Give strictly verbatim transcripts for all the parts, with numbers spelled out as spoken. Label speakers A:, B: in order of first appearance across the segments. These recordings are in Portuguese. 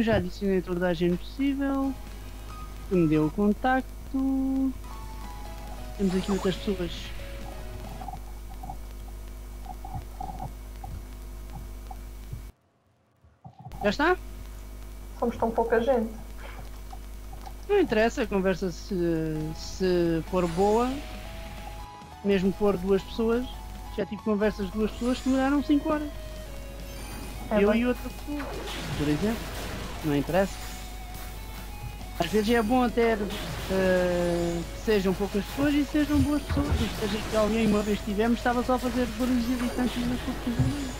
A: já adicionei toda a gente possível. Que me deu o contacto. Temos aqui outras pessoas. Já está?
B: Somos tão pouca gente.
A: Não interessa, a conversa se, se for boa, mesmo for duas pessoas, já tive conversas de duas pessoas que demoraram cinco horas. É eu bem. E outra pessoa, por exemplo, não interessa. Às vezes é bom ter uh, que sejam poucas pessoas e sejam boas pessoas. Ou seja, que alguém uma vez tivemos estava só a fazer barulhos irritantes nas poucas.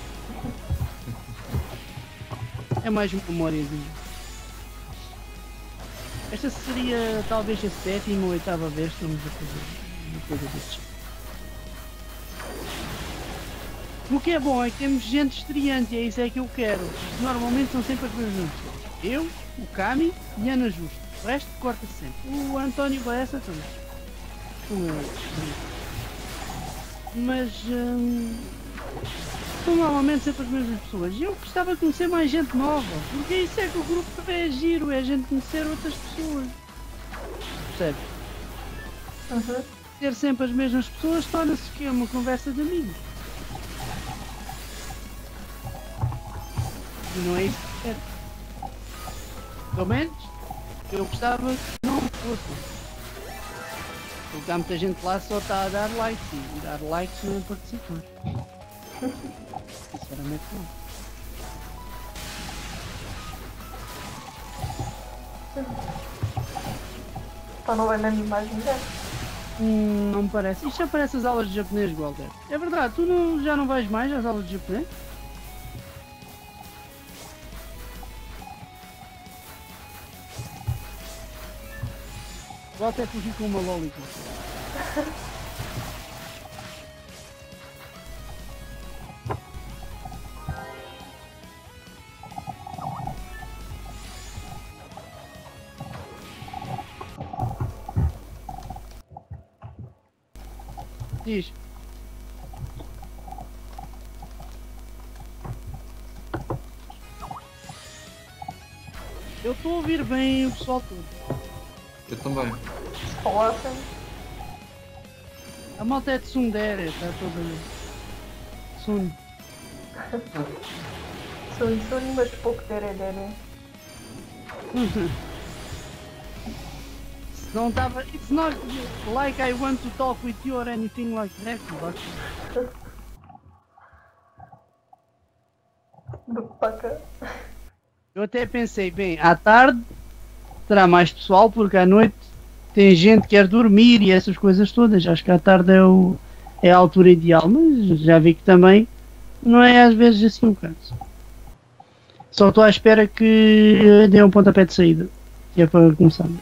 A: É mais uma memóriazinha. Esta seria talvez a sétima ou oitava vez que estamos a fazer uma coisa deste tipo. O que é bom é que temos gente estreante e é isso é que eu quero. Normalmente são sempre as mesmas pessoas. Eu, o Cami e a Ana Justo. O resto corta sempre. O António Baessa também. Mas hum, são normalmente sempre as mesmas pessoas. E eu gostava de conhecer mais gente nova. Porque isso é que o grupo é giro, é a gente conhecer outras pessoas. Percebe?
B: Uhum.
A: Ter sempre as mesmas pessoas torna-se que é uma conversa de amigos. E não é isso que quero. Pelo menos eu gostava que não fosse. Porque há muita gente lá só está a dar likes e dar likes não é participar. Sinceramente não.
B: Então não vai mesmo mais ninguém?
A: Hum, não me parece. Isto já parece as aulas de japonês, Walter. É verdade, tu não, já não vais mais às aulas de japonês? Walter fugiu com uma lólica. Diz. Eu estou a ouvir bem o pessoal todo.
C: Eu também.
B: Ótimo.
A: A malta é de Sundere, está toda... Sun.
B: Sun, sun, mas pouco dere, dere.
A: Não estava... It's not like I want to talk with you or anything like that, but...
B: Do paca.
A: Eu até pensei, bem, à tarde terá mais pessoal, porque à noite tem gente que quer dormir e essas coisas todas. Acho que à tarde é, o, é a altura ideal, mas já vi que também não é às vezes assim o caso. Só estou à espera que dê um pontapé de saída, que é para começarmos.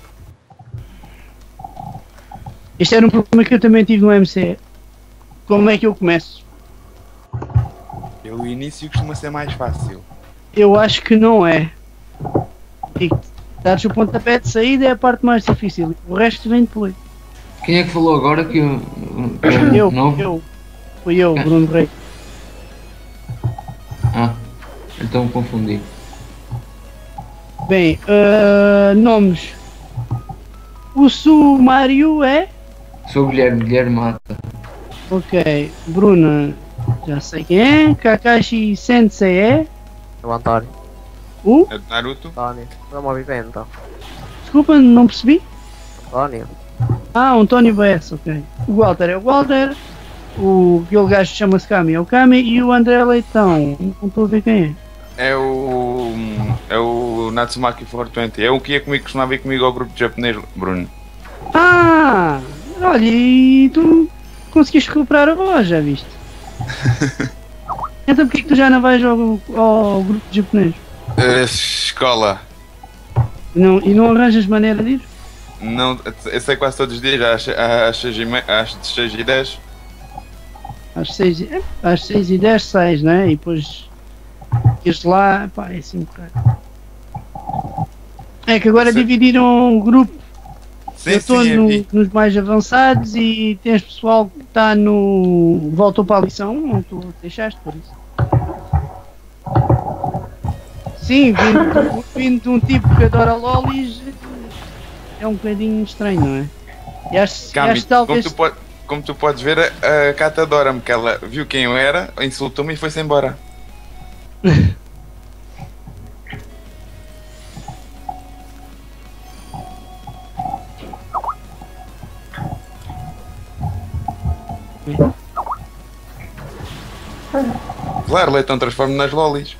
A: Este era um problema que eu também tive no M C E. Como é que eu começo?
D: Eu, o início costuma ser mais fácil.
A: Eu acho que não é. Digo-te, dares o pontapé de saída é a parte mais difícil. O resto vem depois.
C: Quem é que falou agora que eu...
A: Eu,
C: não?
A: eu. Fui eu, Bruno Rei.
C: Ah, então confundi.
A: Bem, uh, nomes. O sumário é?
C: Sou o Guilherme, Guilherme Mata.
A: Ok. Bruna, já sei quem é. Kakashi Sensei é?
E: O António.
A: O?
D: É do Naruto?
E: António. Vamos ouvir bem então.
A: Desculpa, não percebi.
E: António.
A: Ah, o António B S, ok. O Walter é o Walter. O aquele gajo chama-se Kami é o Kami. E o André Leitão, não estou a ver quem é.
D: É o. É o Natsumaki quatrocentos e vinte. É o que ia comigo, costumava ir comigo ao grupo de japonês, Bruno.
A: Ah! Olha, e tu conseguiste recuperar a voz, já viste? Então porquê que tu já não vais ao, ao grupo de japonês?
D: Uh, escola.
A: E não, e não arranjas maneira de ir?
D: Não, eu sei quase todos os dias, às, às, seis e me- às seis e dez.
A: Às seis, e- é, às seis e dez, seis, né? E depois ires lá, pá, é assim um bocado. É que agora
D: Sim.
A: dividiram o grupo.
D: Sim,
A: Eu estou
D: sim, eu
A: no-
D: vi.
A: nos mais avançados e tens pessoal que está no. Voltou para a lição, não tu deixaste por isso. Sim, vindo, vindo de um tipo que adora lolis, é um bocadinho estranho, não é? E acho,
D: Cami,
A: acho que talvez.
D: como, tu pode- como tu podes ver, a, a Cata adora-me, que ela viu quem eu era, insultou-me e foi-se embora. Claro, Leitão transforma nas lolis.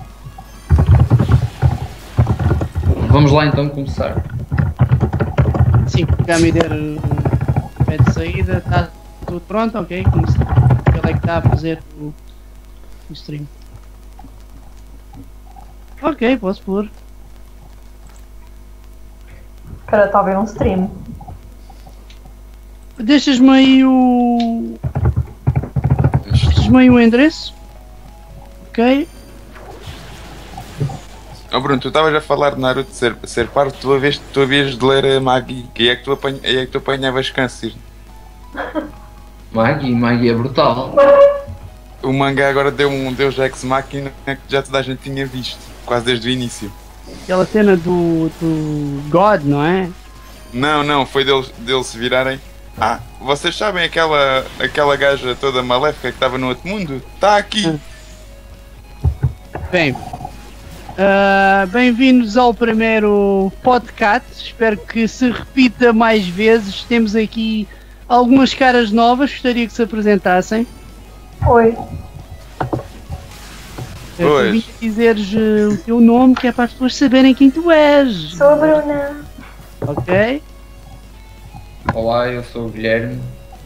C: Vamos lá então começar.
A: Sim, já me der o pé de saída, está tudo pronto, ok? Comece- Ele é que está a fazer o, o stream. Ok, posso pôr.
B: Espera, está a ver um stream.
A: Deixas-me aí o. Deixas-me aí o endereço. Ok.
D: Oh Bruno, tu estavas a falar de Naruto ser, ser parte, tu havias, tu havias de ler a Magi, e é que tu, apanha, é que tu apanhavas câncer.
C: Maggie, Maggie é brutal.
D: O mangá agora deu um Deus Ex Machina que já toda a gente tinha visto, quase desde o início.
A: Aquela cena do, do God, não é?
D: Não, não, foi deles, deles se virarem. Ah, vocês sabem aquela, aquela gaja toda maléfica que estava no outro mundo? Está aqui!
A: Bem, ah, bem-vindos ao primeiro podcast. Espero que se repita mais vezes. Temos aqui algumas caras novas. Gostaria que se apresentassem.
B: Oi,
A: Eu
D: Pois.
A: vim dizeres eh, o teu nome, que é para as pessoas saberem quem tu és.
B: sou a Bruna.
A: Ok?
C: Olá, eu sou o Guilherme.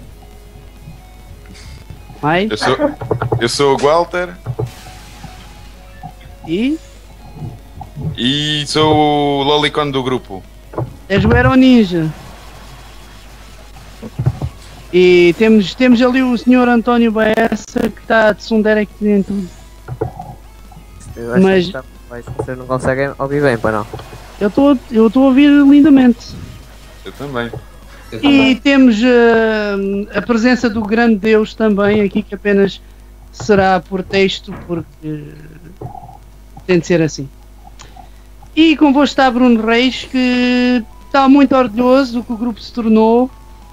A: Mais?
D: Eu sou, eu sou o Walter
A: E?
D: e sou o Lolicon do grupo.
A: És o Hero Ninja. E temos, temos ali o senhor António Baessa, que está de Sundere aqui dentro.
E: Mas...
A: Mas-
E: Mas vocês não conseguem ouvir bem, para não.
A: Eu estou eu estou a ouvir lindamente.
D: Eu também.
C: Eu
A: E
C: também.
A: temos eh, a presença do grande Deus também aqui, que apenas será por texto, porque tem de ser assim. E convosco está Bruno Reis, que está muito orgulhoso do que o grupo se tornou.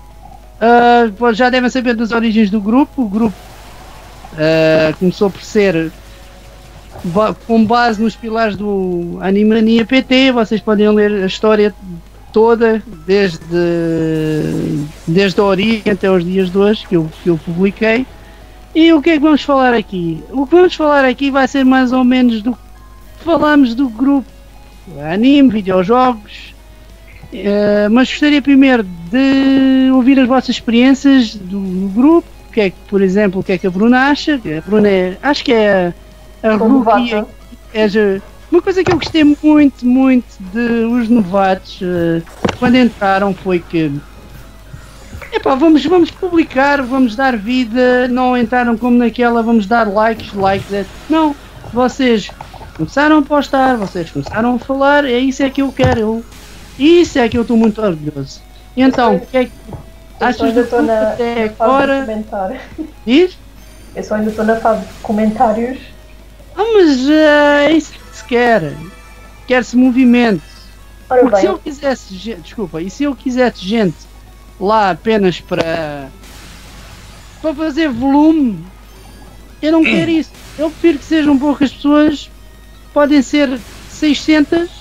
A: Ah, bom, já devem saber das origens do grupo. O grupo ah, começou por ser ba- com base nos pilares do Animania P T. Vocês podem ler a história toda, desde, desde a origem até os dias de hoje, que eu, que eu publiquei. E o que é que vamos falar aqui? O que vamos falar aqui vai ser mais ou menos do que falamos do grupo anime, videojogos. Eh, mas gostaria primeiro de ouvir as vossas experiências do, do grupo. O que é que, por exemplo, o que é que a Bruna acha? A Bruna é, acho que é a, a
B: Sou
A: rookie,
B: novata.
A: é já- uma coisa que eu gostei muito, muito de os novatos eh, quando entraram foi que epá, vamos, vamos publicar, vamos dar vida, não entraram como naquela, vamos dar likes, likes, é- não, vocês começaram a postar, vocês começaram a falar, é isso é que eu quero, eu, isso é que eu estou muito orgulhoso. Então, o que é que
B: Eu só
A: achas
B: ainda
A: do
B: estou
A: grupo
B: na,
A: até
B: na fase de
A: agora?
B: comentar.
A: Diz?
B: Eu só ainda estou na fase de comentários.
A: Ah, mas eh, é isso que se quer, quer-se movimento.
B: Ora
A: Porque se
B: bem,
A: eu quisesse, ge- desculpa, e se eu quisesse gente lá apenas para para fazer volume, eu não quero isso. Eu prefiro que sejam poucas pessoas, podem ser seiscentas,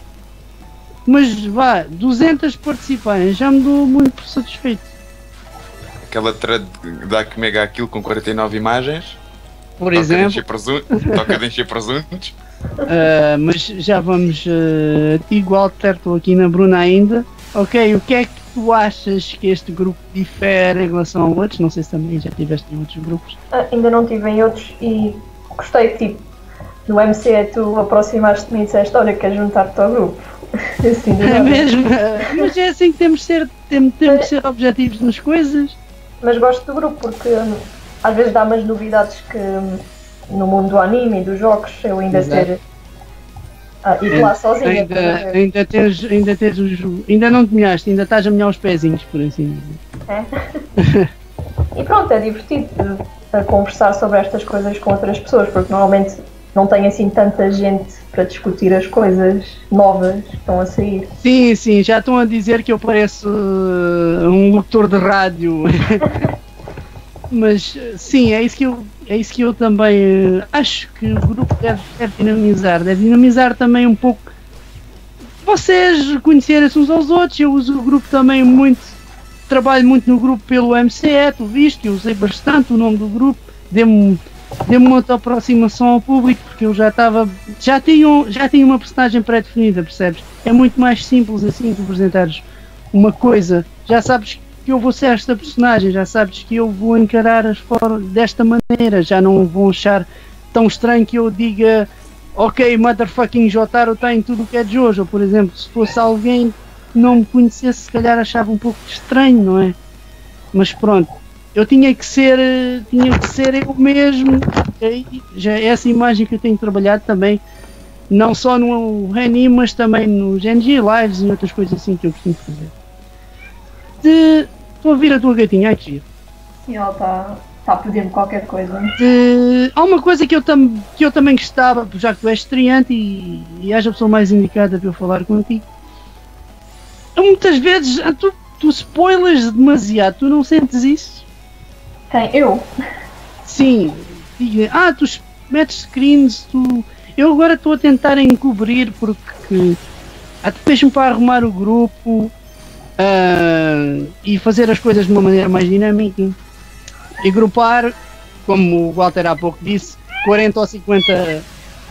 A: mas vá, duzentas participarem, já me dou muito satisfeito.
D: Aquela thread da que mega aquilo com quarenta e nove imagens.
A: Por
D: Toca de
A: exemplo,
D: encher presun- Toca de encher presuntos.
A: ah, mas já vamos uh, a ti, Walter, estou aqui na Bruna ainda. Ok, o que é que tu achas que este grupo difere em relação a outros? Não sei se também já tiveste em outros grupos.
B: ah, ainda não tive em outros e gostei que tipo, no M C tu aproximaste de mim e disseste, olha, queres juntar-te ao grupo. Assim, do
A: É
B: nada.
A: mesmo? Mas é assim que temos de ser, temos, temos de ser objetivos nas coisas.
B: Mas gosto do grupo porque hum, às vezes dá umas novidades que hum, no mundo do anime e dos jogos eu ainda
A: Exato.
B: ter ah, ir lá sozinha. estás a
A: Ainda,
B: ver?
A: ainda, tens, ainda tens os. Ainda não te molhaste, ainda estás a molhar os pezinhos, por assim dizer.
B: E pronto, é divertido uh, a conversar sobre estas coisas com outras pessoas, porque normalmente não tem assim tanta gente para discutir as coisas novas que estão a sair.
A: Sim, sim, já estão a dizer que eu pareço uh, um locutor de rádio. Mas sim, é isso que eu, é isso que eu também uh, acho que o grupo deve, deve dinamizar. Deve dinamizar também um pouco vocês conhecerem-se uns aos outros. Eu uso o grupo também muito, trabalho muito no grupo pelo M C E, tu viste que eu usei bastante o nome do grupo, dê-me dê-me uma outra aproximação ao público, porque eu já estava, já tinha, já tinha uma personagem pré-definida, percebes? É muito mais simples assim tu apresentares uma coisa, já sabes que eu vou ser esta personagem, já sabes que eu vou encarar as formas desta maneira, já não vão achar tão estranho que eu diga ok, motherfucking Jotaro está em tudo o que é de Jojo, por exemplo, se fosse alguém que não me conhecesse, se calhar achava um pouco estranho, não é? Mas pronto, eu tinha que ser, tinha que ser eu mesmo, okay? Já é essa imagem que eu tenho trabalhado também, não só no Reni, mas também nos G N G Lives e outras coisas assim que eu costumo fazer. De... Estou a ouvir a tua gatinha aqui.
B: Sim, ela está tá pedindo qualquer coisa.
A: De... Há uma coisa que eu, tam... que eu também gostava, já que tu és estreante e, e és a pessoa mais indicada para eu falar contigo. Muitas vezes tu, tu spoilers demasiado, tu não sentes isso?
B: Quem? Eu?
A: Sim, diga, ah, tu metes screens, tu... Eu agora estou a tentar encobrir porque até mesmo para arrumar o grupo uh, e fazer as coisas de uma maneira mais dinâmica e grupar, como o Walter há pouco disse, quarenta ou cinquenta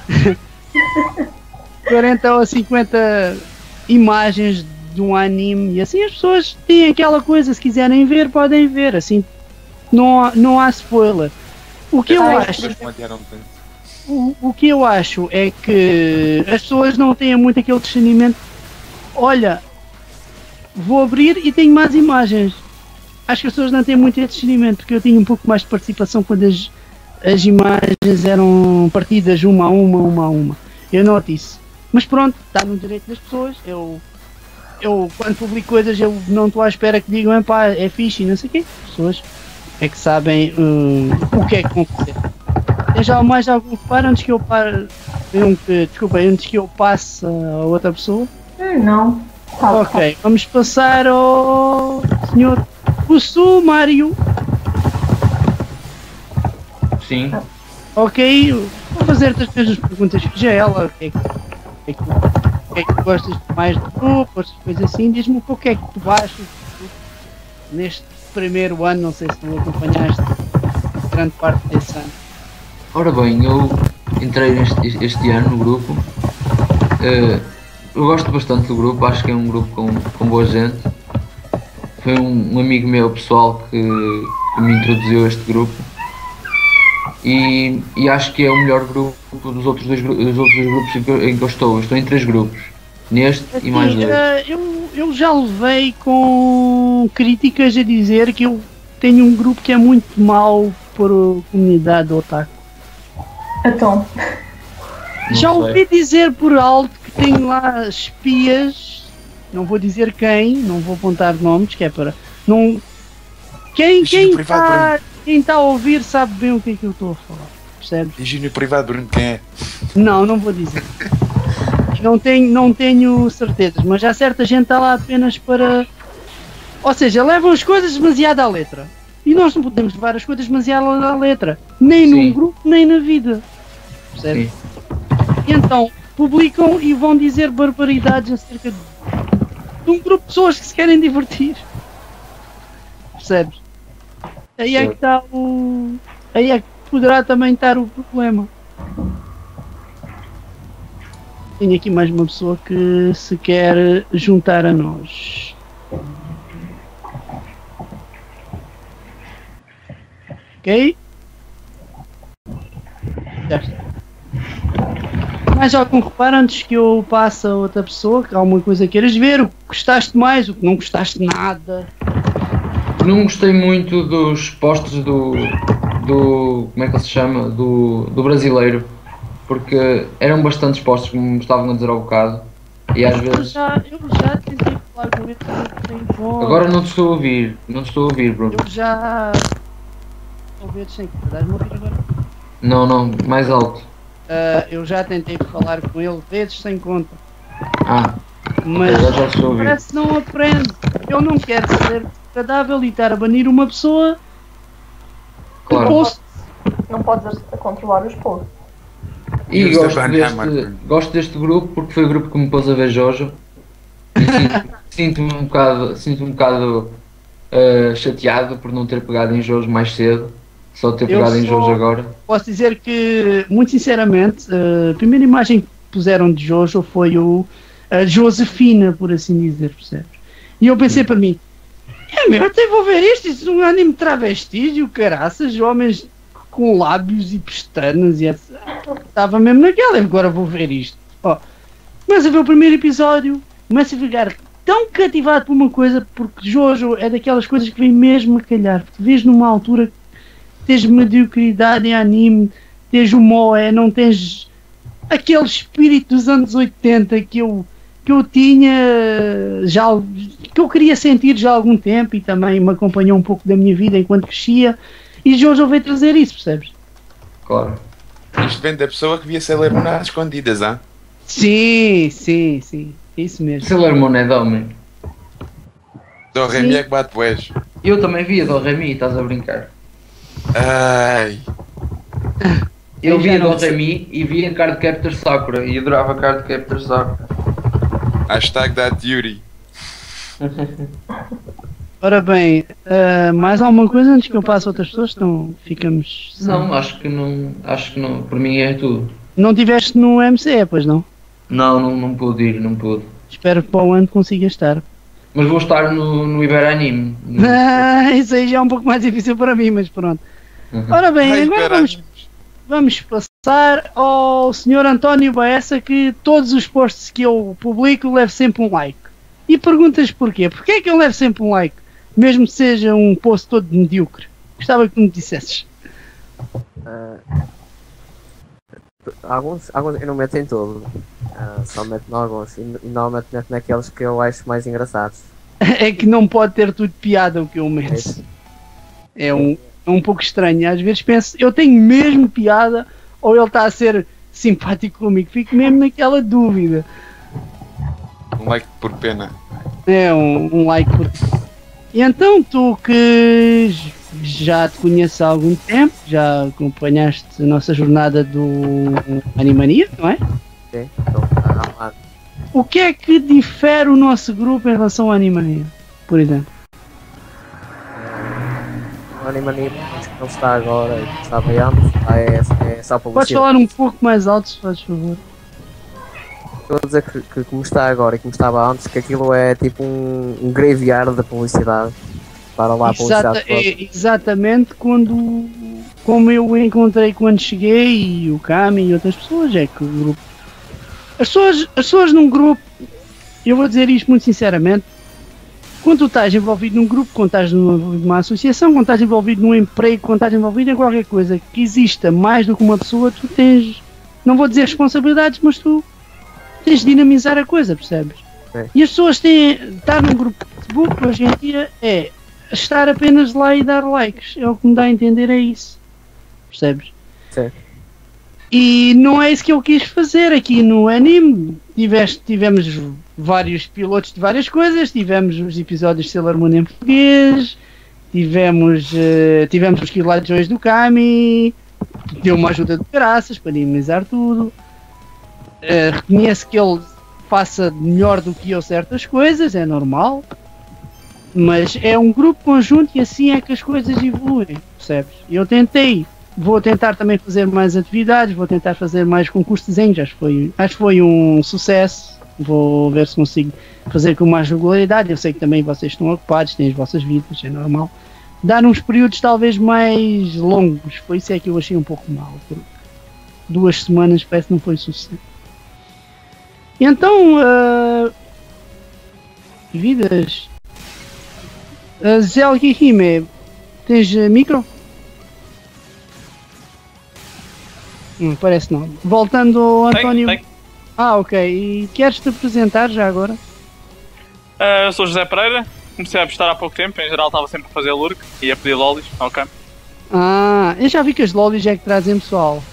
A: quarenta ou cinquenta imagens de um anime e assim as pessoas têm aquela coisa, se quiserem ver podem ver, assim não há, não há spoiler. O que eu
B: Ai,
A: acho
D: Mas madearam tanto.
A: o, o que eu acho é que as pessoas não têm muito aquele discernimento. Olha, vou abrir e tenho mais imagens. Acho que as pessoas não têm muito esse discernimento, porque eu tinha um pouco mais de participação quando as, as imagens eram partidas uma a uma, uma a uma. Eu noto isso. Mas pronto, está no direito das pessoas. Eu, eu quando publico coisas, eu não estou à espera que digam, pá, é fixe e não sei o quê. As pessoas é que sabem hum, o que é que vão fazer. Tem já mais algum reparo antes que eu pare, um, que, desculpa, antes que eu passe a outra pessoa?
B: Hum, não. Tá,
A: Ok, vamos passar ao senhor o sumário.
C: Sim.
A: Ok, vou fazer-te as mesmas perguntas que já ela. O que é que, o que, é que, o que, é que tu gostas mais do grupo, essas coisas assim. Diz-me um pouco o que é que tu achas do, neste primeiro ano, não sei se tu acompanhaste grande parte desse ano.
C: Ora bem, eu entrei este, este ano no grupo. Uh, eu gosto bastante do grupo, acho que é um grupo com, com boa gente. Foi um, um amigo meu pessoal que, que me introduziu a este grupo. E, e acho que é o melhor grupo dos outros dois, dos outros dois grupos em que, eu, em que eu estou. Eu estou em três grupos. Neste
A: Assim,
C: e mais dois.
A: Uh, eu, eu já levei com críticas a dizer que eu tenho um grupo que é muito mau por a comunidade otaku.
B: Então,
C: Não
A: Já
C: sei.
A: ouvi dizer por alto que tem lá espias, não vou dizer quem, não vou apontar nomes, que é para. Não, quem
D: Ensino
A: quem
D: privado,
A: está quem tá a ouvir sabe bem o que é que eu estou a falar, percebes?
D: Engenho privado, Bruno, quem é?
A: Não, não vou dizer. Não tenho, não tenho certezas, mas já certa gente está lá apenas para. Ou seja, levam as coisas demasiado à letra. E nós não podemos levar as coisas demasiado à letra, nem
C: Sim.
A: num grupo, nem na vida. Percebes?
C: Sim.
A: E então, publicam e vão dizer barbaridades acerca de, de um grupo de pessoas que se querem divertir. Percebes? Aí é que está o. Aí é que poderá também estar o problema. Tenho aqui mais uma pessoa que se quer juntar a nós. Ok? Já está. Mais algum reparo antes que eu passe a outra pessoa? Que há alguma coisa que queiras ver? O que gostaste mais? O que não gostaste nada?
C: Não gostei muito dos postos do, do. Como é que ele se chama? Do, do brasileiro. Porque eram bastantes postos, como me estavam a dizer ao bocado. E às
A: Eu
C: vezes.
A: já, eu já tentei falar com ele. Tem voz.
C: Agora não te estou a ouvir. Não te estou a ouvir, Bruno.
A: Eu já. Talvez sem que dás-me a ouvir agora.
C: Não, não, mais alto.
A: Ah, eu já tentei falar com ele vezes sem conta.
C: Ah,
A: Mas
C: ok, já já estou a ouvir.
A: parece que não aprende. Eu não quero ser agradável e estar a banir uma pessoa que
C: Claro.
A: posto.
B: Não podes a- a controlar os posts.
C: E
D: Use the
C: gosto
D: banhammer.
C: deste, gosto deste grupo porque foi o grupo que me pôs a ver Jojo. E sinto- sinto-me um bocado, sinto um bocado eh, chateado por não ter pegado em Jojo mais cedo. Só ter
A: Eu
C: pegado em
A: sou-
C: Jojo agora.
A: Posso dizer que, muito sinceramente, a primeira imagem que puseram de Jojo foi o, a Josefina, por assim dizer, percebes? E eu pensei para mim, é meu, até vou ver isto, isto é um anime travestis e o caraças, homens com lábios e pestanas e etcétera. Estava mesmo naquela, agora vou ver isto. Ó, começa a ver o primeiro episódio, começa a ficar tão cativado por uma coisa, porque Jojo é daquelas coisas que vem mesmo a calhar. Tu vês numa altura que tens mediocridade em anime, tens o moe, não tens aquele espírito dos anos oitenta que eu, que eu tinha já, que eu queria sentir já há algum tempo e também me acompanhou um pouco da minha vida enquanto crescia, e Jojo veio trazer isso, percebes?
C: Claro.
D: Isto vem da pessoa que via Sailor Moon às escondidas, hã?
A: Sim, sim, sim, isso mesmo.
C: Sailor Moon é de homem.
D: Do Remy é que bate pois.
C: Eu também via do Remy, estás a brincar.
D: Ai.
C: Eu
A: Eu já
C: via
A: não
C: do
A: sei.
C: Remy e via Cardcaptor Sakura e adorava Cardcaptor Sakura.
D: Hashtag that Yuri.
A: Ora bem, ah, mais alguma coisa antes que eu passe a outras pessoas? Então ficamos.
C: Não, acho que não, acho que não, por mim é tudo.
A: Não tiveste no M C E, pois não?
C: Não, não, não pude ir, não pude.
A: Espero que para o ano consigas estar.
C: Mas vou estar no, no Iberanime. No-
A: Ah, isso aí já é um pouco mais difícil para mim, mas pronto.
C: Uhum.
A: Ora bem,
D: Ai,
A: agora
D: pera.
A: vamos, vamos passar ao senhor António Baessa, que todos os posts que eu publico levo sempre um like. E perguntas porquê? Porquê é que eu levo sempre um like? Mesmo que seja um post todo medíocre. Gostava que tu me dissesses.
E: Ah, alguns, alguns eu não meto em todo, ah, só meto em alguns e, e normalmente meto naqueles que eu acho mais engraçados.
A: É que não pode ter tudo piada o que eu
E: É
A: meto.
E: isso.
A: É um, é um pouco estranho. Às vezes penso, eu tenho mesmo piada ou ele está a ser simpático comigo. Fico mesmo naquela dúvida.
D: Um like por pena.
A: É um, um like por. E então, tu que j- já te conheces há algum tempo, já acompanhaste a nossa jornada do Animania, não é?
E: Sim, então, ah, ah,
A: O que é que difere o nosso grupo em relação ao Animania, por exemplo?
E: o Animania que não está agora e que estava antes, ah, é, é só
A: Podes
E: publicidade.
A: falar um pouco mais alto, se faz favor.
E: Estou a dizer que, que como está agora e como estava antes, que aquilo é tipo um, um graveyard da publicidade. Para lá a publicidade
A: Exata-
E: toda.
A: é exatamente quando, como eu o encontrei quando cheguei, e o Kami e outras pessoas, é que o grupo. As pessoas, as pessoas num grupo, eu vou dizer isto muito sinceramente, quando tu estás envolvido num grupo, quando estás envolvido numa associação, quando estás envolvido num emprego, quando estás envolvido em qualquer coisa que exista mais do que uma pessoa, tu tens, não vou dizer responsabilidades, mas tu tens de dinamizar a coisa, percebes?
E: É.
A: E as pessoas têm, estar num grupo de Facebook hoje em dia é estar apenas lá e dar likes, é o que me dá a entender, é isso, percebes?
E: Sim.
A: E não é isso que eu quis fazer aqui no anime. Tiveste, tivemos vários pilotos de várias coisas, tivemos os episódios de Sailor Moon em português, tivemos, eh, tivemos os quilates do Kami, deu uma ajuda de graças para dinamizar tudo. Eh, reconheço que ele faça melhor do que eu certas coisas, é normal, mas é um grupo conjunto e assim é que as coisas evoluem, percebes? Eu tentei. Vou tentar também fazer mais atividades, vou tentar fazer mais concursos de desenho, acho que foi, acho que foi um sucesso. Vou ver se consigo fazer com mais regularidade. Eu sei que também vocês estão ocupados, têm as vossas vidas, é normal. Dar uns períodos talvez mais longos, foi isso é que eu achei um pouco mal. Porque duas semanas parece que não foi suficiente. Então, uh, vidas. Uh, Zelgi Hime, tens uh, micro? Hum, parece não. Voltando ao António.
F: Tenho, tenho.
A: Ah, ok. E queres-te apresentar já agora?
F: Ah, eu sou José Pereira, comecei a apostar há pouco tempo, em geral estava sempre a fazer lurk e a pedir lolis, ok.
A: Ah, eu já vi que as lolis é que trazem pessoal.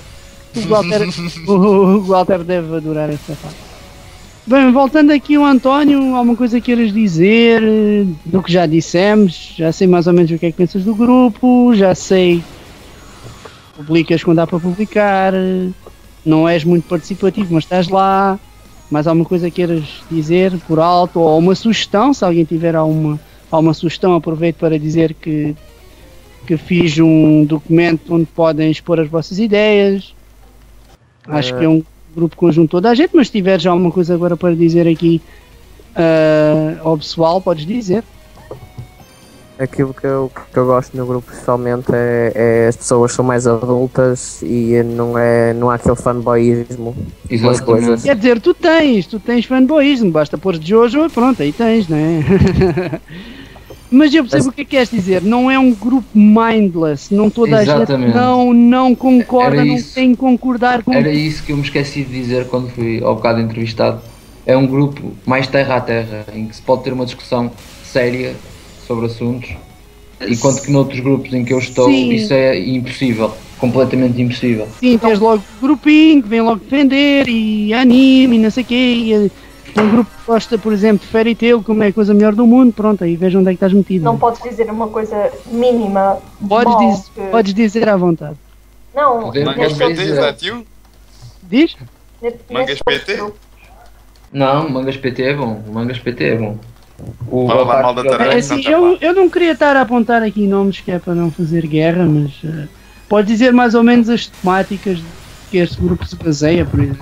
A: O Walter, o Walter deve adorar essa parte. Bem, voltando aqui ao António, alguma coisa queiras dizer do que já dissemos? Já sei mais ou menos o que é que pensas do grupo, já sei que publicas quando dá para publicar, não és muito participativo, mas estás lá. Mais alguma coisa queiras dizer por alto, ou uma sugestão, se alguém tiver alguma, alguma sugestão, aproveito para dizer que, que fiz um documento onde podem expor as vossas ideias. Acho que é um grupo conjunto toda a gente, mas se tiveres alguma coisa agora para dizer aqui uh, ao pessoal, podes dizer.
E: Aquilo que eu, que eu gosto no grupo pessoalmente é, é as pessoas são mais adultas e não, é, não há aquele fanboyismo das coisas.
A: Quer dizer, tu tens, tu tens fanboyismo, basta pôr de Jojo, pronto, aí tens, né? Mas eu percebo Mas... o que é que queres dizer, não é um grupo mindless, não toda Exatamente. a gente não, não concorda, Era não isso. tem que concordar com...
C: Era isso que eu me esqueci de dizer quando fui ao bocado entrevistado. É um grupo mais terra a terra, em que se pode ter uma discussão séria sobre assuntos, enquanto que noutros grupos em que eu estou Sim. isso é impossível, completamente impossível.
A: Sim, tens logo grupinho que vem logo defender e anime e não sei o quê. E um grupo que gosta, por exemplo, de Fairy Tail, como é a coisa melhor do mundo, pronto, aí veja onde é que estás metido.
B: Não podes dizer uma coisa mínima.
A: Podes,
B: bom,
A: diz,
B: que...
A: podes dizer à vontade.
B: Não,
D: Mangas P T, é tio?
A: Diz?
D: Mangas P T?
C: Não, Mangas P T é bom, Mangas P T é bom.
D: O Fala lá, mal da tarefa,
A: é assim, eu, eu não queria estar a apontar aqui nomes que é para não fazer guerra, mas uh, pode dizer mais ou menos as temáticas que este grupo se baseia, por exemplo.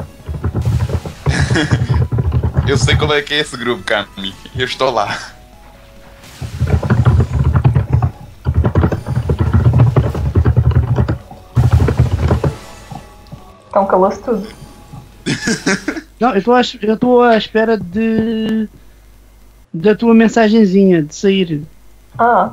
D: Eu sei qual é que é esse grupo, Cami. Eu estou lá.
B: Então calou-se tudo.
A: Não, eu estou à espera de da tua mensagenzinha de sair.
B: Ah.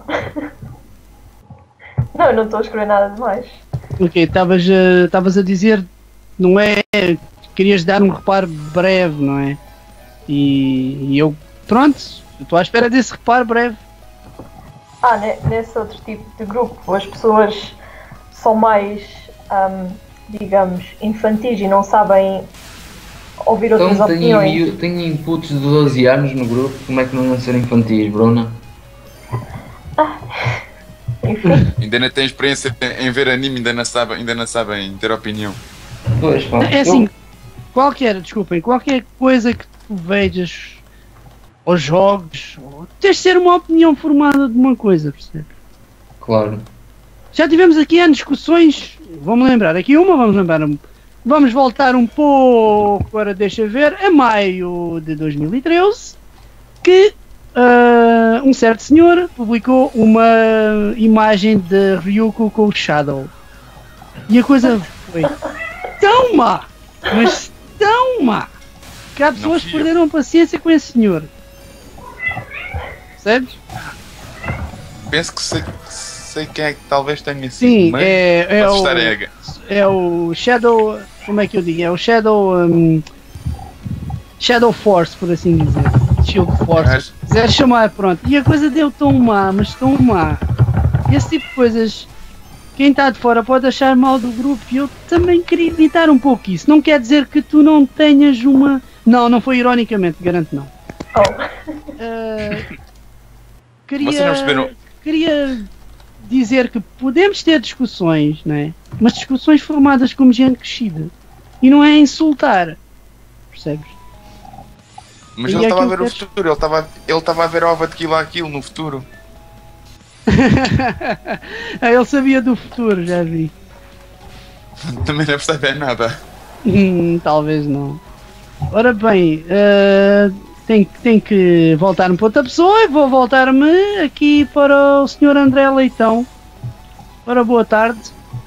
B: Não, eu não estou a escrever nada demais.
A: Ok, estavas a, a dizer, não é? Querias dar um reparo breve, não é? E, e eu, pronto, estou à espera desse reparo breve.
B: Ah, nesse outro tipo de grupo, as pessoas são mais, um, digamos, infantis e não sabem ouvir outras
C: então,
B: opiniões.
C: Tenho, tenho inputs de doze anos no grupo, como é que não iam ser infantis, Bruna?
B: Ah, enfim.
D: Ainda não têm experiência em ver anime, ainda não sabem, ainda não sabem ter opinião.
C: Pois, pá,
A: é assim, eu... qualquer, desculpem, qualquer coisa que tu vejas ou jogos, tens de ser uma opinião formada de uma coisa, percebes?
C: Claro.
A: Já tivemos aqui há discussões, vamos lembrar aqui uma, vamos lembrar Vamos voltar um pouco, agora deixa ver, a maio de dois mil e treze, que uh, um certo senhor publicou uma imagem de Ryuko com o Shadow. E a coisa foi tão má, mas tão má, que há pessoas que perderam a paciência com esse senhor. Percebes?
D: Penso que sei, sei quem é que talvez tenha sido.
A: Sim, é, é, o, é o Shadow... Como é que eu digo? É o Shadow... Um, Shadow Force, por assim dizer. Shield Force. Se quiser chamar, pronto. E a coisa deu tão má, mas tão má. Esse tipo de coisas... Quem está de fora pode achar mal do grupo e eu também queria evitar um pouco isso. Não quer dizer que tu não tenhas uma... Não, não foi ironicamente, garanto não.
B: Oh.
A: Uh, queria...
D: Vocês não perceberam?
A: Queria... dizer que podemos ter discussões, não é? Mas discussões formadas como gente crescida. E não é insultar. Percebes?
D: Mas
A: e
D: ele
A: é
D: estava a ver
A: que
D: o futuro, ele estava ele estava a ver a ova de quilo a aquilo no futuro.
A: Ele sabia do futuro, já vi.
D: Também não percebe nada.
A: Hum, talvez não. Ora bem, uh, tenho, tenho que voltar-me para outra pessoa e vou voltar-me aqui para o senhor André Leitão. Ora, boa tarde.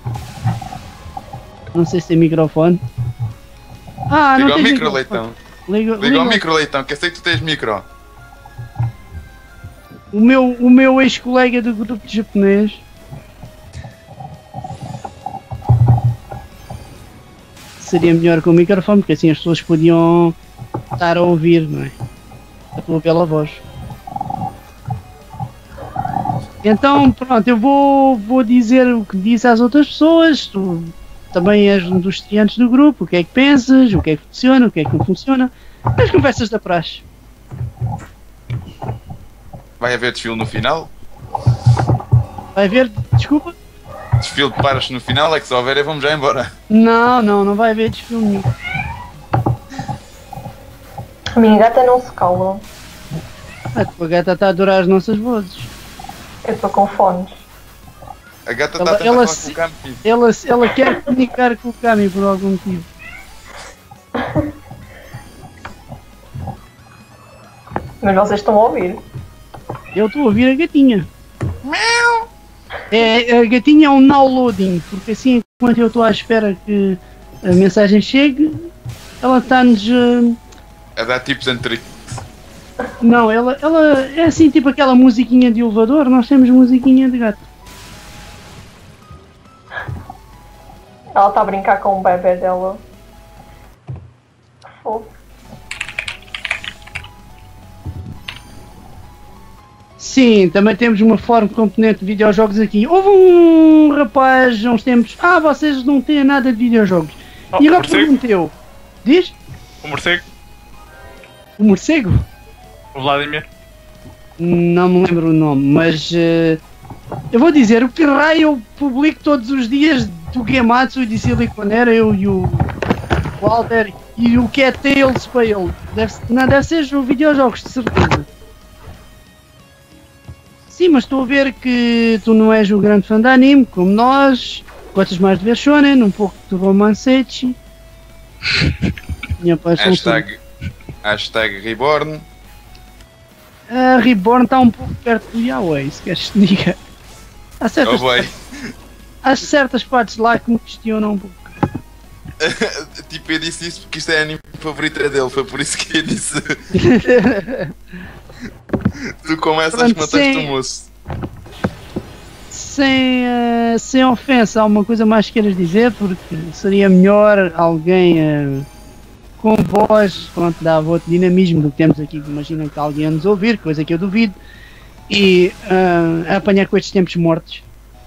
A: Não sei se tem microfone. Ah,
D: Liga
A: não
D: ao
A: tem
D: micro, Leitão.
A: Liga,
D: Liga ao micro, Leitão, que eu sei que tu tens micro.
A: O meu, o meu ex-colega do grupo de japonês. Seria melhor com o microfone, porque assim as pessoas podiam estar a ouvir, não é? A tua bela voz. Então, pronto, eu vou, vou dizer o que disse às outras pessoas. Tu também és um dos estudantes do grupo, o que é que pensas, o que é que funciona, o que é que não funciona. As conversas da praxe.
D: Vai haver desfile no final?
A: Vai haver, desculpa?
D: Desfile de pares no final, é que se houver e vamos já embora.
A: Não, não, não vai haver desfile nenhum.
B: A minha gata não se cala.
A: A tua gata está a adorar as nossas vozes.
B: Eu estou com fones.
D: A gata
A: Ela-
D: está a tentar
A: ela
D: falar
A: se-
D: com o Cami.
A: Ela, ela quer comunicar com o Cami por algum motivo.
B: Mas vocês estão a ouvir.
A: Eu estou a ouvir a gatinha. É, a gatinha é um now loading, porque assim enquanto eu estou à espera que a mensagem chegue, ela está-nos. uh,
D: A dar tipos entre.
A: Não, ela, ela é assim tipo aquela musiquinha de elevador, nós temos musiquinha de gato.
B: Ela está a brincar com o bebê dela. Que fofo.
A: Sim, também temos uma forma componente de videojogos aqui. Houve um rapaz há uns tempos. Ah, vocês não têm nada de videojogos.
F: Oh,
A: E agora
F: morcego?
A: pergunteu. Diz?
F: O morcego,
A: O morcego?
F: o Vladimir.
A: Não me lembro o nome, mas eh, eu vou dizer, o que raio eu publico todos os dias do Gematsu e de Siliconera, eu e o Walter, e o que é Tales para ele. Deve, não, deve ser os videojogos, de certeza. Sim, mas estou a ver que tu não és o grande fã de anime, como nós. Gostas mais de ver shonen, um pouco de romancechi. Minha paixão
D: Hashtag. Hashtag Reborn.
A: A Reborn está um pouco perto do Yaoi, se queres que te diga. Há
D: Oh
A: certas,
D: boy.
A: há certas partes lá que me questionam um pouco.
D: Tipo, eu disse isso porque isto é a anime favorita dele, foi por isso que eu disse. Tu começas,
A: Pronto,
D: mataste
A: sim.
D: o moço.
A: Sem, eh, sem ofensa, há uma coisa mais que queiras dizer, porque seria melhor alguém eh, com voz, pronto, dava outro dinamismo do que temos aqui, imagina que alguém a nos ouvir, coisa que eu duvido, e eh, a apanhar com estes tempos mortos.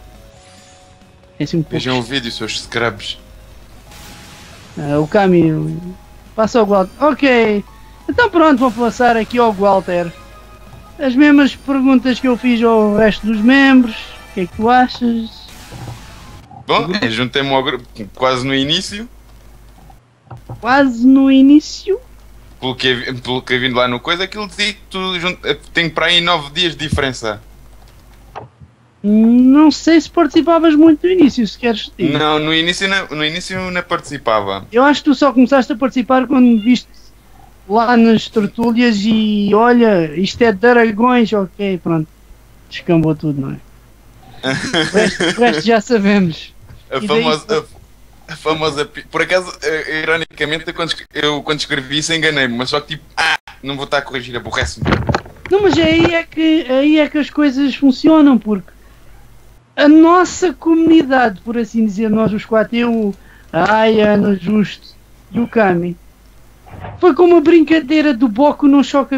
A: É assim um pouco.
D: Vejam o vídeo, seus scrubs.
A: Ah, o Cami passa ao Walter. Ok, então pronto, vou passar aqui ao Walter. As mesmas perguntas que eu fiz ao resto dos membros. O que é que tu achas?
D: Bom, é, juntei-me ao grupo quase no início,
A: Quase no início.
D: pelo que, eu- pelo que eu vim lá no coisa, aquilo dizia que tu jun- tem para aí nove dias de diferença.
A: Não sei se participavas muito no início, se queres. diga.
D: Não, no início não, no início não participava.
A: Eu acho que tu só começaste a participar quando me viste lá nas tertúlias e olha, isto é de Aragões, ok, pronto. Descambou tudo, não é? O resto, o resto já sabemos.
D: A
A: E daí-
D: famosa, a, a famosa. pi- Por acaso, eh, ironicamente, eu quando, es- eu quando escrevi isso enganei-me, mas só que tipo, ah, não vou estar a corrigir, aborrece-me.
A: Não, mas aí é que, aí é que as coisas funcionam, porque a nossa comunidade, por assim dizer, nós os quatro, eu, a Aya, a Ana Justo e o Kami, foi como uma brincadeira do Boku no Choca.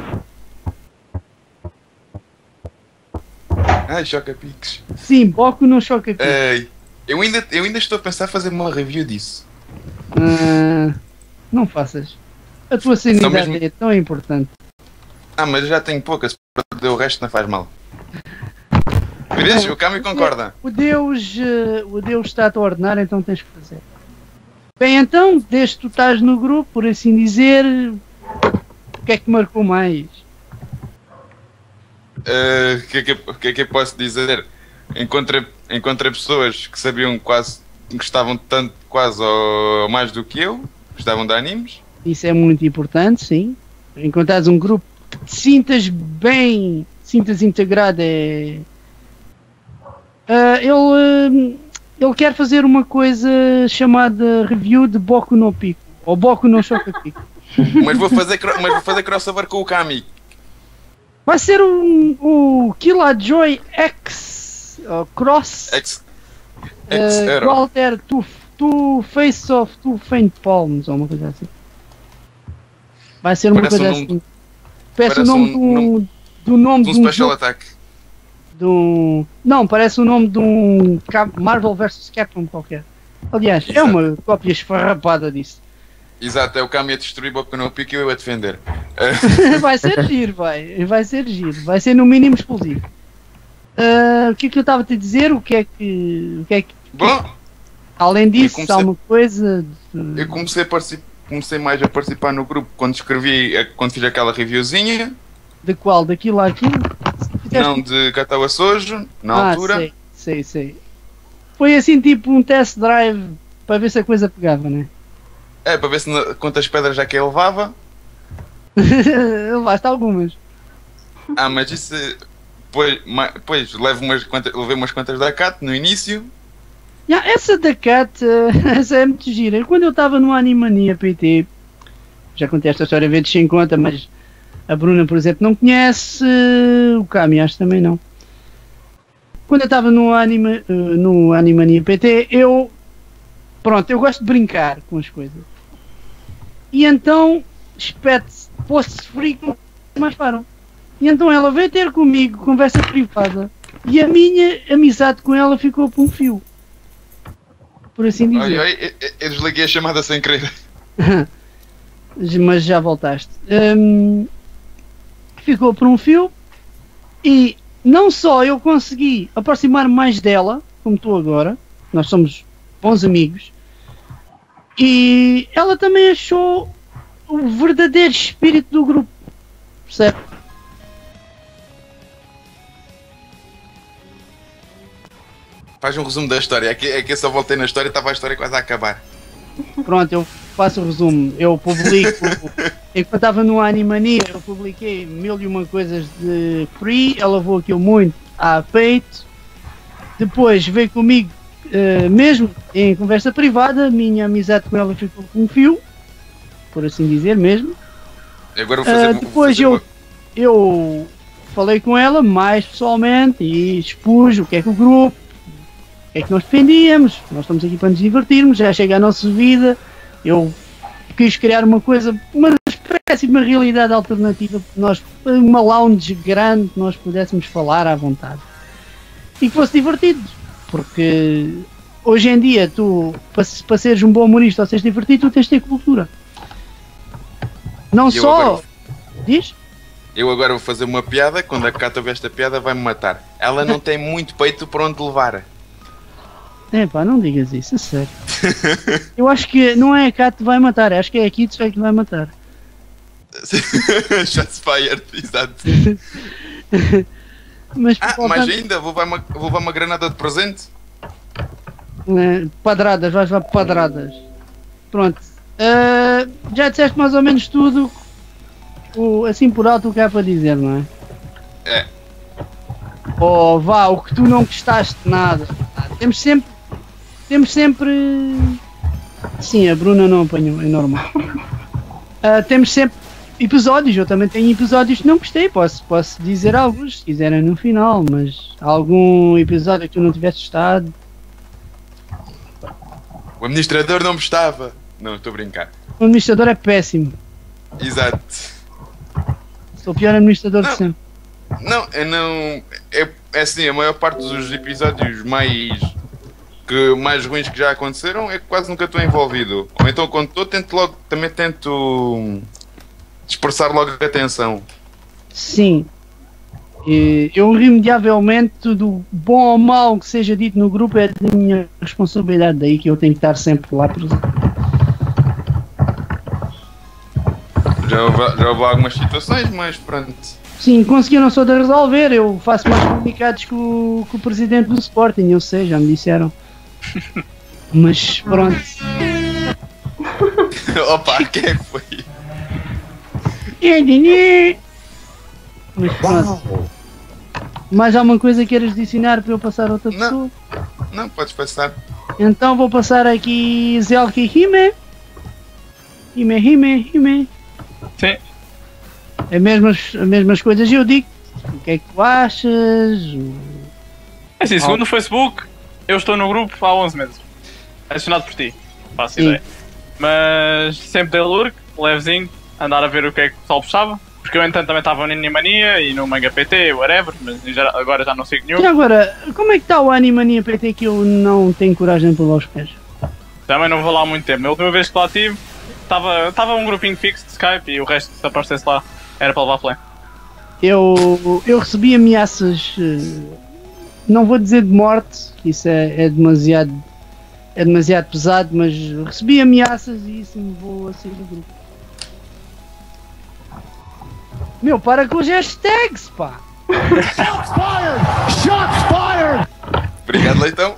D: Ai, choca-piques.
A: Sim, Boku no Choca.
D: Ei, eu ainda, eu ainda estou a pensar em fazer uma review disso.
A: Ah, não faças. A tua sanidade
D: mesmo-
A: é tão importante.
D: Ah, mas eu já tenho poucas, para o resto não faz mal. Vês? O Cami concorda.
A: O Deus, eh, o Deus está-te a ordenar, então tens que fazer. Bem, então, desde que tu estás no grupo, por assim dizer, o que é que marcou mais?
D: Eh, O que, é que, eu- o que é que eu posso dizer? Encontrei, encontrei pessoas que sabiam quase, que gostavam tanto, quase ou mais do que eu, gostavam de animes.
A: Isso é muito importante, sim. Encontrares um grupo que te sintas bem, sintas integrado, é... Ah, ele, ah, ele quer fazer uma coisa chamada review de Boku no Pico, ou Boku no Choca Pico.
D: Mas vou fazer, cro- mas vou fazer crossover com o Cami.
A: Vai ser um, o Killjoy X, ou Cross,
D: Ex,
A: ah,
D: ex-hero.
A: Walter, tu, tu Face of, tu Faint Palms, ou uma coisa assim. Vai ser uma
D: Parece
A: coisa
D: um nome-
A: assim. Parece o
D: parece
A: nome
D: um
A: do,
D: nome-
A: do nome
D: de um
A: de um
D: special
A: jogo.
D: attack.
A: De um... Não, parece o nome de um Cap- Marvel versus Capcom qualquer. Aliás,
D: Exato.
A: é uma cópia esfarrapada disso.
D: Exato, é o Kami a destruir Boku no Pico e eu a defender.
A: Vai ser giro, vai. Vai ser giro. Vai ser no mínimo explosivo. Uh, o que é que eu estava a te dizer? O que é que. O que é que...
D: Bom,
A: Além disso,
D: comecei-
A: há uma coisa. de-
D: eu comecei, a particip... comecei mais a participar no grupo quando escrevi, eh, quando fiz aquela reviewzinha.
A: De qual? Daquilo àquilo? Fizeste-
D: Não, de Katawa Sojo, na
A: ah,
D: altura.
A: Sei, sei, sei. Foi assim tipo um test drive para ver se a coisa pegava, né?
D: É, para ver se na- quantas pedras já que ele levava.
A: Levaste algumas.
D: Ah, mas isso. Pois, ma- pois levo umas quantas, levei umas quantas da Cat no início.
A: Yeah, essa da Cat, eh, essa é muito gira. Quando eu estava no Animania P T, já contei esta história vezes sem conta, mas a Bruna, por exemplo, não conhece, eh, o Kami acho também não. Quando eu estava no, anima, eh, no Animania P T, eu, pronto, eu gosto de brincar com as coisas. E então, espete-se, post free, mais param. E então ela veio ter comigo, conversa privada, e a minha amizade com ela ficou por um fio. Por assim dizer.
D: Ai, ai, eu, eu desliguei a chamada sem querer.
A: Mas já voltaste. Hum, ficou por um fio e não só eu consegui aproximar mais dela, como estou agora, nós somos bons amigos, e ela também achou o verdadeiro espírito do grupo, percebe?
D: Faz um resumo da história. É que, é que eu só voltei na história e estava a história quase a acabar.
A: Pronto, eu faço o resumo. Eu publico, enquanto estava no Animania, eu publiquei mil e uma coisas de free, ela levou aquilo muito a peito. Depois veio comigo, eh, mesmo em conversa privada, minha amizade com ela ficou com um fio, por assim dizer mesmo.
D: E agora vou fazer.
A: Ah,
D: vou
A: depois
D: fazer
A: eu,
D: uma-
A: eu falei com ela mais pessoalmente e expus o que é que o grupo, o que é que nós defendíamos. Nós estamos aqui para nos divertirmos, já chega a nossa vida. Eu quis criar uma coisa, uma espécie de uma realidade alternativa, nós, uma lounge grande que nós pudéssemos falar à vontade e que fosse divertido, porque hoje em dia tu, para, para seres um bom humorista ou seres divertido, tu tens de ter cultura. Não
D: E eu
A: só
D: agora-
A: diz?
D: Eu agora vou fazer uma piada. Quando a Cata ver esta piada, vai-me matar. Ela não tem muito peito por onde levar.
A: É pá, não digas isso, é sério. Eu acho que não é a Cat que vai matar, acho que é a Kitsu que vai matar.
D: Shots fired, exato.
A: Mas,
D: Ah,
A: por
D: mais
A: voltando-
D: ainda, vou levar uma, vou levar uma granada de presente.
A: Eh, padradas, vais levar padradas. Pronto. Eh, já disseste mais ou menos tudo. O, assim por alto o que há para dizer, não é?
D: É.
A: Oh, vá, o que tu não gostaste de nada. Temos sempre. Temos sempre. Sim, a Bruna não apanhou, é normal. Ah, temos sempre episódios, eu também tenho episódios que não gostei, posso, posso dizer alguns, se quiserem no final, mas algum episódio que tu não tivesse gostado.
D: O administrador não me estava. Não, estou a brincar.
A: O administrador é péssimo.
D: Exato.
A: Sou o pior administrador
D: Não.
A: de sempre.
D: Não, eu não. É, é assim, a maior parte dos episódios mais. Que mais ruins que já aconteceram é que quase nunca estou envolvido. Ou então quando estou, tento logo. Também tento. hum, dispersar logo a atenção.
A: Sim. E eu irremediavelmente tudo bom ou mau que seja dito no grupo é da minha responsabilidade, daí que eu tenho que estar sempre lá presente.
D: Já houve, já houve algumas situações, mas pronto.
A: Sim, conseguiram só de resolver, eu faço mais comunicados com, o- com o presidente do Sporting, eu sei, já me disseram. Mas pronto.
D: Opa, quem é que foi?
A: Mas pronto. Mais alguma coisa que queiras adicionar para eu passar a outra
D: Não.
A: pessoa?
D: Não, podes passar.
A: Então vou passar aqui Zelki Hime. Hime, Hime, Hime.
F: Sim.
A: As mesmas, as mesmas coisas eu digo. O que é que tu achas?
F: É assim, segundo o Facebook, eu estou no grupo há onze meses. Adicionado por ti, faço
A: Sim.
F: ideia. Mas sempre dei lurk, levezinho, andar a ver o que é que o pessoal puxava. Porque eu entanto também estava no Animania e no Manga P T, whatever, mas em geral, agora já não sigo nenhum.
A: E agora, como é que está o Animania P T que eu não tenho coragem de pôr aos pés?
F: também não vou lá há muito tempo. Na última vez que lá estive, estava um grupinho fixo de Skype e o resto, se aparecesse lá, era para levar play.
A: Eu, eu recebi ameaças, não vou dizer de morte, isso é, é demasiado é demasiado pesado, mas recebi ameaças e isso me levou a sair do grupo. Meu, para com os hashtags, pá! Shots fired! Shots fired!
D: Obrigado, Leitão.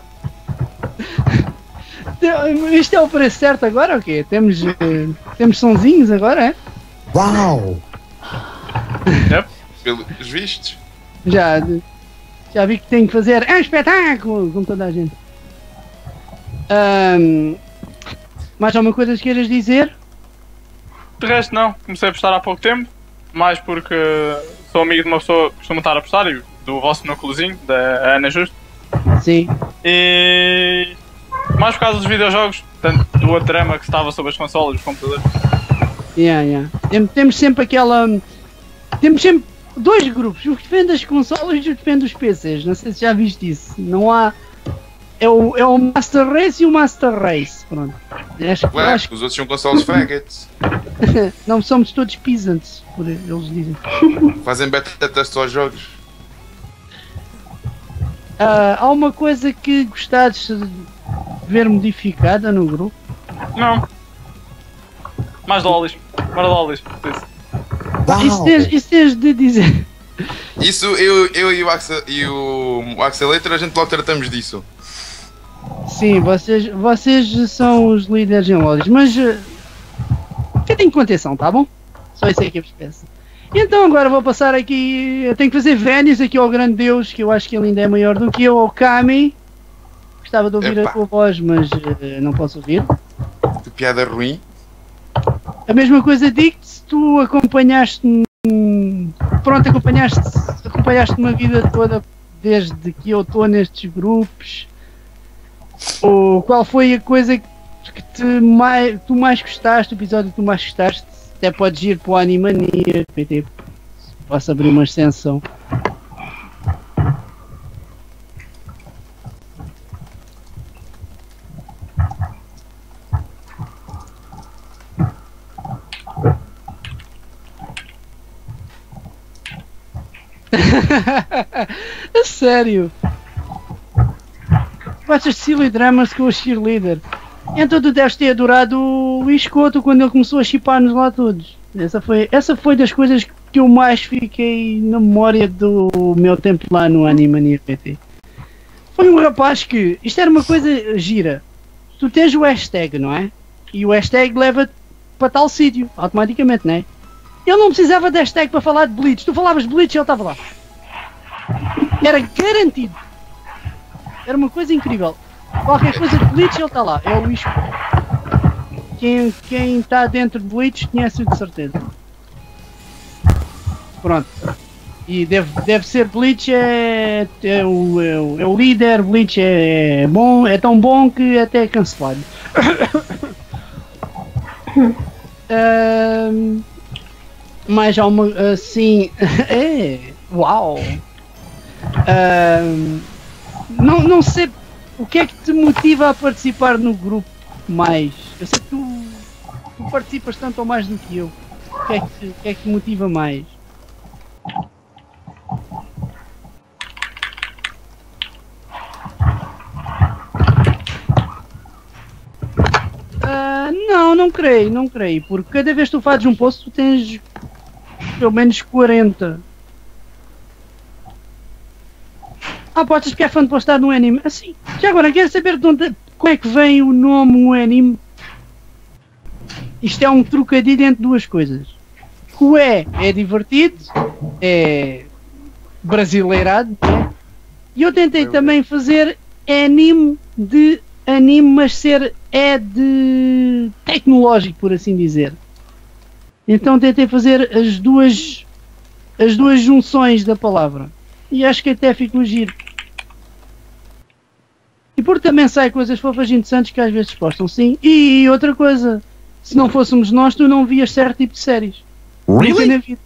A: Isto é o preço certo agora ou quê? Temos, uh, temos sonzinhos agora, é?
G: Uau!
F: Yep.
D: Pelos vistos.
A: Já, já vi que tenho que fazer um espetáculo com toda a gente. Um, mais alguma coisa que queiras dizer?
F: De resto não, comecei a apostar há pouco tempo, mais porque sou amigo de uma pessoa que costuma estar a apostar, do vosso núcleozinho, da Ana Justo.
A: Sim.
F: E mais por causa dos videojogos, tanto do outro drama que estava sobre as consolas e os computadores.
A: Yeah, yeah. Tem- Temos sempre aquela. Temos sempre dois grupos, os que defendem as consolas e os que defendem os P Cs. Não sei se já viste isso. Não há. É o, é o Master Race e o Master Race. Pronto. Acho,
D: Ué,
A: acho
D: os outros são consoles faggots.
A: que não somos todos peasants, por eles dizem.
D: Fazem beta test aos jogos.
A: Ah, há uma coisa que gostasses de ver modificada no grupo?
F: Não. Mais lollies. Mais lollies. por isso.
A: Isso tens, isso tens de dizer.
D: Isso eu, eu e o Axel e o, o Axelator, a gente logo tratamos disso.
A: Sim, vocês, vocês são os líderes em lojas, mas uh, fiquem com atenção, tá bom? Só isso é que eu vos peço. Então agora vou passar aqui, eu tenho que fazer vénios aqui ao grande Deus, que eu acho que ele ainda é maior do que eu, ao Kami. Gostava de ouvir
D: Epá.
A: a tua voz, mas uh, não posso ouvir.
D: Que piada ruim.
A: A mesma coisa digo-te, se tu acompanhaste, pronto, acompanhaste, acompanhaste uma vida toda desde que eu estou nestes grupos, ou qual foi a coisa que te mais, tu mais gostaste, o episódio que tu mais gostaste? Até podes ir para o Animania, P T, posso abrir uma extensão. A sério? Baixas de Silly Dramas com o cheerleader. Então tu deves ter adorado o Escoto quando ele começou a chipar-nos lá todos. Essa foi, essa foi das coisas que eu mais fiquei na memória do meu tempo lá no Animania P T. Foi um rapaz que, isto era uma coisa gira. Tu tens o hashtag, não é? E o hashtag leva-te para tal sítio, automaticamente, não é? Ele não precisava de hashtag para falar de Bleach. Tu falavas de Bleach e ele estava lá. Era garantido. Era uma coisa incrível. Qualquer coisa de Bleach ele está lá. É o Isco. Quem, quem está dentro de Bleach conhece-o de certeza. Pronto. E deve, deve ser Bleach é, é, o, é, o, é o líder. Bleach é, é bom. É tão bom que até é cancelado. um, mais há uma assim. É. Uau! Um, não, não sei o que é que te motiva a participar no grupo mais. Eu sei que tu, tu participas tanto ou mais do que eu. O que é que, o que, é que te motiva mais? Uh, não, não creio, não creio. Porque cada vez que tu fazes um post tu tens pelo menos quarenta. Ah, podes que é fã de postar no anime. Assim, já agora quero saber de onde, como é que vem o nome o anime. Isto é um trocadilho entre duas coisas. O é é divertido, é brasileirado, né? E eu tentei também fazer anime de anime, mas ser é de tecnológico, por assim dizer. Então tentei fazer as duas as duas junções da palavra. E acho que até ficou giro. E por também sai coisas fofas e interessantes que às vezes postam, sim. E outra coisa, se não fôssemos nós, tu não vias certo tipo de séries. Nunca na vida.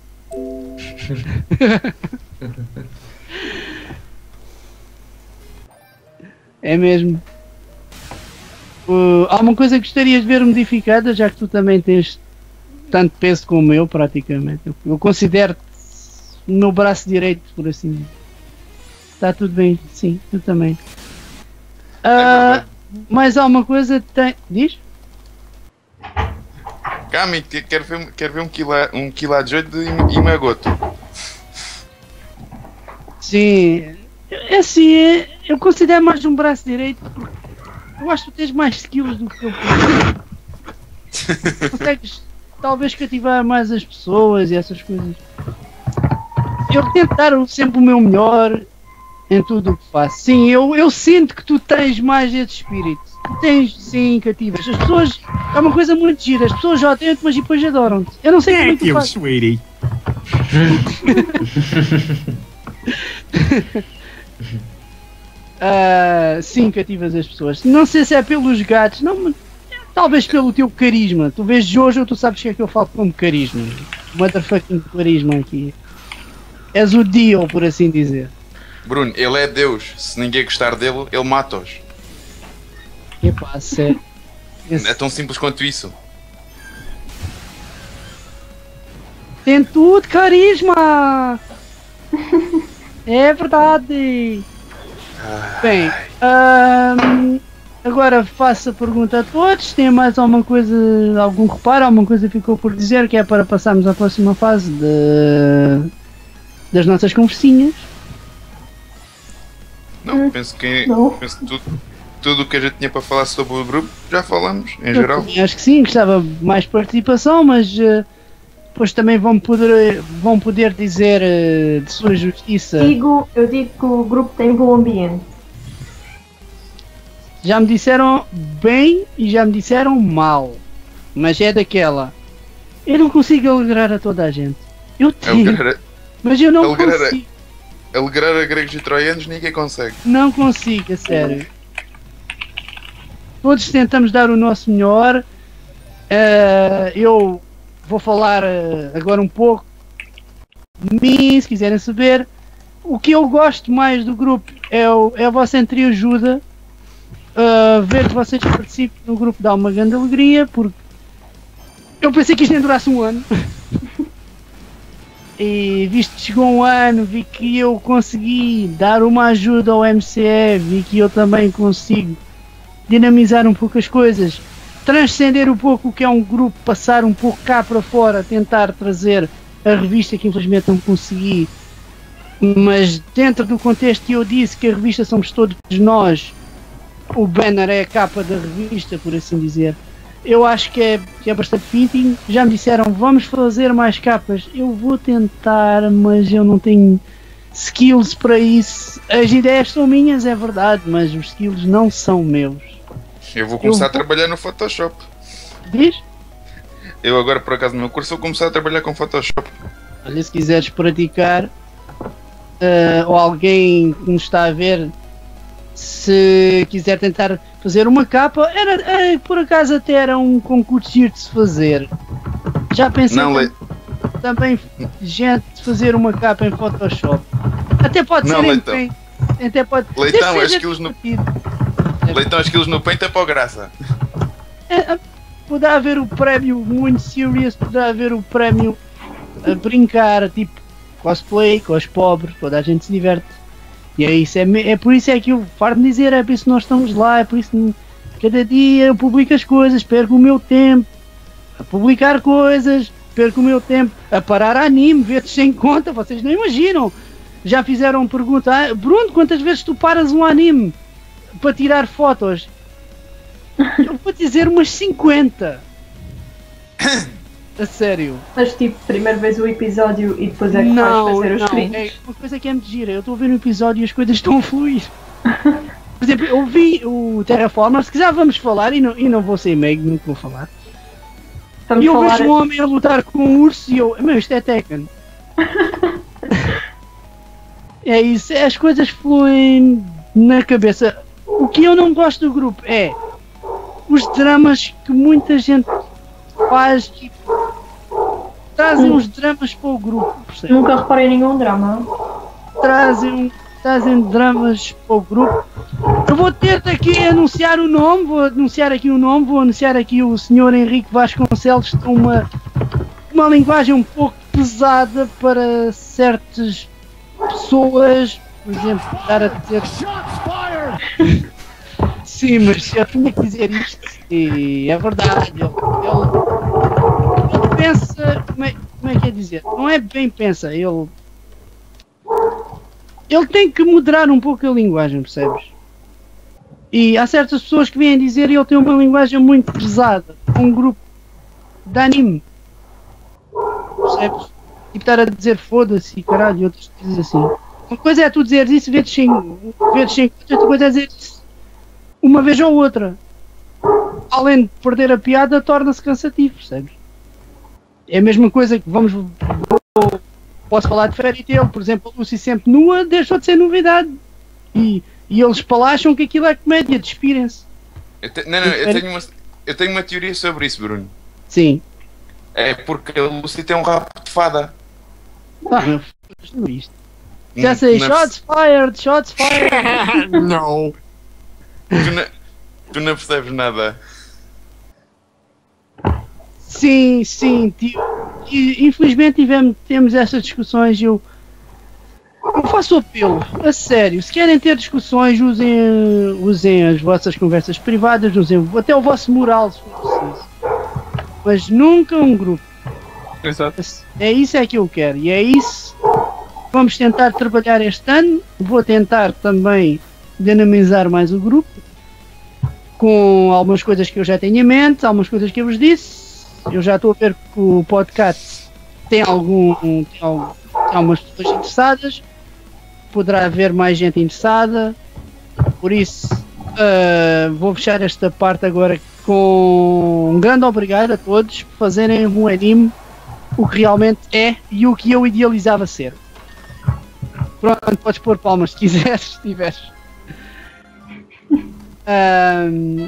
A: É mesmo. Uh, há uma coisa que gostarias de ver modificada, já que tu também tens tanto peso como eu, praticamente. Eu, eu considero-te o meu braço direito, por assim dizer. Está tudo bem, sim, eu também. Uh, mais alguma coisa tem. Diz?
D: Cami, quero ver, quero ver um quila, um quila de oito e Imagoto.
A: Sim, é assim, é, eu considero mais um braço direito porque eu acho que tu tens mais skills do que eu. Consegues talvez cativar mais as pessoas e essas coisas. Eu tento dar sempre o meu melhor em tudo o que faço. Sim, eu, eu sinto que tu tens mais esse espírito. Tu tens, sim, cativas. As pessoas, é uma coisa muito gira. As pessoas já odeiam-te, mas depois adoram-te. Eu não sei como é que tu fazes.
G: Sweetie.
A: uh, sim, cativas as pessoas. Não sei se é pelos gatos, não, talvez pelo teu carisma. Tu vês Jojo, tu sabes o que é que eu falo como carisma. Motherfucking carisma aqui. És o Dio, por assim dizer.
D: Bruno, ele é Deus. Se ninguém gostar dele, ele mata-os.
A: Epá, sério. Esse...
D: É tão simples quanto isso.
A: Tem tudo carisma! É verdade! Bem, hum, agora faço a pergunta a todos. Tem mais alguma coisa, algum reparo, alguma coisa ficou por dizer que é para passarmos à próxima fase de, das nossas conversinhas?
D: Não, penso que,
B: Não.
D: penso que tudo, tudo o que a gente tinha para falar sobre o grupo já falamos, em
A: Eu
D: geral.
A: também acho que sim, gostava de mais participação, mas uh, depois também vão poder, vão poder dizer uh, de sua justiça.
B: Digo, eu digo que o grupo tem bom ambiente.
A: Já me disseram bem e já me disseram mal, mas é daquela. Eu não consigo alegrar a toda a gente. Eu tenho,
D: Alegrar,
A: mas eu não
D: alegrar-
A: consigo.
D: alegrar a gregos e troianos ninguém consegue.
A: Não consigo, a sério. Todos tentamos dar o nosso melhor. Uh, eu vou falar uh, agora um pouco de mim, se quiserem saber. O que eu gosto mais do grupo é, o, é a vossa entreajuda. Uh, ver que vocês participem no grupo dá uma grande alegria, porque eu pensei que isto nem durasse um ano. E visto que chegou um ano, vi que eu consegui dar uma ajuda ao M C E, vi que eu também consigo dinamizar um pouco as coisas, transcender um pouco o que é um grupo, passar um pouco cá para fora, tentar trazer a revista que infelizmente não consegui, mas dentro do contexto que eu disse que a revista somos todos nós, o banner é a capa da revista, por assim dizer. Eu acho que é, que é bastante fitting. Já me disseram, vamos fazer mais capas. Eu vou tentar, mas eu não tenho skills para isso. As ideias são minhas, é verdade, mas os skills não são meus.
D: Eu vou começar
A: Eu
D: a trabalhar no Photoshop.
A: Diz?
D: Eu agora, por acaso, no meu curso, vou começar a trabalhar com Photoshop.
A: Olha, se quiseres praticar, uh, ou alguém que nos está a ver, se quiser tentar fazer uma capa, era, era, por acaso até era um concurso giro de se fazer. Já pensei
D: Não,
A: tam-
D: Le...
A: também gente de fazer uma capa em Photoshop. Até pode
D: Não,
A: ser em
D: Leitão.
A: Paint. Até pode
D: Leitão,
A: deve ser
D: as skills no-
A: divertido.
D: Leitão, as skills no Paint é para o graça.
A: É, poderá haver o prémio muito serious, poderá haver o prémio a brincar, tipo cosplay, com os pobres, toda a gente se diverte. E é isso, é, me- é por isso é que eu farto de dizer, é por isso que nós estamos lá, é por isso que cada dia eu publico as coisas, perco o meu tempo a publicar coisas, perco o meu tempo a parar anime, vezes sem conta, vocês não imaginam. Já fizeram pergunta, ah, Bruno, quantas vezes tu paras um anime para tirar fotos? Eu vou dizer umas cinquenta. A sério.
B: Mas tipo, primeiro vês o episódio e depois é que
A: Não,
B: vais fazer os
A: não,
B: prints.
A: é uma coisa que é muito gira. Eu estou a ver um episódio e as coisas estão a fluir. Por exemplo, eu vi o Terraformers, se quiser vamos falar, e não, e não vou ser meio, nunca vou falar.
B: Vamos
A: E eu
B: falar.
A: vejo um homem a lutar com um urso e eu, meu, isto é Tekken. É isso, é, as coisas fluem na cabeça. O que eu não gosto do grupo é os dramas que muita gente faz, tipo, trazem
B: Hum.
A: os dramas para o grupo, percebe?
B: Nunca reparei em nenhum drama.
A: Trazem um, trazem dramas para o grupo. Eu vou ter aqui a anunciar o nome, vou anunciar aqui o nome, vou anunciar aqui o senhor Henrique Vasconcelos, com uma, uma linguagem um pouco pesada para certas pessoas, por exemplo, estar a dizer. Sim, mas eu tinha que dizer isto, e é verdade. Ele, ele, ele pensa. Como é, como é que é dizer? Não é bem pensa, ele. Ele tem que moderar um pouco a linguagem, percebes? E há certas pessoas que vêm dizer que ele tem uma linguagem muito pesada, com um grupo de anime, percebes? E estar a dizer foda-se e caralho, e outras coisas assim. Uma coisa é tu dizeres isso vezes cinco, vezes cinco, outra coisa é dizer isso uma vez ou outra. Além de perder a piada, torna-se cansativo, percebes? É a mesma coisa que vamos. Vou, posso falar de Fairy Tail, por exemplo, a Lucy sempre nua deixou de ser novidade. E, e eles palacham que aquilo é comédia, despirem-se.
D: Te, não, não, eu tenho, uma, eu tenho uma teoria sobre isso, Bruno.
A: Sim.
D: É porque a Lucy tem um rabo de fada.
A: Ah, meu f... isto. Já sei,
D: não,
A: shots não... fired, shots fired.
E: Não.
D: Tu não, tu não percebes nada.
A: Sim, sim, tio. E, infelizmente tivemos, temos estas discussões e eu, eu faço apelo, a sério, se querem ter discussões, usem, usem as vossas conversas privadas, usem até o vosso moral se for preciso. Mas nunca um grupo.
F: Exato.
A: É isso é que eu quero e é isso que vamos tentar trabalhar este ano. Vou tentar também dinamizar mais o grupo com algumas coisas que eu já tenho em mente, algumas coisas que eu vos disse. Eu já estou a ver que o podcast tem, algum, tem, algum, tem algumas pessoas interessadas, poderá haver mais gente interessada, por isso uh, vou fechar esta parte agora com um grande obrigado a todos por fazerem o anime o que realmente é e o que eu idealizava ser. Pronto, podes pôr palmas se quiseres, se tiveres. Um...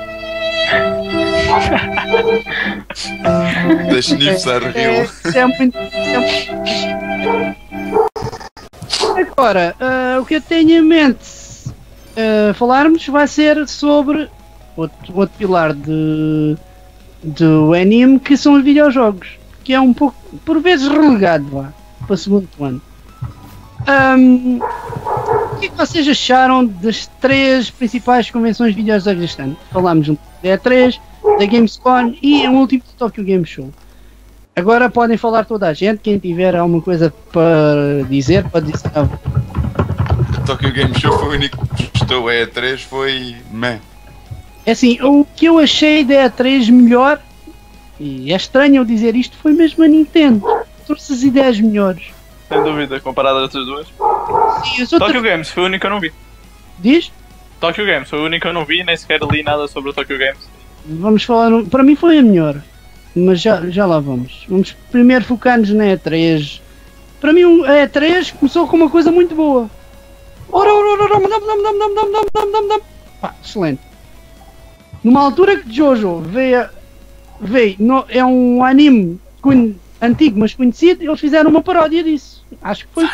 D: Deixa-me usar o
A: é,
D: rio.
A: Isso é muito. Isso é muito... Agora, uh, o que eu tenho em mente uh, falarmos vai ser sobre outro, outro pilar de, do anime, que são os videojogos, que é um pouco, por vezes, relegado lá para o segundo plano. Um, o que é que vocês acharam das três principais convenções de videojogos deste ano? Falámos um pouco da E três, da Gamescom e o último do Tokyo Game Show. Agora podem falar toda a gente, quem tiver alguma coisa para dizer, pode dizer.
D: O Tokyo Game Show foi o único que gostou, a E três foi meh.
A: É assim, o que eu achei da E três melhor, e é estranho eu dizer isto, foi mesmo a Nintendo. Trouxe as ideias melhores.
F: Sem dúvida, comparado às outras duas.
A: Sim, as outras...
F: Tokyo Games foi o único que eu não vi.
A: Diz?
F: Tokyo Games foi o único que eu não vi, nem sequer li nada sobre o Tokyo Games.
A: Vamos falar, um... para mim foi a melhor, mas já, já lá vamos. Vamos primeiro focar-nos na E três. Para mim a E três começou com uma coisa muito boa. Ora, ora, ora, ora, pá, excelente. Numa altura que Jojo veio, veio no, é um anime antigo mas conhecido, eles fizeram uma paródia disso. Acho que foi.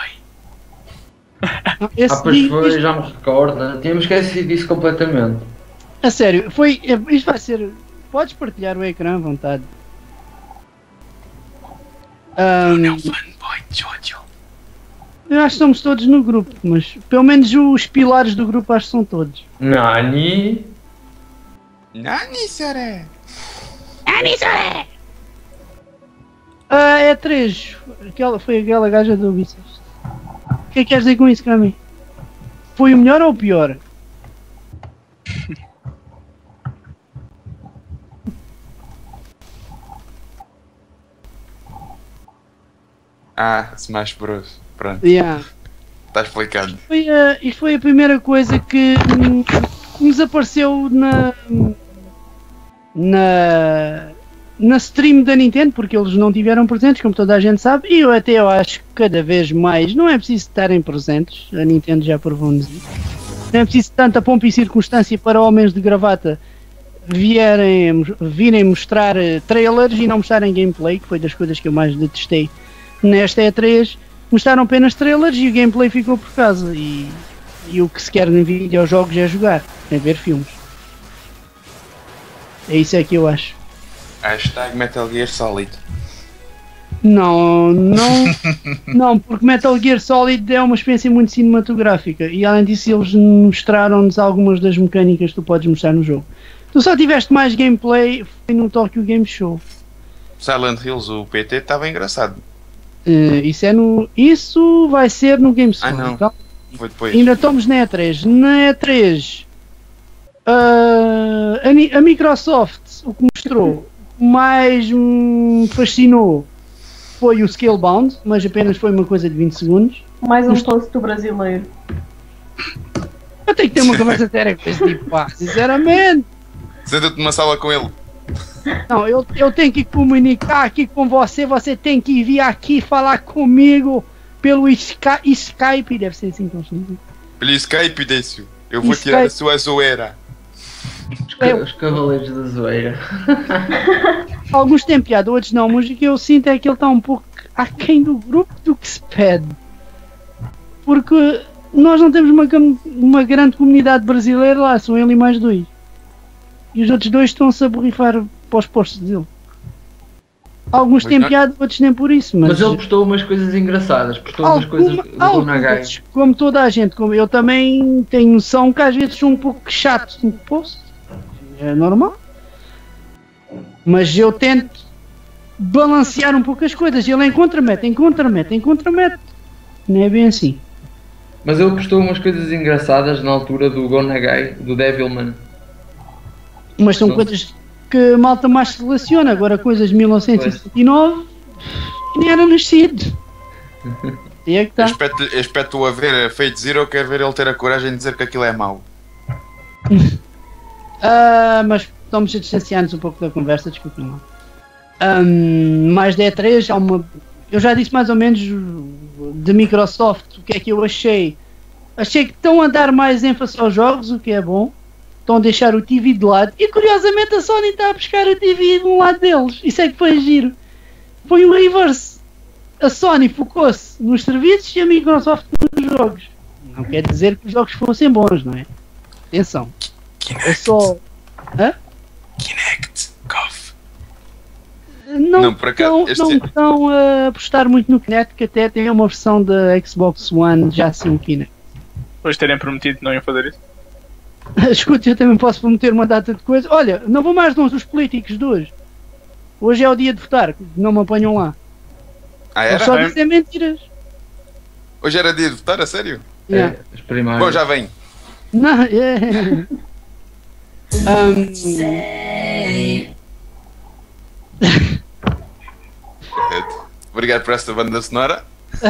A: Esse
C: ah, pois
A: dia,
C: foi,
A: isto...
C: já me recordo, né? Tínhamos esquecido disso completamente.
A: A sério, foi. Isto vai ser. Podes partilhar o ecrã à vontade. Um,
F: é o fanboy de Jojo.
A: Eu acho que somos todos no grupo, mas pelo menos os pilares do grupo acho que são todos.
C: Nani?
D: Nani, será?
A: Nani, será? A E três, aquela, foi aquela gaja do Ubisoft. O que é que queres dizer com isso, Kami? Foi o melhor ou o pior?
D: Ah, Smash Bros. Pronto,
A: Yeah.
D: está explicado.
A: Foi a, isto foi a primeira coisa que hum, nos apareceu na, na, na stream da Nintendo, porque eles não tiveram presentes, como toda a gente sabe, e eu até eu acho que cada vez mais não é preciso estarem presentes, a Nintendo já provou-nos isso. Não é preciso tanta pompa e circunstância para homens de gravata vierem, virem mostrar trailers e não mostrarem gameplay, que foi das coisas que eu mais detestei nesta E três. mostraram apenas trailers e o gameplay ficou por casa. E, e o que se quer em videojogos é jogar, é ver filmes. É isso é que eu acho.
D: Hashtag Metal Gear Solid.
A: Não, não, não, porque Metal Gear Solid é uma experiência muito cinematográfica e além disso eles mostraram-nos algumas das mecânicas que tu podes mostrar no jogo. Tu só tiveste mais gameplay foi no Tokyo Game Show.
D: Silent Hills, o P T estava engraçado.
A: Uh, isso é no, isso vai ser no Gamescom.
D: Ah não,
A: então,
D: foi depois.
A: ainda estamos na E três. Na E três uh, a, a Microsoft o que mostrou mais me fascinou foi o Scalebound, mas apenas foi uma coisa de vinte segundos.
B: Mais um post do brasileiro.
A: Eu tenho que ter uma conversa séria com esse tipo, pá, sinceramente.
D: Senta-te numa sala com ele.
A: Não, eu, eu tenho que comunicar aqui com você, você tem que vir aqui falar comigo pelo Sky, Skype, deve ser assim que eu chamo.
D: Pelo Skype, Décio. Eu vou
A: Skype.
D: tirar a sua zoeira.
C: Os, ca os cavaleiros da zoeira.
A: Alguns têm piada, outros não, mas o que eu sinto é que ele está um pouco aquém do grupo do que se pede. Porque nós não temos uma, uma grande comunidade brasileira lá, são ele e mais dois. E os outros dois estão-se a borrifar para os postos dele. Alguns
D: Mas
A: têm
D: não...
A: piada, outros nem por isso. Mas,
C: mas ele postou umas coisas engraçadas, postou umas coisas do Nagai.
A: Como toda a gente, como eu também tenho noção que às vezes sou um pouco chato no post. É normal. Mas eu tento balancear um pouco as coisas. Ele encontra meta, encontra meta, encontra meta. Não é bem assim.
C: Mas ele postou umas coisas engraçadas na altura do Go Nagai, do Devilman.
A: Mas são coisas que a malta mais se relaciona. Agora coisas de mil novecentos e setenta e nove nem era nascido. E é que tá.
D: Eu espeto a ver a Fate Zero, eu quero ver ele ter a coragem de dizer que aquilo é mau.
A: Uh, mas estamos a distanciar-nos um pouco da conversa, desculpem lá. Um, mais da E três, há uma, eu já disse mais ou menos de Microsoft o que é que eu achei. Achei que estão a dar mais ênfase aos jogos, o que é bom. Estão a deixar o T V de lado e curiosamente a Sony está a buscar o T V de um lado deles. Isso é que foi giro. Foi um reverse. A Sony focou-se nos serviços e a Microsoft nos jogos. Não quer dizer que os jogos fossem bons, não é? Atenção. É só. Hã?
D: Kinect, cough.
A: Não,
D: Não, por acaso,
A: estão,
D: este-
A: não estão a apostar muito no Kinect, que até tem uma versão da Xbox One já sem o Kinect.
F: Depois de terem prometido que não iam fazer isso.
A: Escuta, eu também posso prometer uma data de coisas. Olha, não vou mais longe dos políticos de hoje. Hoje é o dia de votar, não me apanham lá.
D: Ah,
A: Eles
D: era?
A: só dizem mentiras.
D: Hoje era dia de votar, a sério?
A: Yeah.
C: É, os primários.
D: Bom, já vem.
A: Não, é. Um,
D: Obrigado por esta banda sonora.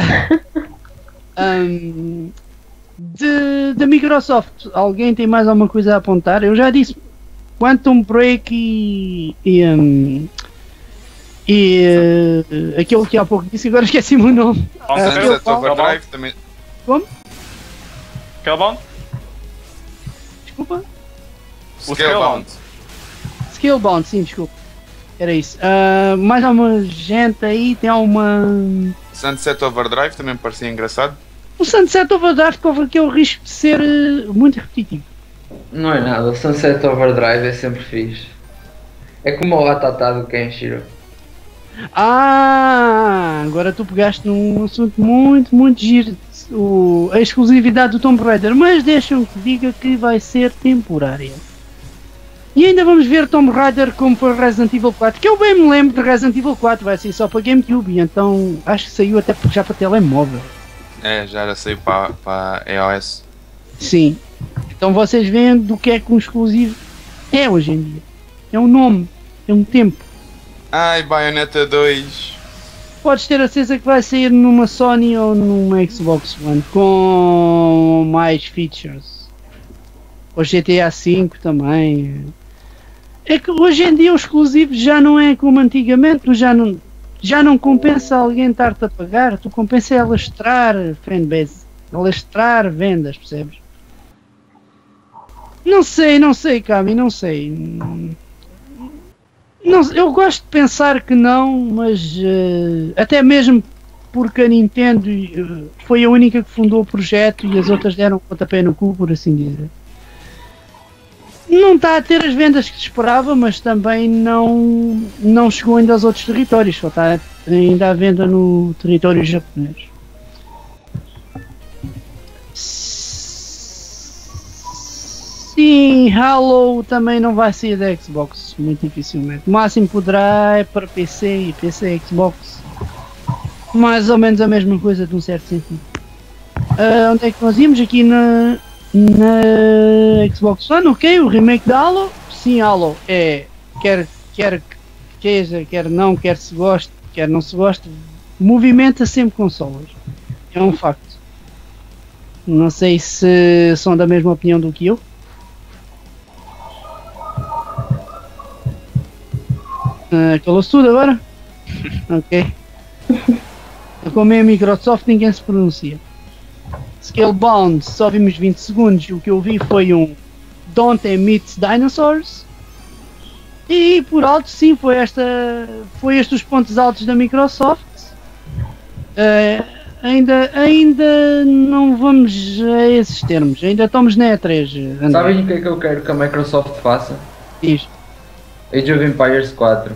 A: um, de, da Microsoft, alguém tem mais alguma coisa a apontar? Eu já disse Quantum Break e. e, um, e uh, aquele que há pouco disse, agora esqueci-me o nome.
F: Bom,
A: Ah,
F: saber.
D: Sunset
A: Scalebound.
D: Overdrive também.
A: Como?
F: Scalebound?
A: Desculpa?
F: O
D: Scalebound.
A: Scalebound, sim, desculpa. Era isso. Uh, mais alguma gente aí? Tem alguma.
D: Sunset Overdrive também me parecia engraçado.
A: O Sunset Overdrive corre aquele risco de ser uh, muito repetitivo.
C: Não é nada, o Sunset Overdrive é sempre fixe. É como o Atatá do Kenshiro.
A: Ah, agora tu pegaste num assunto muito, muito giro. O, a exclusividade do Tomb Raider, mas deixam que diga que vai ser temporária. E ainda vamos ver Tomb Raider como foi Resident Evil quatro, que eu bem me lembro de Resident Evil quatro, vai sair só para GameCube, e então acho que saiu até já para telemóvel.
D: É, já já saiu para, para iOS.
A: Sim. Então vocês veem do que é que um exclusivo é hoje em dia. É um nome, é um tempo.
D: Ai, Bayonetta dois.
A: Podes ter a certeza que vai sair numa Sony ou numa Xbox One com mais features. O G T A cinco também. É que hoje em dia o exclusivo já não é como antigamente, tu já não, já não compensa alguém estar-te a pagar, tu compensa é alastrar fanbase, alastrar vendas, percebes? Não sei, não sei, Cami, não sei. Não, eu gosto de pensar que não, mas uh, até mesmo porque a Nintendo uh, foi a única que fundou o projeto e as outras deram pontapé no cu, por assim dizer. Não está a ter as vendas que se esperava, mas também não, não chegou ainda aos outros territórios, só está ainda à venda no território japonês. Sim, Halo também não vai sair da Xbox, muito dificilmente. O máximo poderá é para P C e P C e Xbox. Mais ou menos a mesma coisa, de um certo sentido. Uh, onde é que nós íamos? Aqui na, na Xbox One, ok, o remake da Halo. Sim, Halo é, quer, quer que seja, quer não, quer se goste, quer não se goste, movimenta sempre consolas. É um facto. Não sei se são da mesma opinião do que eu. Uh, Calou-se tudo agora? Ok. Como é a Microsoft, ninguém se pronuncia. Scalebound, só vimos vinte segundos. O que eu vi foi um Dante Meets Dinosaurs. E por alto, sim, foi, esta, foi estes os pontos altos da Microsoft. Uh, ainda, ainda não vamos a esses termos. Ainda estamos na E três. André.
C: Sabem o que é que eu quero que a Microsoft faça?
A: Diz.
C: Age of Empires quatro.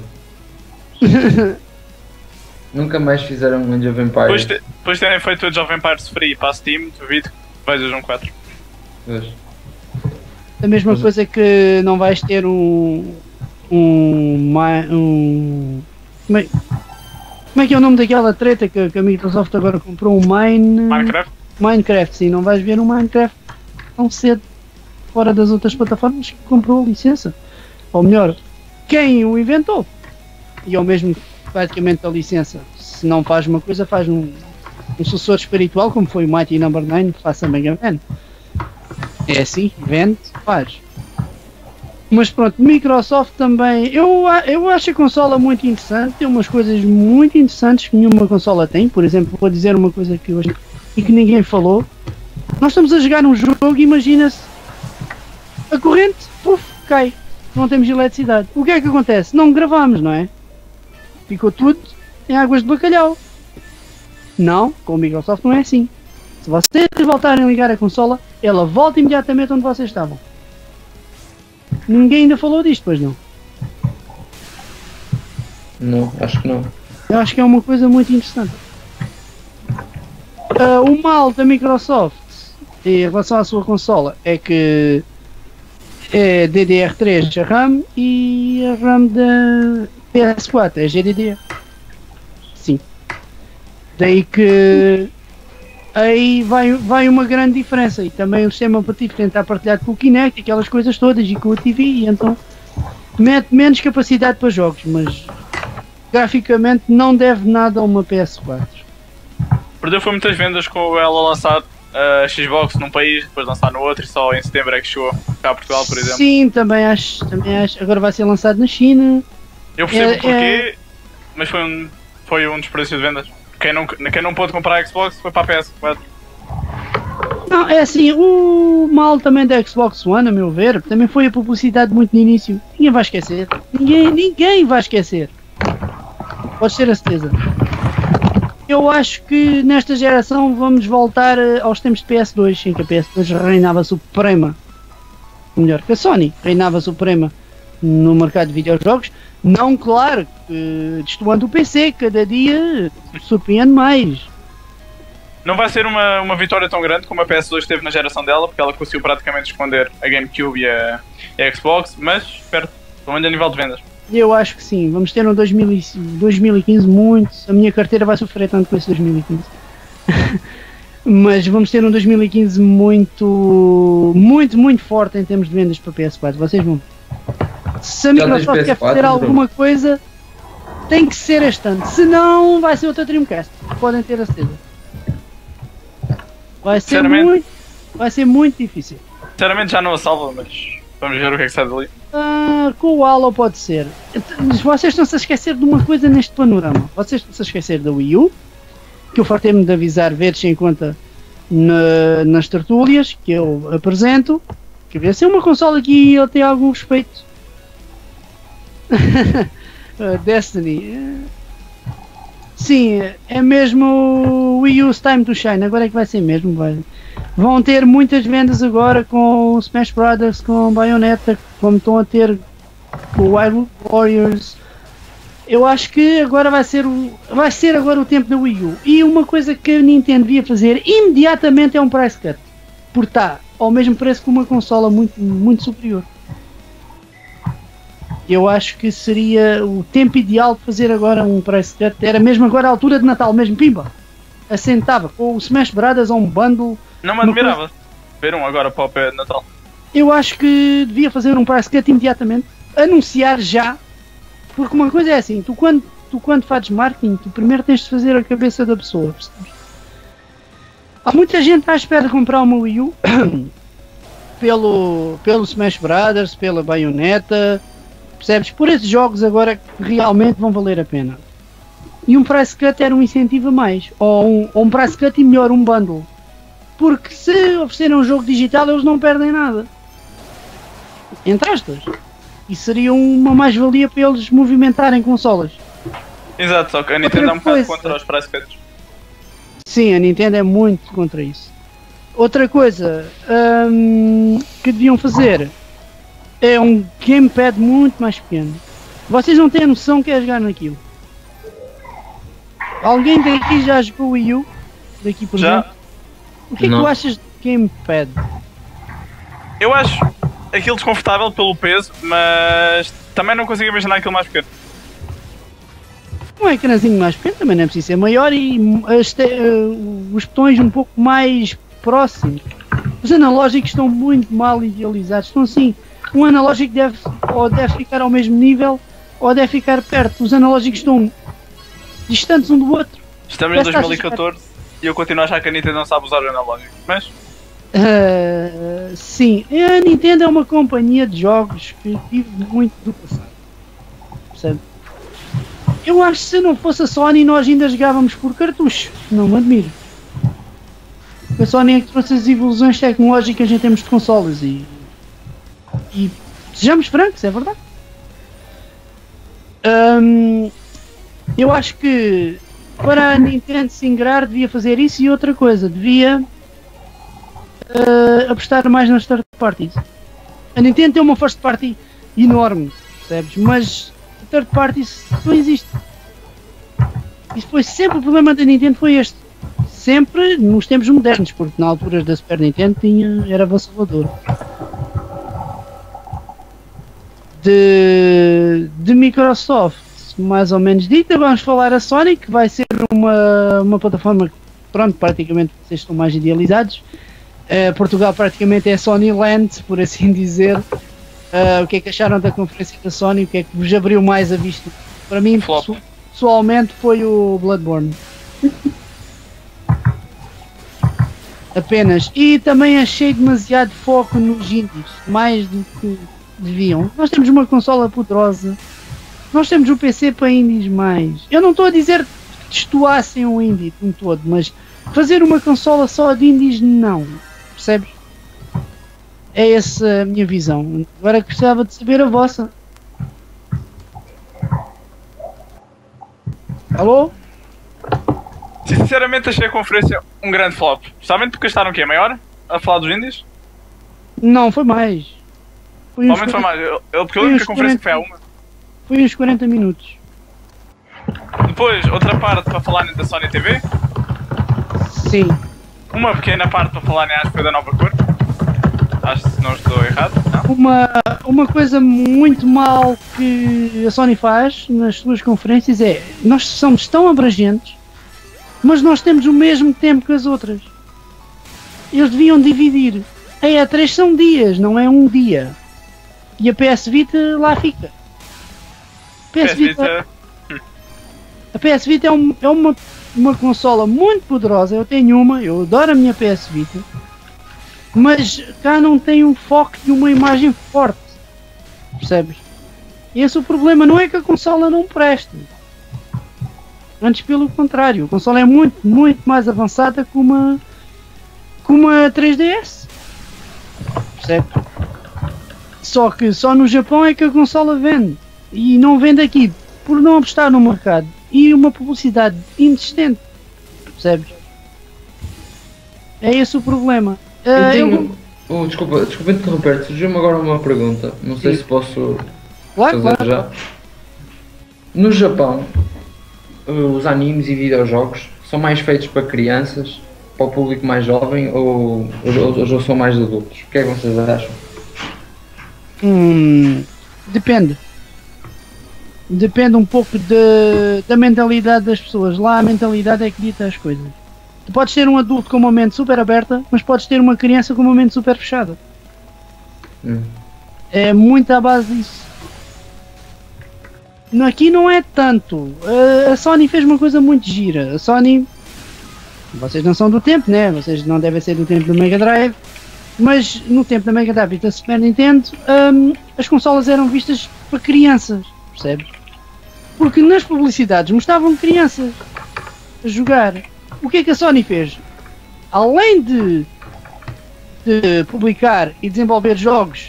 C: Nunca mais fizeram um Age of Empires.
F: Depois de terem feito o Age of Empires Free para a Steam, duvido que vejas um quatro.
C: Pois.
A: A mesma coisa que não vais ter um. Um. um como, é, como é que é o nome daquela treta que, que a Microsoft agora comprou? Um Mine.
F: Minecraft?
A: Minecraft, sim, não vais ver um Minecraft tão cedo fora das outras plataformas que comprou a licença. Ou melhor, quem o inventou? E ao mesmo praticamente a licença. Se não faz uma coisa, faz um, um sucessor espiritual, como foi o Mighty Number nove, faça Mega Man. É assim, vende, faz. Mas pronto, Microsoft também. Eu, eu acho a consola muito interessante, tem umas coisas muito interessantes que nenhuma consola tem. Por exemplo, vou dizer uma coisa que hoje e que ninguém falou. Nós estamos a jogar um jogo e imagina-se a corrente, puf, cai. Não temos eletricidade. O que é que acontece? Não gravamos, não é? Ficou tudo em águas de bacalhau. Não, com o Microsoft não é assim. Se vocês voltarem a ligar a consola, ela volta imediatamente onde vocês estavam. Ninguém ainda falou disto, pois não?
C: Não, acho que não.
A: Eu acho que é uma coisa muito interessante. Uh, o mal da Microsoft em relação à sua consola é que é D D R três a RAM e a RAM da P S quatro é G D D R. Sim. Daí que aí vai, vai uma grande diferença. E também o sistema operativo tentar partilhar com o Kinect, aquelas coisas todas, e com o T V, e então mete menos capacidade para jogos, mas graficamente não deve nada a uma P S quatro.
F: Perdeu foi muitas vendas com ela lançar a Xbox num país, depois lançar no outro, e só em setembro é que chegou cá a Portugal, por exemplo.
A: Sim, também acho, também acho. Agora vai ser lançado na China.
F: Eu percebo
A: é,
F: porquê, é... mas foi um, foi um desperdício de vendas. Quem não, quem não pôde comprar a Xbox foi para a P S quatro.
A: Não, é assim, o mal também da Xbox One, a meu ver, também foi a publicidade muito no início. Ninguém vai esquecer. Ninguém, ninguém vai esquecer. Podes ter a certeza. Eu acho que nesta geração vamos voltar aos tempos de P S dois, em que a P S dois reinava suprema. Melhor que a Sony, reinava suprema no mercado de videojogos. Não, claro, que destoando o P C, cada dia surpreende mais.
F: Não vai ser uma, uma vitória tão grande como a P S dois teve na geração dela, porque ela conseguiu praticamente esconder a GameCube e a, e a Xbox, mas perto, pelo menos a nível de vendas.
A: Eu acho que sim, vamos ter um dois mil e quinze muito, a minha carteira vai sofrer tanto com esse dois mil e quinze. Mas vamos ter um dois mil e quinze muito, muito, muito forte em termos de vendas para P S quatro, vocês vão. Se a Microsoft quer fazer alguma coisa, tem que ser este ano, senão vai ser outra Dreamcast, podem ter a certeza. Vai ser muito, vai ser muito difícil.
F: Sinceramente já não a salva, mas vamos ver o que é que sai dali.
A: Ah, com o Halo pode ser. Mas vocês estão-se a esquecer de uma coisa neste panorama. Vocês estão-se a esquecer da Wii U, que eu fartei-me de avisar vezes em conta na, nas tertúlias que eu apresento. Que ver se é uma consola que ele tem algum respeito. Destiny. Sim, é mesmo o Wii U's Time to Shine, agora é que vai ser mesmo, velho. Vão ter muitas vendas agora com Smash Brothers, com Bayonetta, como estão a ter com o Wild Warriors. Eu acho que agora vai ser, o, vai ser agora o tempo da Wii U. E uma coisa que a Nintendo devia fazer imediatamente é um price cut. Porque está ao mesmo preço que uma consola muito, muito superior. Eu acho que seria o tempo ideal de fazer agora um price cut. Era mesmo agora a altura de Natal, mesmo pimba. Assentava com o Smash Brothers ou um bundle.
F: Não me admirava ver um agora para o pé de Natal.
A: Eu acho que devia fazer um price cut imediatamente. Anunciar já. Porque uma coisa é assim, tu quando, tu quando fazes marketing, tu primeiro tens de fazer a cabeça da pessoa. Percebes? Há muita gente à espera de comprar uma Wii U pelo, pelo Smash Brothers, pela Bayonetta. Percebes? Por esses jogos agora que realmente vão valer a pena. E um price cut era um incentivo a mais. Ou um, ou um price cut e melhor, um bundle. Porque se oferecerem um jogo digital eles não perdem nada. Entre aspas. E seria uma mais-valia para eles movimentarem consolas.
F: Exato, só que a Nintendo é um bocado contra os price cuts.
A: Sim, a Nintendo é muito contra isso. Outra coisa hum, que deviam fazer é um gamepad muito mais pequeno. Vocês não têm a noção que é jogar naquilo. Alguém daqui já jogou o Wii U? Daqui por
F: Já.
A: exemplo? O que é que
C: Não.
A: tu achas de gamepad?
F: Eu acho aquilo desconfortável pelo peso, mas também não consigo imaginar aquilo mais pequeno.
A: Um ecrãzinho mais pequeno também não é preciso ser maior e as te- uh, os botões um pouco mais próximos. Os analógicos estão muito mal idealizados. Estão assim, um analógico deve, ou deve ficar ao mesmo nível ou deve ficar perto. Os analógicos estão distantes um do outro.
F: Estamos em
A: Já
F: dois mil e catorze e eu continuo a achar que a Nintendo não sabe usar o analógico. Mas
A: Uh, sim, a Nintendo é uma companhia de jogos que vive muito do passado. Percebe? Eu acho que se não fosse a Sony nós ainda jogávamos por cartucho. Não me admiro. A Sony é que trouxe as evoluções tecnológicas em termos de consoles e, e sejamos francos, é verdade. Hum, eu acho que para a Nintendo se ingrar devia fazer isso e outra coisa, devia uh, apostar mais nas third parties. A Nintendo tem uma first party enorme, percebes? Mas a third parties não existe. Isso foi sempre o problema da Nintendo, foi este. Sempre nos tempos modernos, porque na altura da Super Nintendo tinha, era avassalador. De, de Microsoft, mais ou menos dita, vamos falar a Sony, que vai ser uma, uma plataforma que, pronto, praticamente vocês estão mais idealizados. Uh, Portugal praticamente é Sony Land, por assim dizer. Uh, o que é que acharam da conferência da Sony? O que é que vos abriu mais a vista? Para mim, pessoal, pessoalmente, foi o Bloodborne. Apenas. E também achei demasiado foco nos indies, mais do que deviam. Nós temos uma consola poderosa, nós temos o P C para indies mais. Eu não estou a dizer que destoassem o indie como todo, mas fazer uma consola só de indies, não. Percebes? É essa a minha visão. Agora gostava de saber a vossa. Alô?
F: sinceramente achei a conferência um grande flop. Justamente porque gastaram o quê? Meia hora? A falar dos indies?
A: Não, foi mais. Foi uns
F: Provavelmente foi mais. Eu, eu, porque eu
A: foi
F: lembro
A: uns
F: que a conferência
A: quarenta
F: foi a uma.
A: Foi uns quarenta minutos.
F: Depois, outra parte para falarem da Sony T V.
A: Sim.
F: Uma pequena parte para falarem, acho que foi da nova cor. Acho que se não estou errado, não?
A: Uma, uma coisa muito mal que a Sony faz nas suas conferências é: nós somos tão abrangentes, mas nós temos o mesmo tempo que as outras. Eles deviam dividir. A E três são dias, não é um dia. E a P S Vita lá fica. A P S Vita, a P S Vita é, um, é uma, uma consola muito poderosa. Eu tenho uma, eu adoro a minha P S Vita. Mas cá não tem um foco de uma imagem forte. Percebes? Esse é o problema. Não é que a consola não preste. Antes pelo contrário. A consola é muito, muito mais avançada que uma, que uma três D S. Percebe? Só que só no Japão é que a consola vende. E não vende aqui por não apostar no mercado. e uma publicidade inexistente, percebes? É esse o problema. Uh,
C: eu tenho...
A: eu...
C: Oh, desculpa, desculpa interromper, surgiu-me agora uma pergunta, não sei Sim. se posso
A: claro,
C: fazer
A: claro.
C: já. No Japão, os animes e videojogos são mais feitos para crianças, para o público mais jovem, ou, ou, ou são mais adultos? O que é que vocês acham?
A: Hum, depende. Depende um pouco de, da mentalidade das pessoas. Lá a mentalidade é que dita as coisas. Tu podes ter um adulto com uma mente super aberta, mas podes ter uma criança com uma mente super fechada.
C: Hum.
A: É muito à base disso. Aqui não é tanto. A Sony fez uma coisa muito gira. A Sony... Vocês não são do tempo, né? Vocês não devem ser do tempo do Mega Drive. Mas no tempo da Mega Drive e da Super Nintendo, um, as consolas eram vistas para crianças. Percebes? Porque nas publicidades mostravam crianças a jogar. O que é que a Sony fez? Além de, de publicar e desenvolver jogos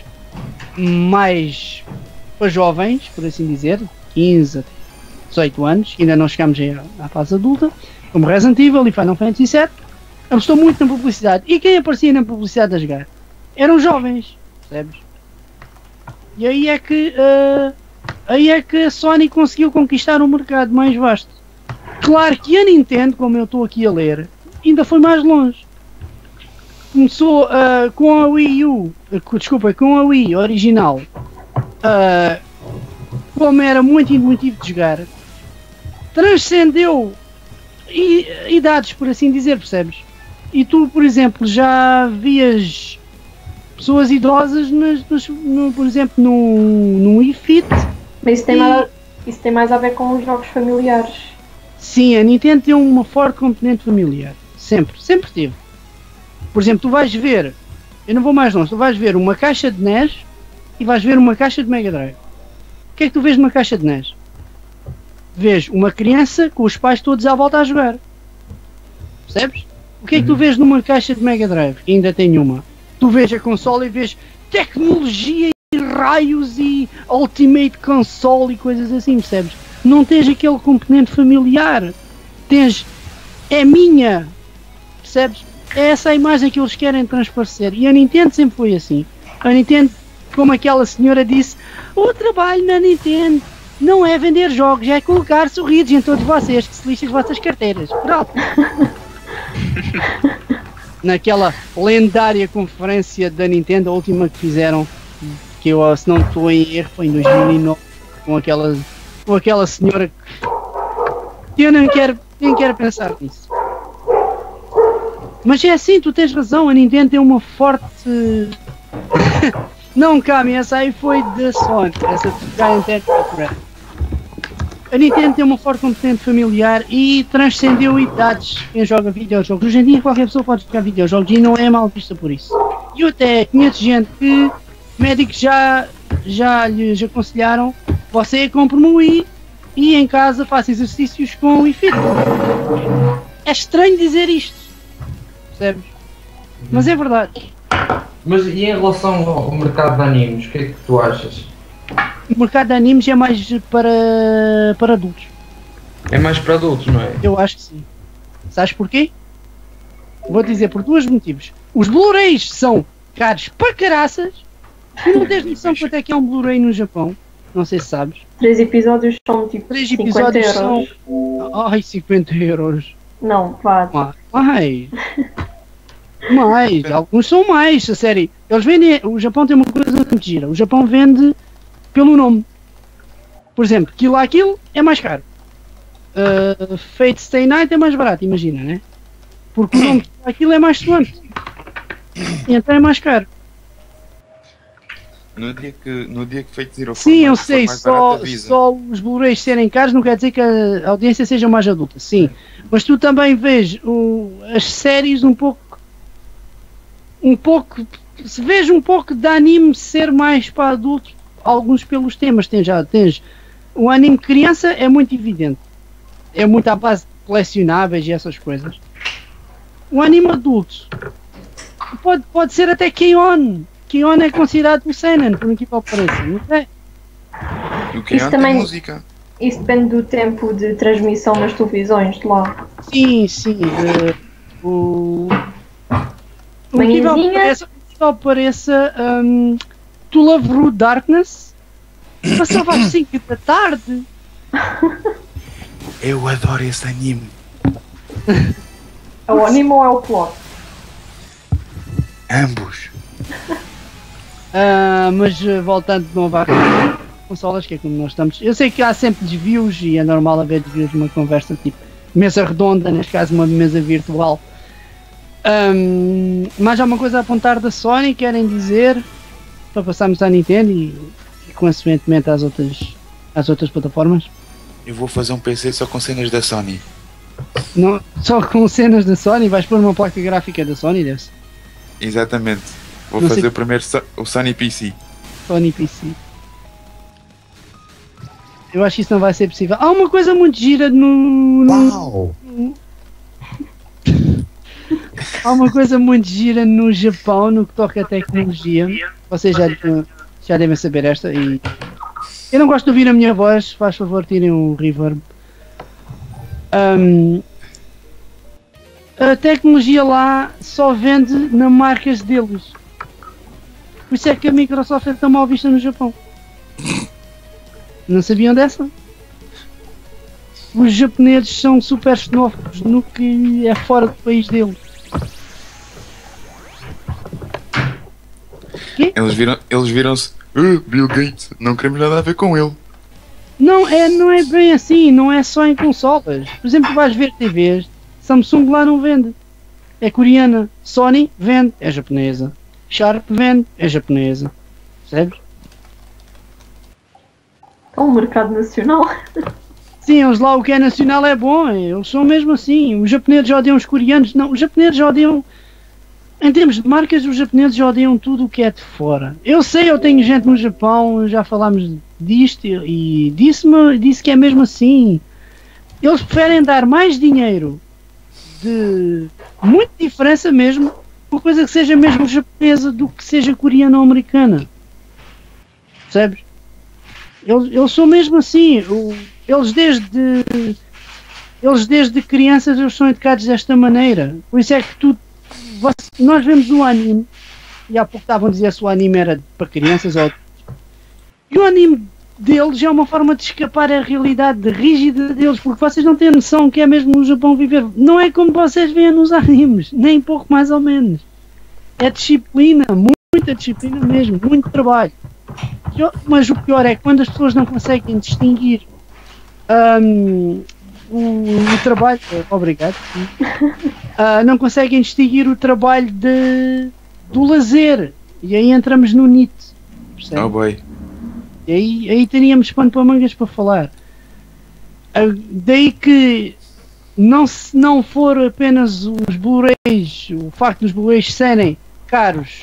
A: mais para jovens, por assim dizer, quinze, dezoito anos, ainda não chegámos à fase adulta, como Resident Evil e Final Fantasy sete, apostou muito na publicidade. E quem aparecia na publicidade a jogar? Eram jovens, percebes? E aí é que uh, aí é que a Sony conseguiu conquistar um mercado mais vasto. Claro que a Nintendo, como eu estou aqui a ler, ainda foi mais longe. Começou uh, com a Wii U, uh, desculpa, com a Wii original, uh, como era muito intuitivo de jogar, transcendeu i, idades, por assim dizer, percebes? E tu, por exemplo, já vias pessoas idosas, nas, nas, no, por exemplo, no, no Wii Fit.
B: Mas isso tem, e... mais, isso tem mais a ver com os jogos familiares.
A: Sim, a Nintendo tem uma forte componente familiar. Sempre, sempre teve. Por exemplo, tu vais ver, eu não vou mais longe, tu vais ver uma caixa de N E S e vais ver uma caixa de Mega Drive. O que é que tu vês numa caixa de N E S? Vês uma criança com os pais todos à volta a jogar. Percebes? O que é que tu vês numa caixa de Mega Drive? Que ainda tem uma. Tu vês a consola e vês tecnologia e raios e Ultimate Console e coisas assim, percebes? Não tens aquele componente familiar. Tens, é minha, percebes? É essa a imagem que eles querem transparecer. E a Nintendo sempre foi assim. A Nintendo, como aquela senhora disse, o trabalho na Nintendo não é vender jogos, é colocar sorrisos em todos vocês que se lixem as vossas carteiras. Pronto. Naquela lendária conferência da Nintendo, a última que fizeram, que eu, se não estou em erro, foi em dois mil e nove, com aquela, com aquela senhora que eu nem quero, nem quero pensar nisso. Mas é assim, tu tens razão, a Nintendo tem uma forte... Não, Kami, essa aí foi da Sony, essa da Nintendo. A Nintendo tem uma forte componente familiar e transcendeu idades quem joga videojogos. Hoje em dia qualquer pessoa pode jogar videojogos e não é mal vista por isso. E eu até conheço gente que médicos já, já lhes aconselharam: você compra um Wii e em casa faça exercícios com o Wii Fit. É estranho dizer isto, percebes? Mas é verdade.
C: Mas e em relação ao mercado de animes, o que é que tu achas?
A: O mercado de animes é mais para, para adultos.
C: É mais para adultos, não é?
A: Eu acho que sim. Sabes porquê? Vou dizer por dois motivos. Os Blu-rays são caros para caraças. Tu não tens noção quanto é que é um Blu-ray no Japão. Não sei se sabes.
B: Três episódios são tipo
A: Três
B: cinquenta
A: episódios
B: euros.
A: São... Ai, cinquenta euros.
B: Não, quatro.
A: Mais. Mais. Alguns são mais, a sério. Eles vendem... O Japão tem uma coisa muito gira. O Japão vende pelo nome. Por exemplo, Kill la Kill é mais caro. Uh, Fate Stay Night é mais barato, imagina, né? Porque o nome Kill la Kill é mais suante. E então é mais caro.
D: No dia que, no dia que Fate Zero
A: Sim, eu sei, só, só os Blu-rays serem caros não quer dizer que a audiência seja mais adulta, sim. Mas tu também vês o, as séries um pouco um pouco, se vês um pouco de anime ser mais para adultos, alguns pelos temas, tens já, tens o anime criança é muito evidente, é muito à base de colecionáveis e essas coisas. O anime adulto pode, pode ser até K-On! K-On! É considerado um seinen, por aqui para o preço, não é?
D: O K-On! Tem
B: também...
D: música.
B: Isso depende do tempo de transmissão nas televisões de lá.
A: Sim, sim. Uh, o. O
B: Manhãzinha.
A: que ao pareça. Um, To Love Rude Darkness passava às cinco da tarde.
D: Eu adoro esse anime.
B: É o anime ou é o plot?
D: Ambos.
A: Uh, mas uh, voltando de novo às consolas, que é como nós estamos. Eu sei que há sempre desvios e é normal haver desvios numa conversa tipo mesa redonda, neste caso uma mesa virtual. Um, mais alguma coisa a apontar da Sony querem dizer para passarmos à Nintendo e, e consequentemente às outras, às outras plataformas?
D: Eu vou fazer um P C só com cenas da Sony.
A: Não, só com cenas da Sony? Vais pôr uma placa gráfica da Sony, deve-se?
D: Exatamente. Vou
A: Não
D: fazer
A: sei-
D: o primeiro so- o Sony P C.
A: Sony P C. Eu acho que isso não vai ser possível. Há uma coisa muito gira no. no-
G: Uau!
A: Há uma coisa muito gira no Japão no que toca a tecnologia. Vocês já, já devem saber esta. E eu não gosto de ouvir a minha voz. Faz favor, tirem o reverb. Um, a tecnologia lá só vende nas marcas deles. Por isso é que a Microsoft é tão mal vista no Japão. Não sabiam dessa? Os japoneses são super xenófobos no que é fora do país deles.
D: Eles viram, eles viram-se. "Ah, Bill Gates, não queremos nada a ver com ele."
A: Não é, não é bem assim, não é só em consolas. Por exemplo, vais ver T Vs, Samsung lá não vende. É coreana. Sony vende, é japonesa. Sharp vende, é japonesa. Percebes?
B: É um mercado nacional.
A: Sim, eles lá o que é nacional é bom, eles são mesmo assim. Os japoneses odeiam os coreanos, não, os japoneses odeiam. Em termos de marcas, os japoneses odeiam tudo o que é de fora. Eu sei, eu tenho gente no Japão, já falámos disto e disse-me disse que é mesmo assim. Eles preferem dar mais dinheiro de muita diferença mesmo, uma coisa que seja mesmo japonesa do que seja coreana ou americana. Percebes? Eles, eles são mesmo assim. O- Eles desde eles desde crianças eles são educados desta maneira. Por isso é que tu você- nós vemos o anime e há pouco estavam a dizer se o anime era para crianças ou e o anime deles é uma forma de escapar à realidade rígida deles, porque vocês não têm noção que é mesmo no Japão viver. Não é como vocês veem nos animes, nem pouco mais ou menos. É disciplina, muita disciplina mesmo, muito trabalho. Eu- Mas o pior é que quando as pessoas não conseguem distinguir hum, o, o trabalho. Obrigado. Ah, não conseguem distinguir o trabalho de, do lazer. E aí entramos no N I T. Percebe?
D: Oh boy.
A: E aí, aí teríamos pano para mangas para falar. Ah, daí que não, se não for apenas os Blu-rays, o facto dos Blu-rays serem caros,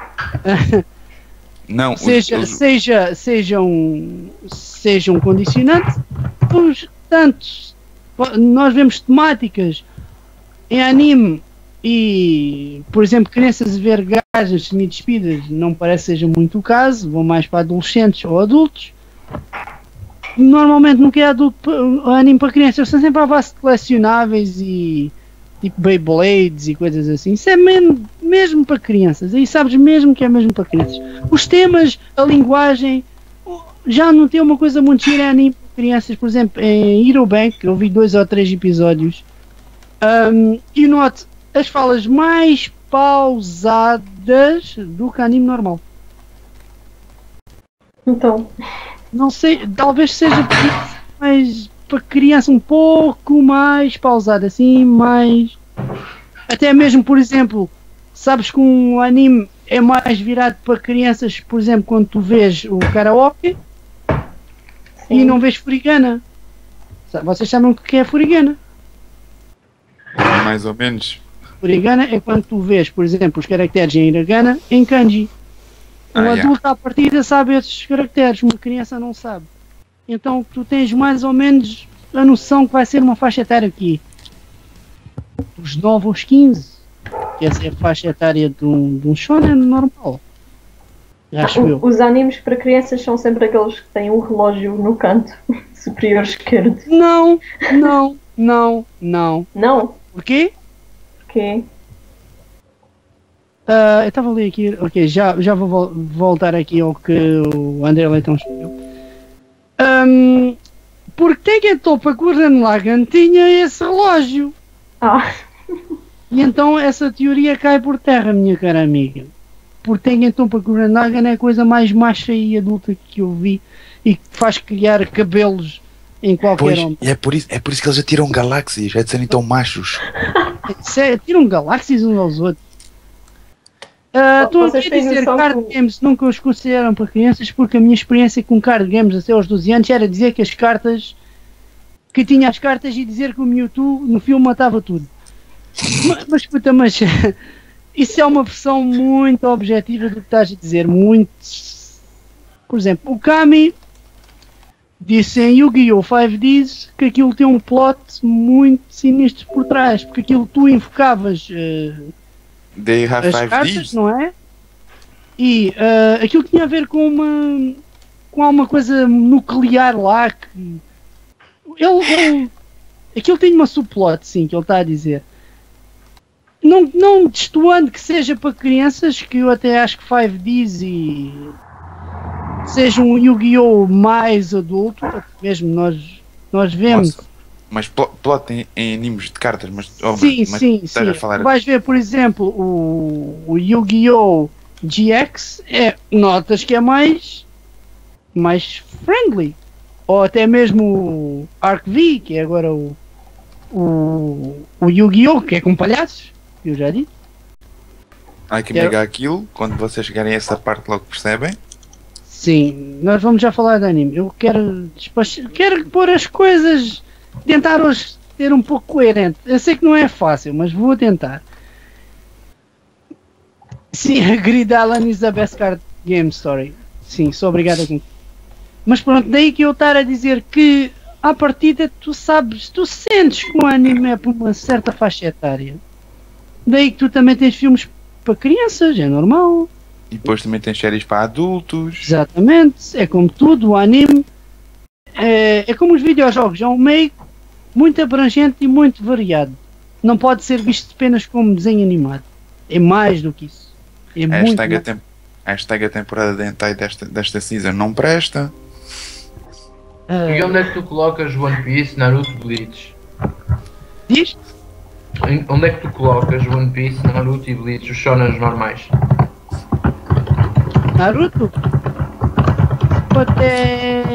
D: Não, os-
A: seja,
D: os-
A: seja, seja, um, seja um condicionante, pois, tanto nós vemos temáticas em anime e, por exemplo, crianças a ver gajas semi-despidas, não parece que seja muito o caso, vão mais para adolescentes ou adultos. Normalmente nunca é adulto, anime para crianças, são sempre à base de colecionáveis e tipo Beyblades e coisas assim. Isso é mesmo, mesmo para crianças, aí sabes mesmo que é mesmo para crianças. Os temas, a linguagem, já não tem uma coisa muito gira em anime para crianças. Por exemplo, em Hero Bank, eu vi dois ou três episódios um, e note as falas mais pausadas do que anime normal.
B: Então,
A: Não sei, talvez seja mais para criança um pouco mais pausada, assim, mais. Até mesmo, por exemplo, sabes que um anime é mais virado para crianças, por exemplo, quando tu vês o karaoke e não vês furigana. Sa- Vocês sabem o que é furigana?
D: mais ou menos.
A: Furigana é quando tu vês, por exemplo, os caracteres em hiragana em kanji. Um
D: Ah, yeah.
A: adulto à partida sabe esses caracteres, uma criança não sabe. Então tu tens mais ou menos a noção que vai ser uma faixa etária aqui. Dos nove aos quinze. Que essa é a faixa etária de um, de um shonen normal. Acho eu.
B: Os animes para crianças são sempre aqueles que têm um relógio no canto superior esquerdo.
A: Não, não, não, não.
B: Não?
A: Porquê?
B: Porquê?
A: Uh, eu estava ali aqui, ok, já, já vou vol voltar aqui ao que o André Leitão escreveu. Um, porque Tengentopa Gurren Lagann tinha esse relógio.
B: Ah.
A: E então essa teoria cai por terra, minha cara amiga. Porque Tengentopa Gurren Lagann é a coisa mais macha e adulta que eu vi e que faz criar cabelos em qualquer
G: Pois,
A: homem.
G: e é por, isso, é por isso que eles atiram galáxias, é de serem tão machos.
A: Sério, tiram galáxias uns aos outros. Uh, Estou aqui a dizer que card que... games nunca os consideram para crianças porque a minha experiência com card games até aos doze anos era dizer que as cartas que tinha as cartas e dizer que o Mewtwo no filme matava tudo. mas, mas puta, mas isso é uma versão muito objetiva do que estás a dizer. Muito. Por exemplo, o Kami disse em Yu-Gi-Oh! cinco Ds que aquilo tem um plot muito sinistro por trás, porque aquilo tu invocavas. Uh,
G: They have
A: as
G: five
A: cartas,
G: Ds?
A: não é? E uh, aquilo tinha a ver com uma com alguma coisa nuclear lá que ele, ele aquilo tem uma subplot, sim, que ele está a dizer. Não, não destoando que seja para crianças, que eu até acho que cinco Ds e seja um Yu-Gi-Oh! Mais adulto, mesmo nós, nós vemos.
G: Nossa. Mas plot em, em animes de cartas, mas óbvio,
A: sim,
G: mas
A: sim, sim.
G: A falar...
A: Vais ver, por exemplo, o, o Yu-Gi-Oh! G X, é, notas que é mais, mais friendly. Ou até mesmo o Arc V, que é agora o, o, o Yu-Gi-Oh! Que é com palhaços, que eu já disse.
G: Há que negar aquilo, quando vocês chegarem a essa parte logo percebem.
A: Sim, nós vamos já falar de anime. Eu quero, quero pôr as coisas... Tentar hoje ter um pouco coerente. Eu sei que não é fácil, mas vou tentar. Sim, a Grid Allen is the best card game story. Sim, sou obrigado a concordar. Mas pronto, daí que eu estar a dizer que à partida tu sabes, tu sentes que o anime é para uma certa faixa etária. Daí que tu também tens filmes para crianças, é normal.
G: E depois também tens séries para adultos.
A: Exatamente, é como tudo, o anime é, é como os videojogos, é um meio muito abrangente e muito variado. Não pode ser visto apenas como desenho animado. É mais do que isso. É
G: a
A: muito
G: hashtag,
A: mais.
G: a tem, a hashtag a temporada de hentai desta, desta season não presta.
A: Uh,
C: E onde é que tu colocas One Piece, Naruto, Bleach?
A: Diz?
C: Em- Onde é que tu colocas One Piece, Naruto e Bleach, os shonens normais?
A: Naruto? Até...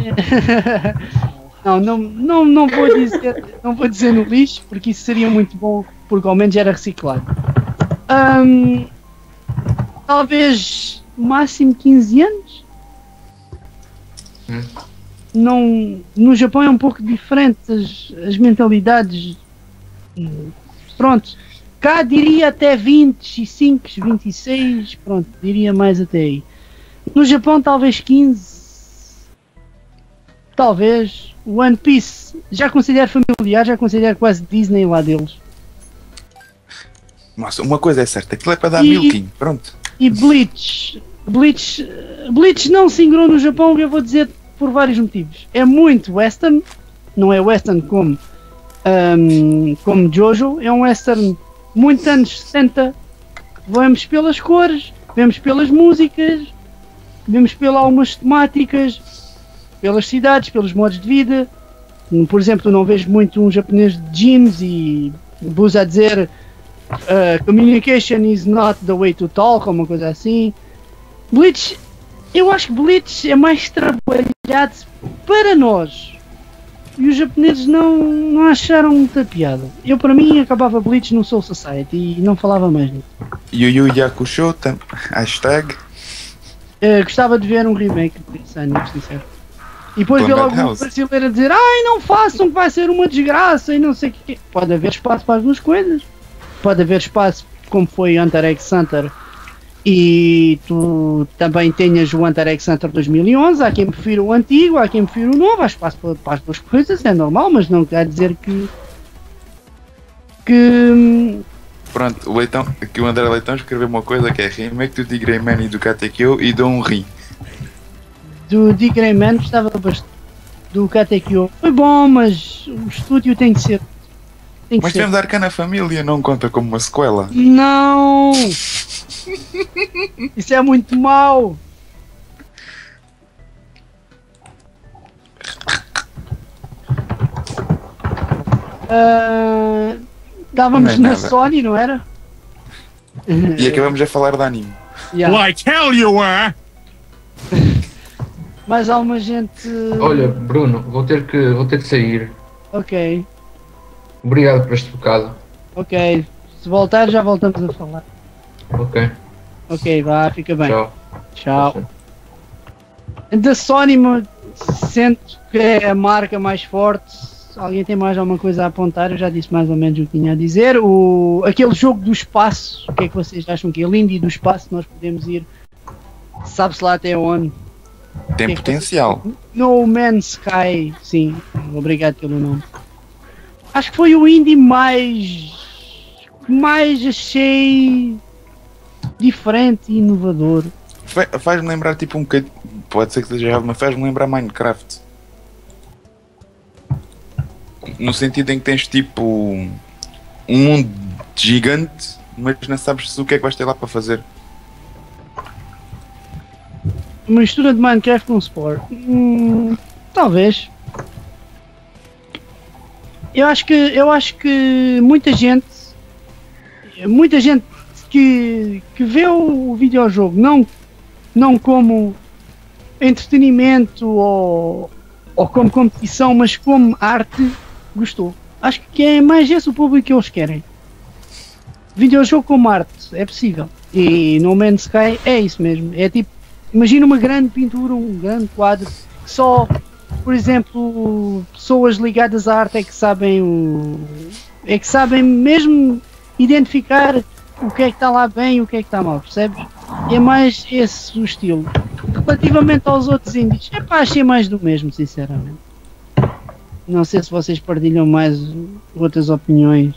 A: não, não, não, não vou dizer, não vou dizer no lixo, porque isso seria muito bom, porque ao menos era reciclado. Ahm, talvez máximo quinze anos.
C: Hum.
A: Não, no Japão é um pouco diferente as, as mentalidades. Pronto, cá diria até vinte e cinco, vinte e seis, pronto, diria mais até aí. No Japão talvez quinze. Talvez. One Piece já considero familiar, já considero quase Disney lá deles.
G: Nossa, uma coisa é certa, aquilo é para dar
A: E-
G: milking, pronto.
A: E Bleach. Bleach. Bleach não se ingrou no Japão, eu vou dizer por vários motivos. É muito western, não é western como, ahm, como Jojo, é um western muito anos setenta. Vemos pelas cores, vemos pelas músicas, vemos pelas algumas temáticas, pelas cidades, pelos modos de vida. Por exemplo, tu não vês muito um japonês de jeans e bus a dizer uh, communication is not the way to talk, ou uma coisa assim. Bleach, eu acho que Bleach é mais trabalhado para nós. E os japoneses não, não acharam muita piada. Eu, para mim, acabava Bleach no Soul Society e não falava mais nisso.
G: Yu Yu Yakusho, tam, hashtag.
A: Uh, gostava de ver um remake desse anime, sincero. E depois ver logo um brasileiro a dizer: ai, não façam que vai ser uma desgraça e não sei o que. Pode haver espaço para as duas coisas. Pode haver espaço, como foi Hunter x Hunter, e tu também tenhas o Hunter x Hunter dois mil e onze. Há quem prefira o antigo, há quem prefira o novo. Há espaço para, para as duas coisas, é normal, mas não quer dizer que. que.
G: Pronto, o Leitão, aqui o André Leitão escreveu uma coisa que é remake do Tigreman e do K T Q e dou um rim.
A: Do Tigreman gostava bastante. Do K T Q foi bom, mas o estúdio tem que ser. Tem que
G: Mas
A: ser.
G: temos a Arcana Família, não conta como uma sequela.
A: Não! Isso é muito mau! Uh, Estávamos
G: Não é
A: na
G: nada.
A: Sony, não era?
G: E acabamos a falar de anime.
A: Yeah.
H: Like hell you are!
A: Mais alguma gente.
C: Olha, Bruno, vou ter que, vou ter que sair.
A: Ok,
C: Obrigado por este bocado.
A: ok. Se voltar, já voltamos a falar.
C: Ok,
A: Ok, vá, fica bem.
C: tchau.
A: Tchau. Da Sony, me- sinto que é a marca mais forte. Se alguém tem mais alguma coisa a apontar, eu já disse mais ou menos o que tinha a dizer. O, aquele jogo do espaço, o que é que vocês acham que é lindo? E do espaço nós podemos ir, sabe-se lá até onde.
G: Tem
A: Que-
G: potencial.
A: No Man's Sky, sim, obrigado pelo nome. Acho que foi o indie mais. que mais achei diferente e inovador.
G: Fa- Faz-me lembrar tipo um bocadinho. Pode ser que seja errado, mas faz-me lembrar Minecraft. No sentido em que tens tipo um mundo gigante, mas não sabes o que é que vais ter lá para fazer.
A: Uma mistura de Minecraft com Spore. Hum, talvez. Eu acho que eu acho que muita gente muita gente que, que vê o videojogo não, não como entretenimento ou, ou como competição, mas como arte, gostou. Acho que é mais esse o público que eles querem. Videojogo como arte, é possível. E No Man's Sky é isso mesmo. É tipo, imagina uma grande pintura, um grande quadro, que só, por exemplo, pessoas ligadas à arte é que sabem o, é que sabem mesmo identificar o que é que está lá bem e o que é que está mal, percebes? É mais esse o estilo. Relativamente aos outros indies, é pá, achei mais do mesmo, sinceramente. Não sei se vocês partilham mais outras opiniões.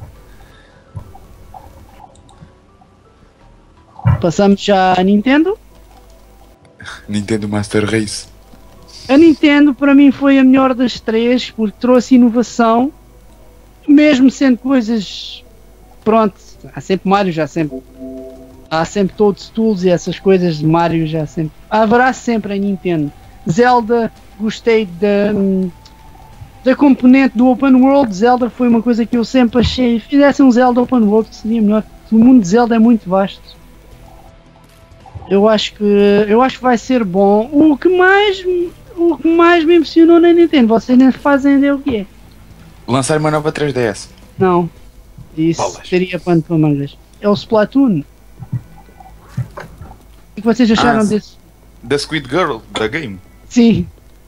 A: Passamos já à Nintendo.
G: Nintendo Master Race.
A: A Nintendo para mim foi a melhor das três porque trouxe inovação, mesmo sendo coisas, pronto, há sempre Mario, já sempre há sempre todos tools e essas coisas de Mario, já sempre haverá sempre a Nintendo. Zelda, gostei da da componente do Open World. Zelda foi uma coisa que eu sempre achei, fizesse um Zelda Open World que seria melhor. O mundo de Zelda é muito vasto. Eu acho que eu acho que vai ser bom. O que mais o que mais me impressionou na Nintendo, vocês nem fazem ideia o que é.
G: Lançar uma nova três D S.
A: Não. Isso
G: Bolas.
A: teria pano para mangas. É o Splatoon. O que vocês acharam
G: Ah,
A: desse?
G: Da Squid Girl, da game.
A: Sim.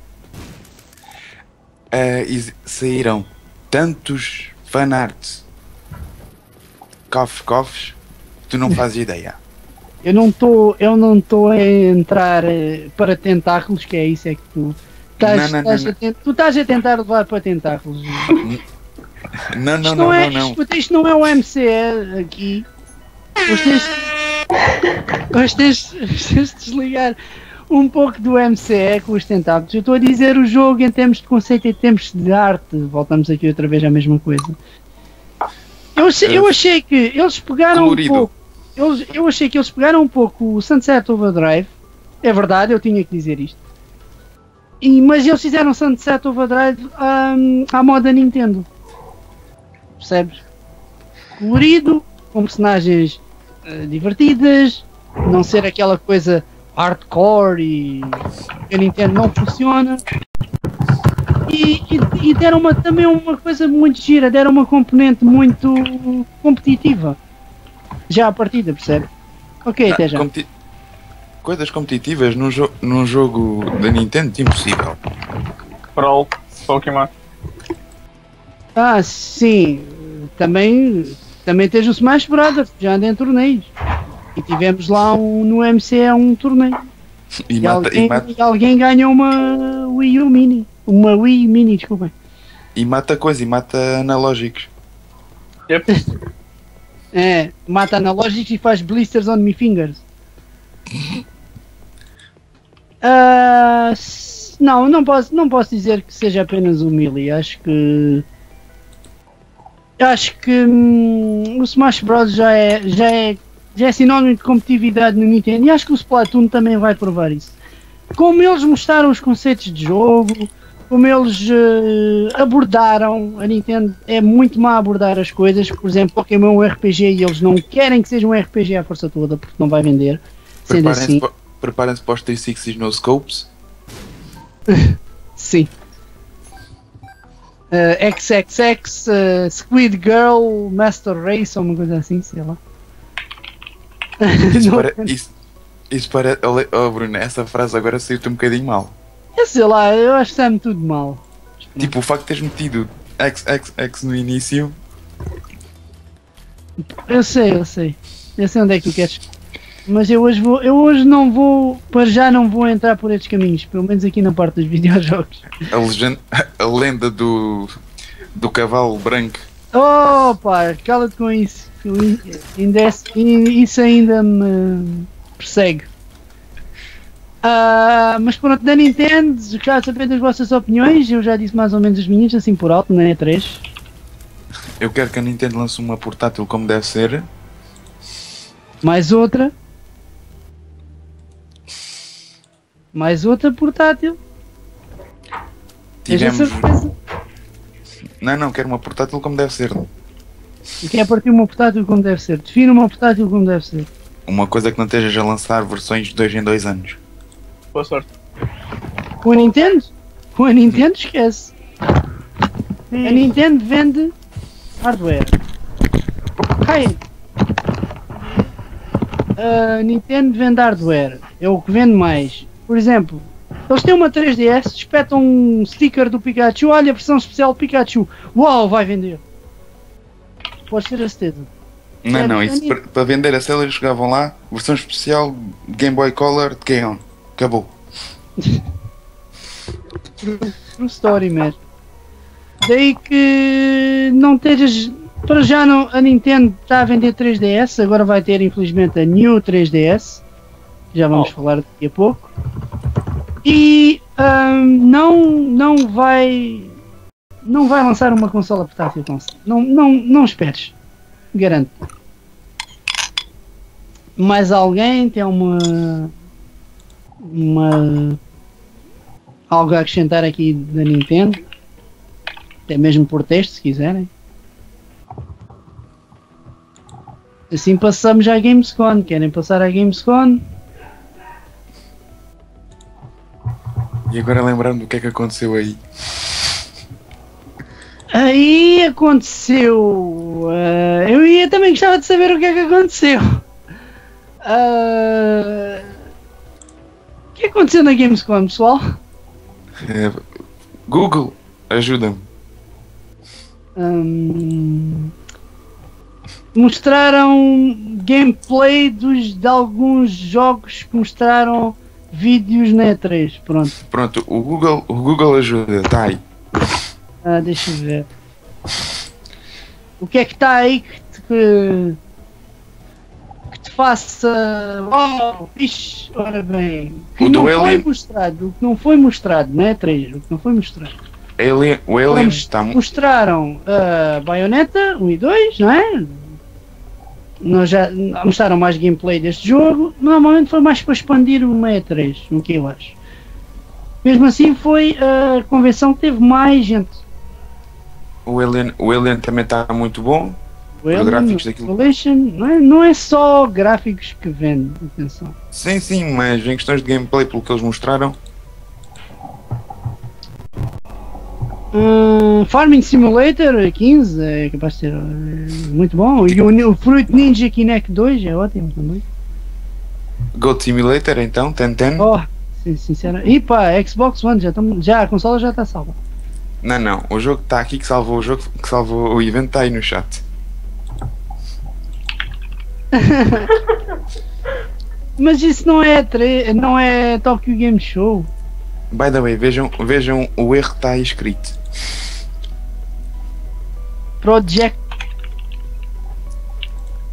G: Uh, e saíram tantos fanarts, cofres, cofres, que tu não fazes ideia.
A: Eu não estou eu não estou a entrar eh, para tentáculos, que é isso é que tu estás,
G: Não, não,
A: estás
G: não,
A: a tent- tu estás a tentar levar para tentáculos.
G: Não, não,
A: Isto
G: não,
A: é,
G: não, não.
A: Escuta, isto não é o M C E aqui. Hoje tens, hoje tens, tens de desligar um pouco do M C E com os tentáculos. Eu estou a dizer o jogo em termos de conceito e em termos de arte. Voltamos aqui outra vez à mesma coisa. Eu achei, eu achei que eles pegaram
G: Colorido.
A: um pouco. Eles, eu achei que eles pegaram um pouco o Sunset Overdrive. É verdade, eu tinha que dizer isto. E, mas eles fizeram Sunset Overdrive hum, à moda Nintendo. Percebes? Colorido, com personagens uh, divertidas, não ser aquela coisa hardcore e que a Nintendo não funciona. E, e, e deram uma, também uma coisa muito gira, deram uma componente muito competitiva. Já à partida, percebe? Ok, até já.
G: Competi- Coisas competitivas num, jo num jogo da Nintendo, impossível.
F: Brawl, Pokémon.
A: Ah, sim. Também, também tens o Smash Brothers, que já anda em torneios. E tivemos lá um, no M C E um torneio.
G: E,
A: E,
G: mata,
A: alguém,
G: e, mata,
A: e alguém ganhou uma Wii U Mini. Uma Wii Mini, desculpem.
G: e mata coisa, e mata analógicos.
F: Yep.
A: É, mata analógicos e faz blisters on me fingers. Uh, não, não posso, não posso dizer que seja apenas o melee. Acho que acho que hum, o Smash Bros já é, já é já é sinónimo de competitividade no Nintendo e acho que o Splatoon também vai provar isso. Como eles mostraram os conceitos de jogo, como eles uh, abordaram, a Nintendo é muito má a abordar as coisas. Por exemplo, Pokémon é um R P G e eles não querem que seja um R P G à força toda porque não vai vender. Sendo
G: Preparem-se
A: assim,
G: pa- preparem-se para os três sessenta no Scopes.
A: sim. Uh, X X X, uh, Squid Girl, Master Race ou uma coisa assim, sei lá.
G: Isso,
A: Não-
G: para, isso, isso para. Olha, oh, Bruno, essa frase agora saiu-te um bocadinho mal.
A: Eu sei lá, eu acho que está-me tudo mal.
G: Tipo, o facto de teres metido X X X no início.
A: Eu sei, eu sei. Eu sei onde é que tu queres. Mas eu hoje vou. Eu hoje não vou. Para já não vou entrar por estes caminhos. Pelo menos aqui na parte dos videojogos.
G: A, legenda, a lenda do. do cavalo branco.
A: Oh pá, cala-te com isso. Eu in- ainda é- Isso ainda me persegue. Ah, mas pronto, da Nintendo, já saber das vossas opiniões. Eu já disse mais ou menos os minhas, assim por alto, na E três.
G: Eu quero que a Nintendo lance uma portátil como deve ser.
A: Mais outra. Mais outra portátil. Tenho a
G: Tivemos.
A: certeza.
G: Não, não, quero uma portátil como deve ser.
A: E quer partir uma portátil como deve ser. Defina uma portátil como deve ser.
G: Uma coisa que não estejas a lançar versões de dois em dois anos.
F: Boa sorte.
A: Com a Nintendo? Com a Nintendo esquece. A Nintendo vende hardware. Ai. A Nintendo vende hardware. É o que vende mais. Por exemplo, eles têm uma três D S, espetam um sticker do Pikachu. Olha a versão especial do Pikachu. Uau, vai vender. Podes ter a certeza.
G: Não,
A: É,
G: não,
A: é
G: isso
A: ni-
G: para, para vender a série eles chegavam lá, versão especial Game Boy Color de K-On! Acabou.
A: True story, man. Daí que não tejas. Para já não, a Nintendo está a vender três D S, agora vai ter infelizmente a New três D S. Já vamos
F: Oh.
A: falar daqui a pouco. E ahm, não, não vai. Não vai lançar uma consola portátil tão cedo. Não, não, não esperes. Garanto. Mais alguém tem uma. Uma. Algo a acrescentar aqui da Nintendo? Até mesmo por texto, se quiserem. Assim passamos à Gamescom. Querem passar à Gamescom?
G: E agora lembrando do que é que aconteceu aí.
A: Aí aconteceu. ah, eu ia também gostava de saber o que é que aconteceu. Ah, o que aconteceu na Gamescom, pessoal?
G: É, Google, ajuda-me.
A: Hum, mostraram gameplay dos, de alguns jogos que mostraram vídeos na E três. Pronto,
G: Pronto, o Google, o Google ajuda, tá aí.
A: ah, deixa eu ver. O que é que está aí que te, que, que te faça. Oh, fixe, ora bem. Que
G: O
A: não
G: do
A: foi
G: Alien.
A: mostrado, o que não foi mostrado na E três, o que não foi mostrado.
G: Alien, o Alien
A: Vamos-
G: está mu-
A: Mostraram a Bayonetta um e dois, não é? Nós já mostraram mais gameplay deste jogo. Normalmente foi mais para expandir uma E três, o que eu acho. Mesmo assim foi a convenção que teve mais gente.
G: o Alien, o Alien também está muito bom.
A: O
G: Os
A: Alien,
G: gráficos
A: o
G: daquilo-
A: Revelation, não é, não é só gráficos que vende, atenção.
G: Sim, sim, mas em questões de gameplay, pelo que eles mostraram,
A: Hum, Farming Simulator quinze é capaz de ser eh, muito bom. E o, o Fruit Ninja Kinect dois é ótimo também.
G: Goat Simulator, então, ten ten.
A: Oh, sim, sincero. E pá, Xbox One, já, tam- já a consola já está salva.
G: Não, não, o jogo que está aqui que salvou o jogo, que salvou o evento está aí no chat.
A: Mas isso não é, tre- não é Tokyo Game Show.
G: By the way, vejam, vejam o erro que está aí escrito.
A: Project.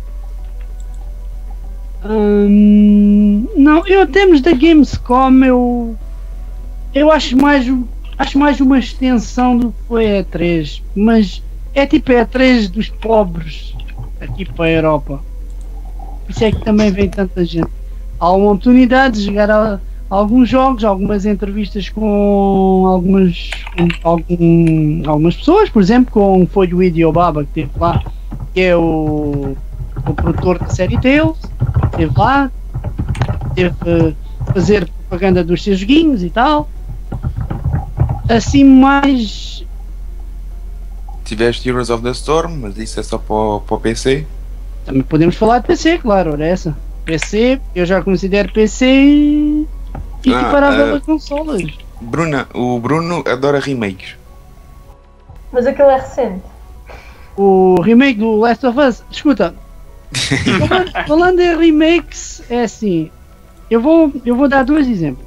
A: Hum, não, eu temos da Gamescom, eu, eu acho mais acho mais uma extensão do que foi a E três, mas é tipo a E três dos pobres aqui para a Europa. Por isso é que também vem tanta gente. Há uma oportunidade de jogar a, a alguns jogos, algumas entrevistas com algumas, com algum, algumas pessoas, por exemplo, com foi o Hideo Baba que esteve lá, que é o, o produtor da série Tales, esteve lá, teve a fazer propaganda dos seus joguinhos e tal. Assim mais.
G: Tiveste Heroes of the Storm, mas isso é só para o, para o P C.
A: Também podemos falar de P C, claro, olha essa. P C, eu já considero P C equiparável
G: Ah,
A: a consolas.
G: Bruna, o Bruno adora remakes.
B: Mas aquilo é recente.
A: O remake do Last of Us, escuta, falando, falando em remakes, é assim, eu vou, eu vou dar dois exemplos.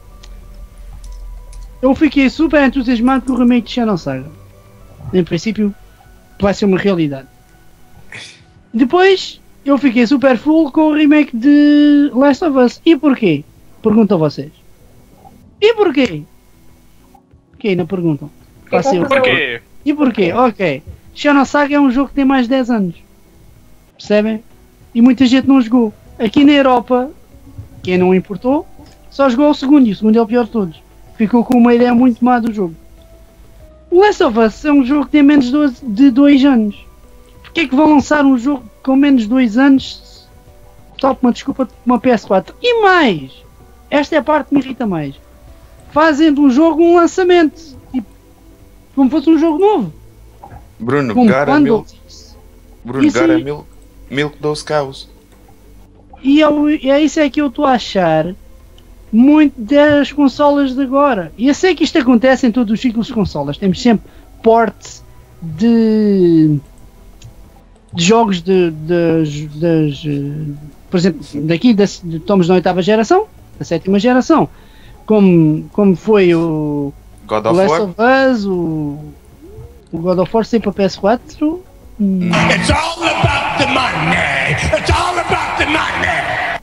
A: Eu fiquei super entusiasmado com o remake de Shadow Saga. Em princípio, vai ser uma realidade. Depois, eu fiquei super full com o remake de Last of Us. E porquê? Pergunto a vocês. E porquê? Porquê? Não perguntam. Faço eu.
F: Porquê?
A: E porquê? Ok. Shadow Saga é um jogo que tem mais de dez anos. Percebem? E muita gente não jogou. Aqui na Europa, quem não importou, só jogou o segundo. E o segundo é o pior de todos. Ficou com uma ideia muito má do jogo. O Last of Us é um jogo que tem menos de dois anos. Porquê é que vão lançar um jogo com menos de dois anos só com uma desculpa de uma P S quatro? E mais, esta é a parte que me irrita mais, fazem de um jogo um lançamento, tipo, como fosse um jogo novo,
G: Bruno,
A: com
G: gara milk,
A: bundles.
G: Bruno,
A: Isso
G: gara
A: aí.
G: milk, milk those cows.
A: E eu, é isso é que eu estou a achar muito das consolas de agora. E eu sei que isto acontece em todos os ciclos de consolas. Temos sempre ports de, de jogos de, das, das, eh, por exemplo, daqui das, de, estamos na oitava geração, da sétima geração, como, como foi o
G: God
A: o
G: of
A: Last
G: War.
A: of Us, o, o God of War sempre para P S quatro. Hum,
H: It's all about the money. It's all about the money.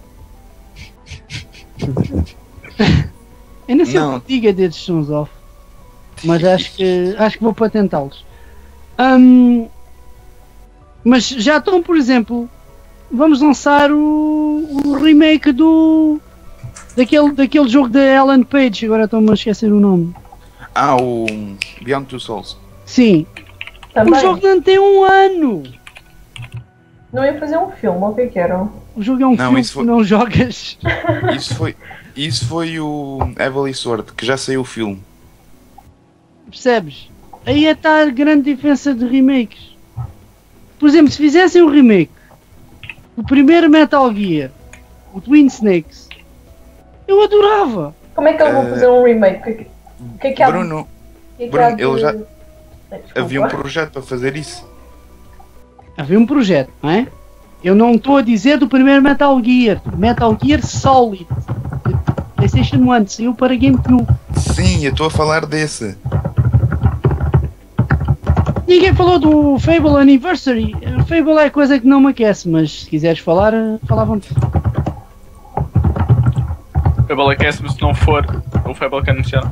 A: eu não sei
G: Não.
A: o que diga desses sons off, mas acho que acho que vou patentá-los. Hum, mas já estão, por exemplo, vamos lançar o, o remake do daquele, daquele jogo da Ellen Page, agora estou-me a esquecer o nome.
G: Ah, o Beyond Two Souls.
A: Sim,
B: Também.
A: o jogo não tem um ano.
B: Não ia fazer um filme, ou o que é que era?
A: O jogo é um
G: Não,
A: filme
G: isso
A: que
G: foi-
A: não jogas.
G: Isso foi, isso foi o Heavily Sword, que já saiu o filme.
A: Percebes? Aí está a grande diferença de remakes. Por exemplo, se fizessem um remake do primeiro Metal Gear, o Twin Snakes, eu adorava.
B: Como é que eles vão
G: Eh,
B: fazer um remake? O que é que- o que é que há,
G: Bruno,
B: o que é que
G: Bruno,
B: há de-
G: ele já-
B: Eh, desculpa.
G: havia um projeto para fazer isso.
A: Havia um projeto, não é? Eu não estou a dizer do primeiro Metal Gear, do Metal Gear Solid, de PlayStation um, saiu para GameCube.
G: Sim, eu estou a falar desse.
A: Ninguém falou do Fable Anniversary. O Fable é coisa que não me aquece, mas se quiseres falar, falavam-te.
F: O Fable aquece-me se não for o Fable que anunciaram.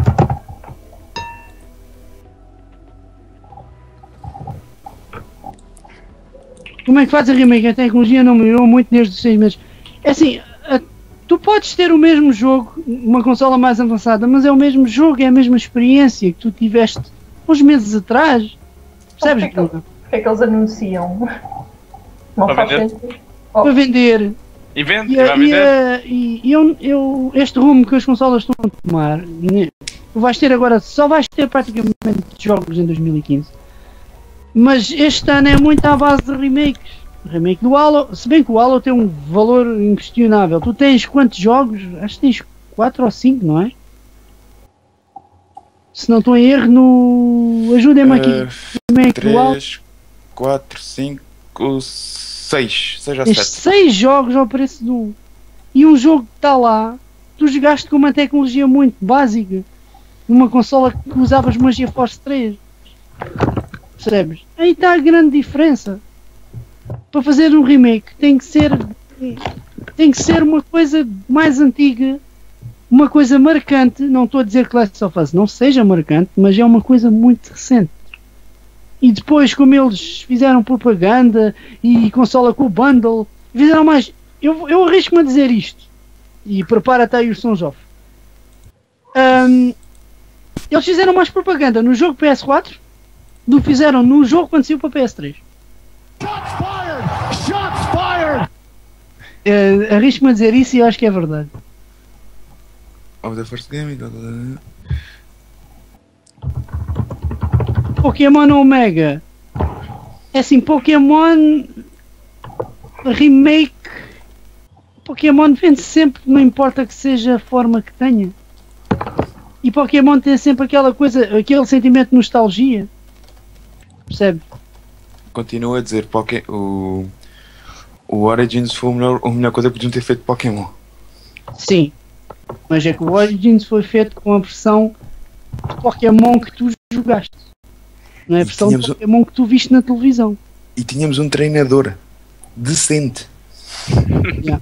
A: Como é que faz a remake? A tecnologia não melhorou muito desde os seis meses. É assim, a- tu podes ter o mesmo jogo, uma consola mais avançada, mas é o mesmo jogo, é a mesma experiência que tu tiveste uns meses atrás. Percebes,
B: Então,
A: Bruno?
B: Porque é que eles anunciam? Não
F: Para
B: faz
F: vender?
B: sentido.
A: Para vender.
F: E vende,
A: E,
F: e vai
A: a- e,
F: vender.
A: a- e- e eu, eu- este rumo que as consolas estão a tomar, né, tu vais ter agora, só vais ter praticamente jogos em dois mil e quinze. Mas este ano é muito à base de remakes. Remake do Halo, se bem que o Halo tem um valor inquestionável. Tu tens quantos jogos? Acho que tens quatro ou cinco, não é? Se não estou em erro, no. Ajudem-me aqui.
G: Uh,
A: Remake do Halo.
G: três, quatro, cinco, seis. seis ou
A: Tens
G: sete.
A: seis jogos ao preço de um. E um jogo que está lá, tu jogaste com uma tecnologia muito básica. Numa consola que usavas Magia Force três. Percebes? Aí está a grande diferença. Para fazer um remake tem que ser tem que ser uma coisa mais antiga, uma coisa marcante. Não estou a dizer que Last of Us não seja marcante, mas é uma coisa muito recente. E depois, como eles fizeram propaganda e consola com o bundle, fizeram mais. Eu, eu arrisco-me a dizer isto. E prepara-te aí os Sons Off. Um, eles fizeram mais propaganda no jogo P S quatro do que fizeram no jogo quando saiu para P S três. Shots fired! Shots fired! Uh, arrisco-me a dizer isso e eu acho que é verdade.
G: Of the first game.
A: Pokémon Omega. É assim, Pokémon Remake. Pokémon vende sempre, não importa que seja a forma que tenha. E Pokémon tem sempre aquela coisa, aquele sentimento de nostalgia. Percebe?
G: Continuo a dizer, Poké... o... o Origins foi a melhor, a melhor coisa que podiam ter feito Pokémon.
A: Sim. Mas é que o Origins foi feito com a versão de Pokémon que tu jogaste. Não é a versão de Pokémon um... que tu viste na televisão.
G: E tínhamos um treinador decente.
A: Yeah.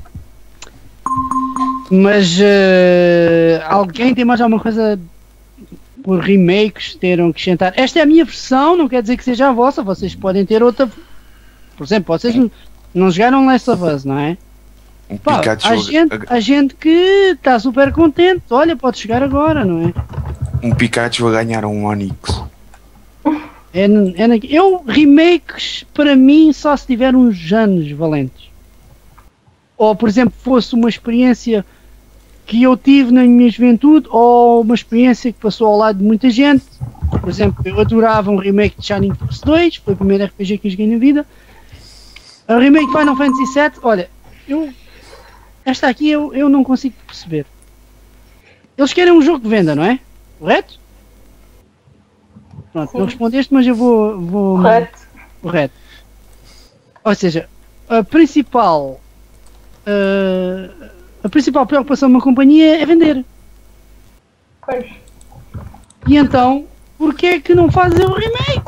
A: Mas uh, alguém tem mais alguma coisa por remakes ter que acrescentar? Esta é a minha versão, não quer dizer que seja a vossa. Vocês podem ter outra. Por exemplo, vocês não, não jogaram Last of Us, não é?
G: Um
A: Pá, há, gente, há gente que está super contente. Olha, pode chegar agora, não é?
G: Um Pikachu a ganhar um Onix.
A: É, é, eu, remakes, para mim, só se tiver uns anos valentes. Ou, por exemplo, fosse uma experiência que eu tive na minha juventude, ou uma experiência que passou ao lado de muita gente. Por exemplo, eu adorava um remake de Shining Force dois, foi o primeiro R P G que eu joguei na vida. A remake de Final Fantasy sete, olha, eu, esta aqui eu, eu não consigo perceber. Eles querem um jogo de venda, não é? Correto? Pronto, não respondeste, mas eu vou... vou
B: Correto.
A: Correto. Ou seja, a principal... Uh, a principal preocupação de uma companhia é vender.
B: Pois.
A: E então, porquê é que não fazem o remake?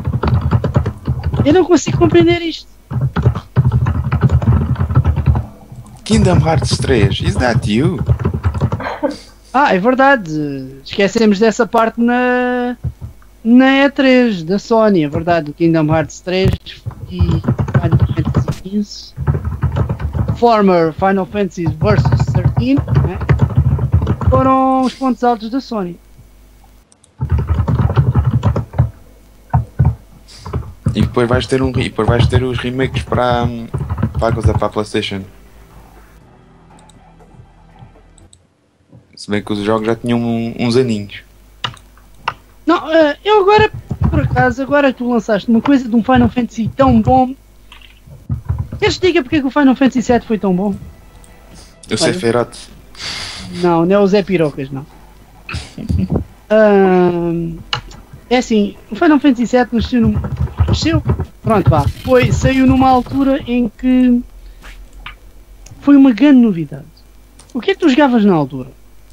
A: Eu não consigo compreender isto.
G: Kingdom Hearts três, is that you?
A: Ah, é verdade. Esquecemos dessa parte na, na E três da Sony, é verdade. O Kingdom Hearts três e Final Fantasy quinze. Former Final Fantasy versus treze, né? Foram os pontos altos da Sony.
G: E depois vais ter um e depois vais ter os remakes para para a coisa, para a PlayStation. Se bem que os jogos já tinham um, uns aninhos.
A: Não, uh, eu agora, por acaso, agora que tu lançaste uma coisa de um Final Fantasy tão bom. Queres que diga porque é que o Final Fantasy sete foi tão bom?
G: Eu sei Ferote.
A: Não, não é o Zé Pirocas, não. uh, é assim, o Final Fantasy sete nasceu num... Nasceu? Pronto, vá. Foi, saiu numa altura em que foi uma grande novidade. O que é que tu jogavas na altura?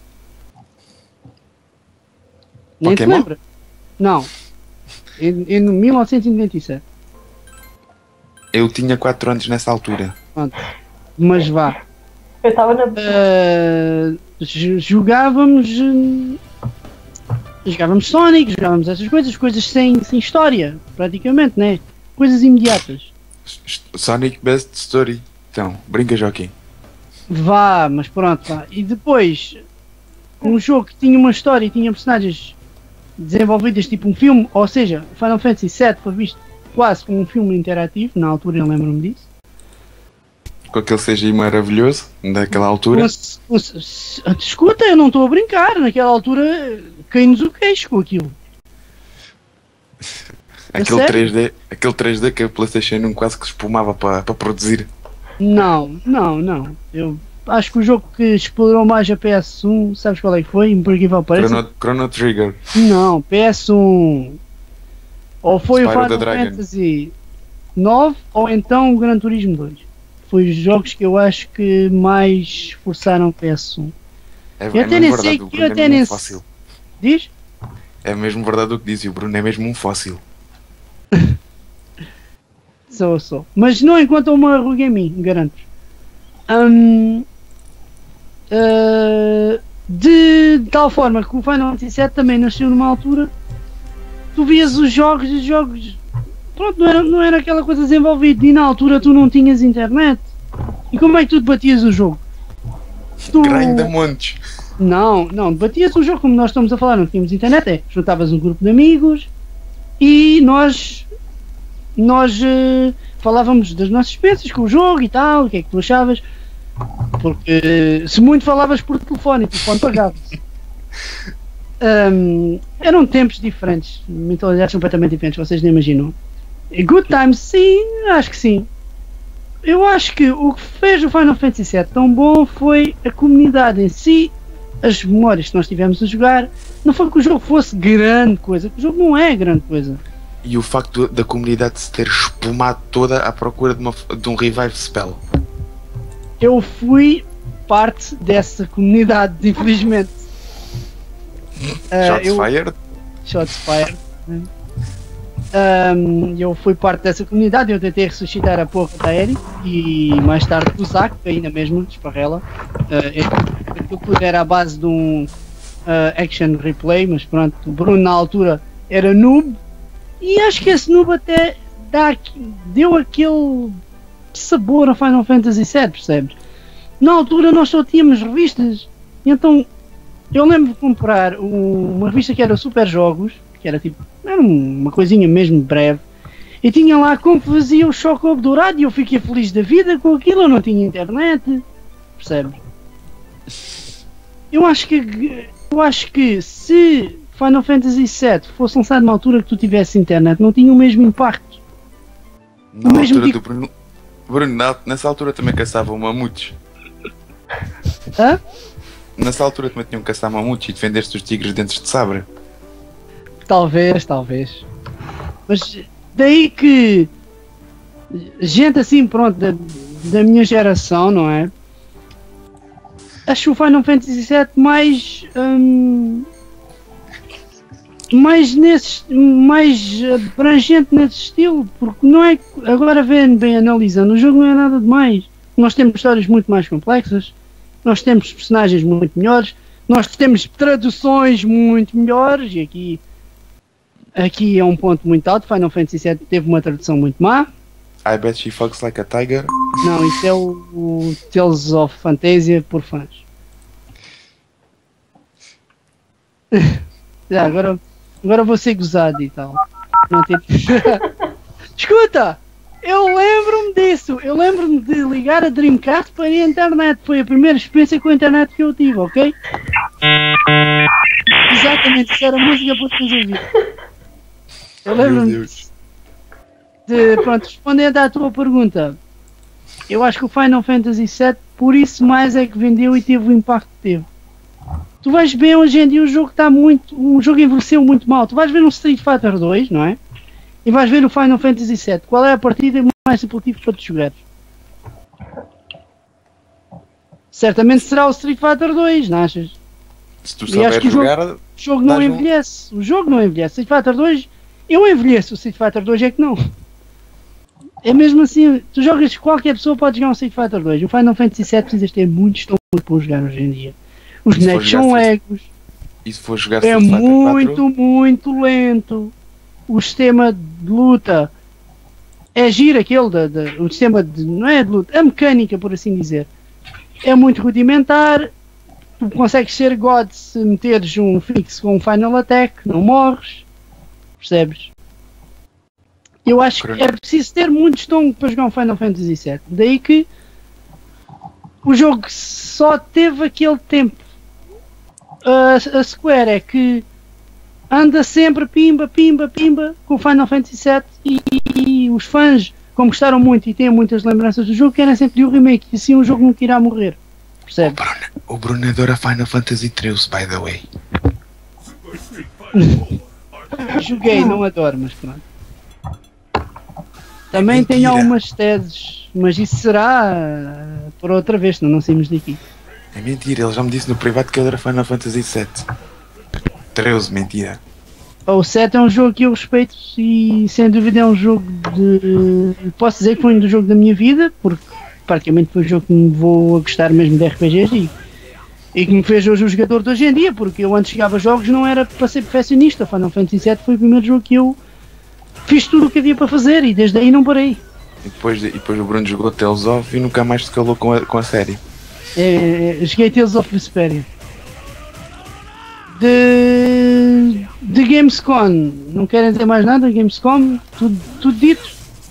A: Nem te lembra? Não. Em, em mil novecentos e noventa e sete.
G: Eu tinha quatro anos nessa altura.
A: Pronto. Mas vá.
B: Eu estava na.
A: Uh, jogávamos. Uh, jogávamos Sonic, jogávamos essas coisas, coisas sem, sem história, praticamente, né? Coisas imediatas.
G: Sonic Best Story. Então, brinca, Joaquim.
A: Vá, mas pronto, vá. E depois, um jogo que tinha uma história e tinha personagens desenvolvidas tipo um filme, ou seja, Final Fantasy sete foi visto quase como um filme interativo, na altura eu lembro-me disso.
G: Com aquele C G I maravilhoso, daquela altura.
A: Mas, mas, escuta, eu não estou a brincar, naquela altura caiu-nos o queixo com aquilo.
G: Aquele três D, aquele três D que a PlayStation um quase que espumava para para produzir.
A: Não, não, não. Eu acho que o jogo que explorou mais a P S um, sabes qual é que foi? Por incrível que pareça.
G: Chrono, Chrono Trigger.
A: Não, P S um. Ou foi
G: Spyro
A: o Final
G: the Dragon.
A: Fantasy nove ou então o Gran Turismo dois. Foi os jogos que eu acho que mais forçaram o P S um.
G: É,
A: eu
G: é
A: até nem sei que eu até nem
G: fóssil.
A: Diz?
G: É mesmo verdade o que diz, e o Bruno é mesmo um fóssil.
A: Sou, sou. Mas não enquanto uma ruga em mim, garanto. Hum, uh, de, de tal forma que o Final Fantasy sete também nasceu numa altura. Tu vias os jogos e os jogos. Pronto, não era, não era aquela coisa desenvolvida. E na altura tu não tinhas internet. E como é que tu debatias o jogo? Tu...
G: Grind montes.
A: Não, não, debatias o jogo como nós estamos a falar, não tínhamos internet, é, juntavas um grupo de amigos e nós nós uh, falávamos das nossas experiências com o jogo e tal, o que é que tu achavas, porque uh, se muito falavas por telefone, e o telefone pagava-se. Um, eram tempos diferentes, mentalidades completamente diferentes, vocês nem imaginam. E Good Times, sim, acho que sim. Eu acho que o que fez o Final Fantasy sete tão bom foi a comunidade em si, as memórias que nós tivemos a jogar. Não foi que o jogo fosse grande coisa, que o jogo não é grande coisa.
G: E o facto da comunidade se ter espumado toda à procura de, uma, de um revive spell.
A: Eu fui parte dessa comunidade, infelizmente.
G: Shots
A: uh, eu...
G: fired?
A: Shots fired. Um, eu fui parte dessa comunidade, eu tentei ressuscitar a porra da Eri e mais tarde do Zack, ainda mesmo, esparrela. Uh, aquilo tudo era a base de um uh, action replay, mas pronto, o Bruno na altura era noob e acho que esse noob até dá, deu aquele sabor a Final Fantasy sete, percebes? Na altura nós só tínhamos revistas, e então eu lembro de comprar um, uma revista que era Super Jogos, que era tipo, era uma coisinha mesmo breve, e tinha lá como fazia o Chocobo dourado e eu fiquei feliz da vida com aquilo, eu não tinha internet, percebes? Eu acho que, eu acho que se Final Fantasy sete fosse lançado numa altura que tu tivesse internet, não tinha o mesmo impacto.
G: Na
A: o mesmo
G: altura
A: tipo...
G: do Bruno, Bruno na, nessa altura também caçavam mamutos.
A: Hã?
G: Nessa altura também tinham que caçar mamutos e defender-se dos tigres dentes de sabre.
A: Talvez, talvez. Mas daí que gente assim, pronto, da, da minha geração, não é? Acho o Final Fantasy sete mais hum, mais nesse, mais abrangente nesse estilo, porque não é, agora vendo bem analisando, o jogo não é nada demais. Nós temos histórias muito mais complexas, nós temos personagens muito melhores, nós temos traduções muito melhores, e aqui aqui é um ponto muito alto. Final Fantasy sete teve uma tradução muito má.
G: I bet she fucks like a tiger.
A: Não, isso é o, o Tales of Fantasia por fãs. Já, agora, agora vou ser gozado e tal. Não tem... Escuta! Eu lembro-me disso! Eu lembro-me de ligar a Dreamcast para a internet. Foi a primeira experiência com a internet que eu tive, ok? Exatamente, isso era música para vocês ouvir. Eu lembro-me de, pronto, respondendo à tua pergunta, eu acho que o Final Fantasy sete, por isso mais é que vendeu e teve o impacto que teve. Tu vais ver hoje em dia o jogo está muito, o jogo envelheceu muito mal. Tu vais ver um Street Fighter dois, não é? E vais ver o Final Fantasy sete. Qual é a partida mais apelativa para te jogar? Certamente será o Street Fighter dois, não achas?
G: Se tu souberes jogar, o
A: jogo não envelhece. Um... O jogo não envelhece. Street Fighter dois, eu envelheço. O Street Fighter dois é que não. É mesmo assim, tu jogas, qualquer pessoa pode jogar um Street Fighter dois. O Final Fantasy sete precisas ter muito estômago para jogar hoje em dia. Os bonecos são egos.
G: E se for jogar
A: é muito, muito lento. O sistema de luta é giro, aquele da, da, o sistema de, não é de luta, a mecânica, por assim dizer, é muito rudimentar. Tu consegues ser God se meteres um fixo com um Final Attack, não morres, percebes? Eu acho que é preciso ter muito estômago para jogar um Final Fantasy sete. Daí que o jogo só teve aquele tempo. A, a Square é que anda sempre pimba, pimba, pimba com o Final Fantasy sete e, e os fãs, como gostaram muito e têm muitas lembranças do jogo, querem sempre o remake e assim o jogo nunca irá morrer. Percebe?
G: O Bruno, o Bruno adora Final Fantasy treze, by the way.
A: Joguei, não adoro, mas pronto. Também é tenho algumas teses, mas isso será uh, por outra vez, senão não saímos daqui.
G: É mentira, ele já me disse no privado que adora Final Fantasy sete. treze, mentira.
A: O sete é um jogo que eu respeito e sem dúvida é um jogo de... Posso dizer que foi um do jogo da minha vida, porque praticamente foi o jogo que me levou a gostar mesmo de R P Gs e, e que me fez hoje o jogador de hoje em dia, porque eu antes jogava jogos não era para ser perfeccionista. Final Fantasy sete foi o primeiro jogo que eu fiz tudo o que havia para fazer e desde aí não parei.
G: E depois, e depois o Bruno jogou Tales of e nunca mais se calou com a, com a série.
A: É, joguei Tales of Vesperia. De, de Gamescom, não querem dizer mais nada? Gamescom, tudo, tudo dito.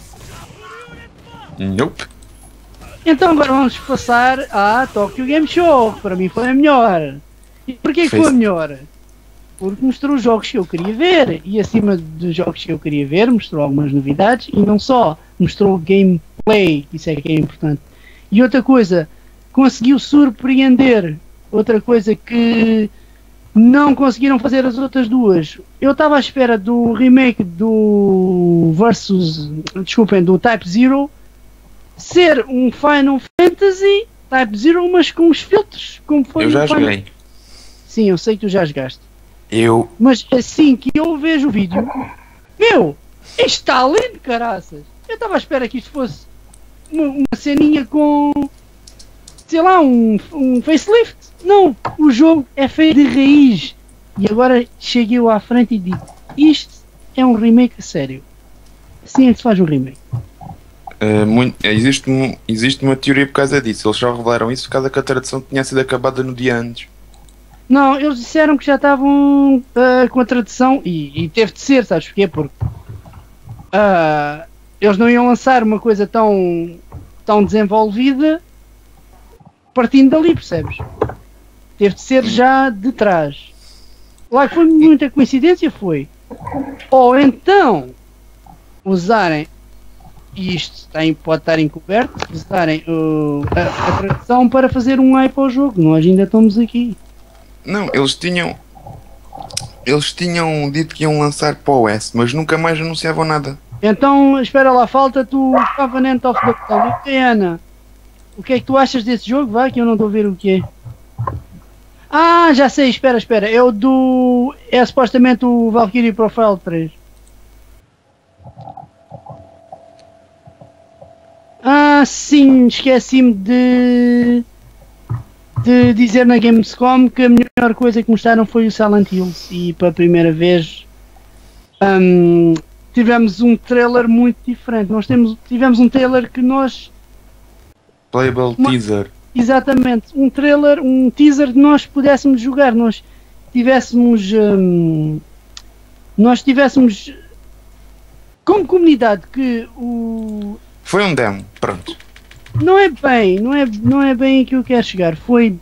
G: Nope.
A: Então agora vamos passar à Tokyo Game Show, que para mim foi a melhor. E porquê que foi a melhor? Porque mostrou os jogos que eu queria ver, e acima dos jogos que eu queria ver, mostrou algumas novidades, e não só, mostrou gameplay, isso é que é importante. E outra coisa, conseguiu surpreender, outra coisa que não conseguiram fazer as outras duas. Eu estava à espera do remake do Versus, desculpem, do Type Zero, ser um Final Fantasy Type Zero, mas com os filtros, como foi.
G: Eu já
A: Final...
G: joguei.
A: Sim, eu sei que tu já jogaste.
G: Eu.
A: Mas assim que eu vejo o vídeo, meu, isto está lindo, caraças. Eu estava à espera que isto fosse uma, uma ceninha com, sei lá, um, um facelift. Não, o jogo é feito de raiz. E agora cheguei eu à frente e digo, isto é um remake a sério. Assim é que se faz um remake.
G: Uh, muito, existe, um, existe uma teoria por causa disso. Eles só revelaram isso por causa que a tradução tinha sido acabada no dia antes.
A: Não, eles disseram que já estavam uh, com a tradução e, e teve de ser, sabes porquê? Porque uh, eles não iam lançar uma coisa tão, tão desenvolvida partindo dali, percebes? Teve de ser já de trás. Lá que foi muita coincidência, foi. Ou então usarem, e isto tem, pode estar encoberto, usarem uh, a, a tradução para fazer um hype ao jogo. Nós ainda estamos aqui.
G: Não, eles tinham. Eles tinham dito que iam lançar para o O S, mas nunca mais anunciavam nada.
A: Então, espera lá, falta-te o Covenant of the Dawn. E Ana, o que é que tu achas desse jogo? Vai, que eu não estou a ver o que é. Ah, já sei, espera, espera. É o do. É supostamente o Valkyrie Profile três. Ah, sim, esqueci-me de. de dizer na Gamescom que a melhor coisa que mostraram foi o Silent Hills. E para a primeira vez. Um, tivemos um trailer muito diferente. Nós temos, tivemos um trailer que nós.
G: Playable
A: uma,
G: teaser.
A: Exatamente, um trailer, um teaser que nós pudéssemos jogar. Nós tivéssemos. Um, nós tivéssemos. Como comunidade que o.
G: Foi um demo, pronto.
A: Não é bem, não é, não é bem aquilo que eu quero chegar. Foi.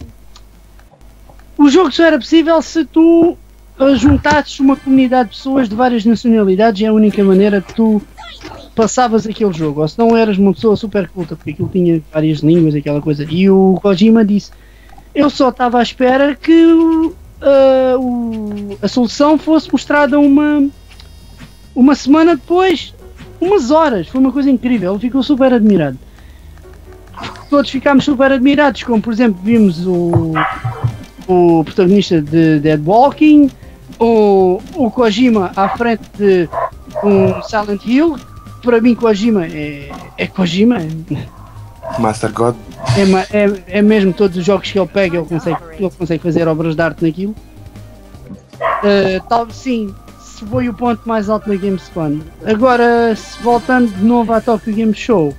A: O jogo só era possível se tu juntasses uma comunidade de pessoas de várias nacionalidades, e é a única maneira que tu passavas aquele jogo. Ou se não eras uma pessoa super culta, porque aquilo tinha várias línguas, aquela coisa. E o Kojima disse: eu só estava à espera que uh, o, a solução fosse mostrada uma, uma semana depois, umas horas. Foi uma coisa incrível, ele ficou super admirado. Todos ficámos super admirados, como por exemplo vimos o, o protagonista de Dead Walking, o, o Kojima à frente de um Silent Hill. Para mim Kojima é, é Kojima,
G: Master God.
A: é, é, é mesmo todos os jogos que ele pega, ele consegue, ele consegue fazer obras de arte naquilo. Uh, tal, sim, se foi o ponto mais alto na Gamescom. Agora, se voltando de novo à Tokyo Game Show,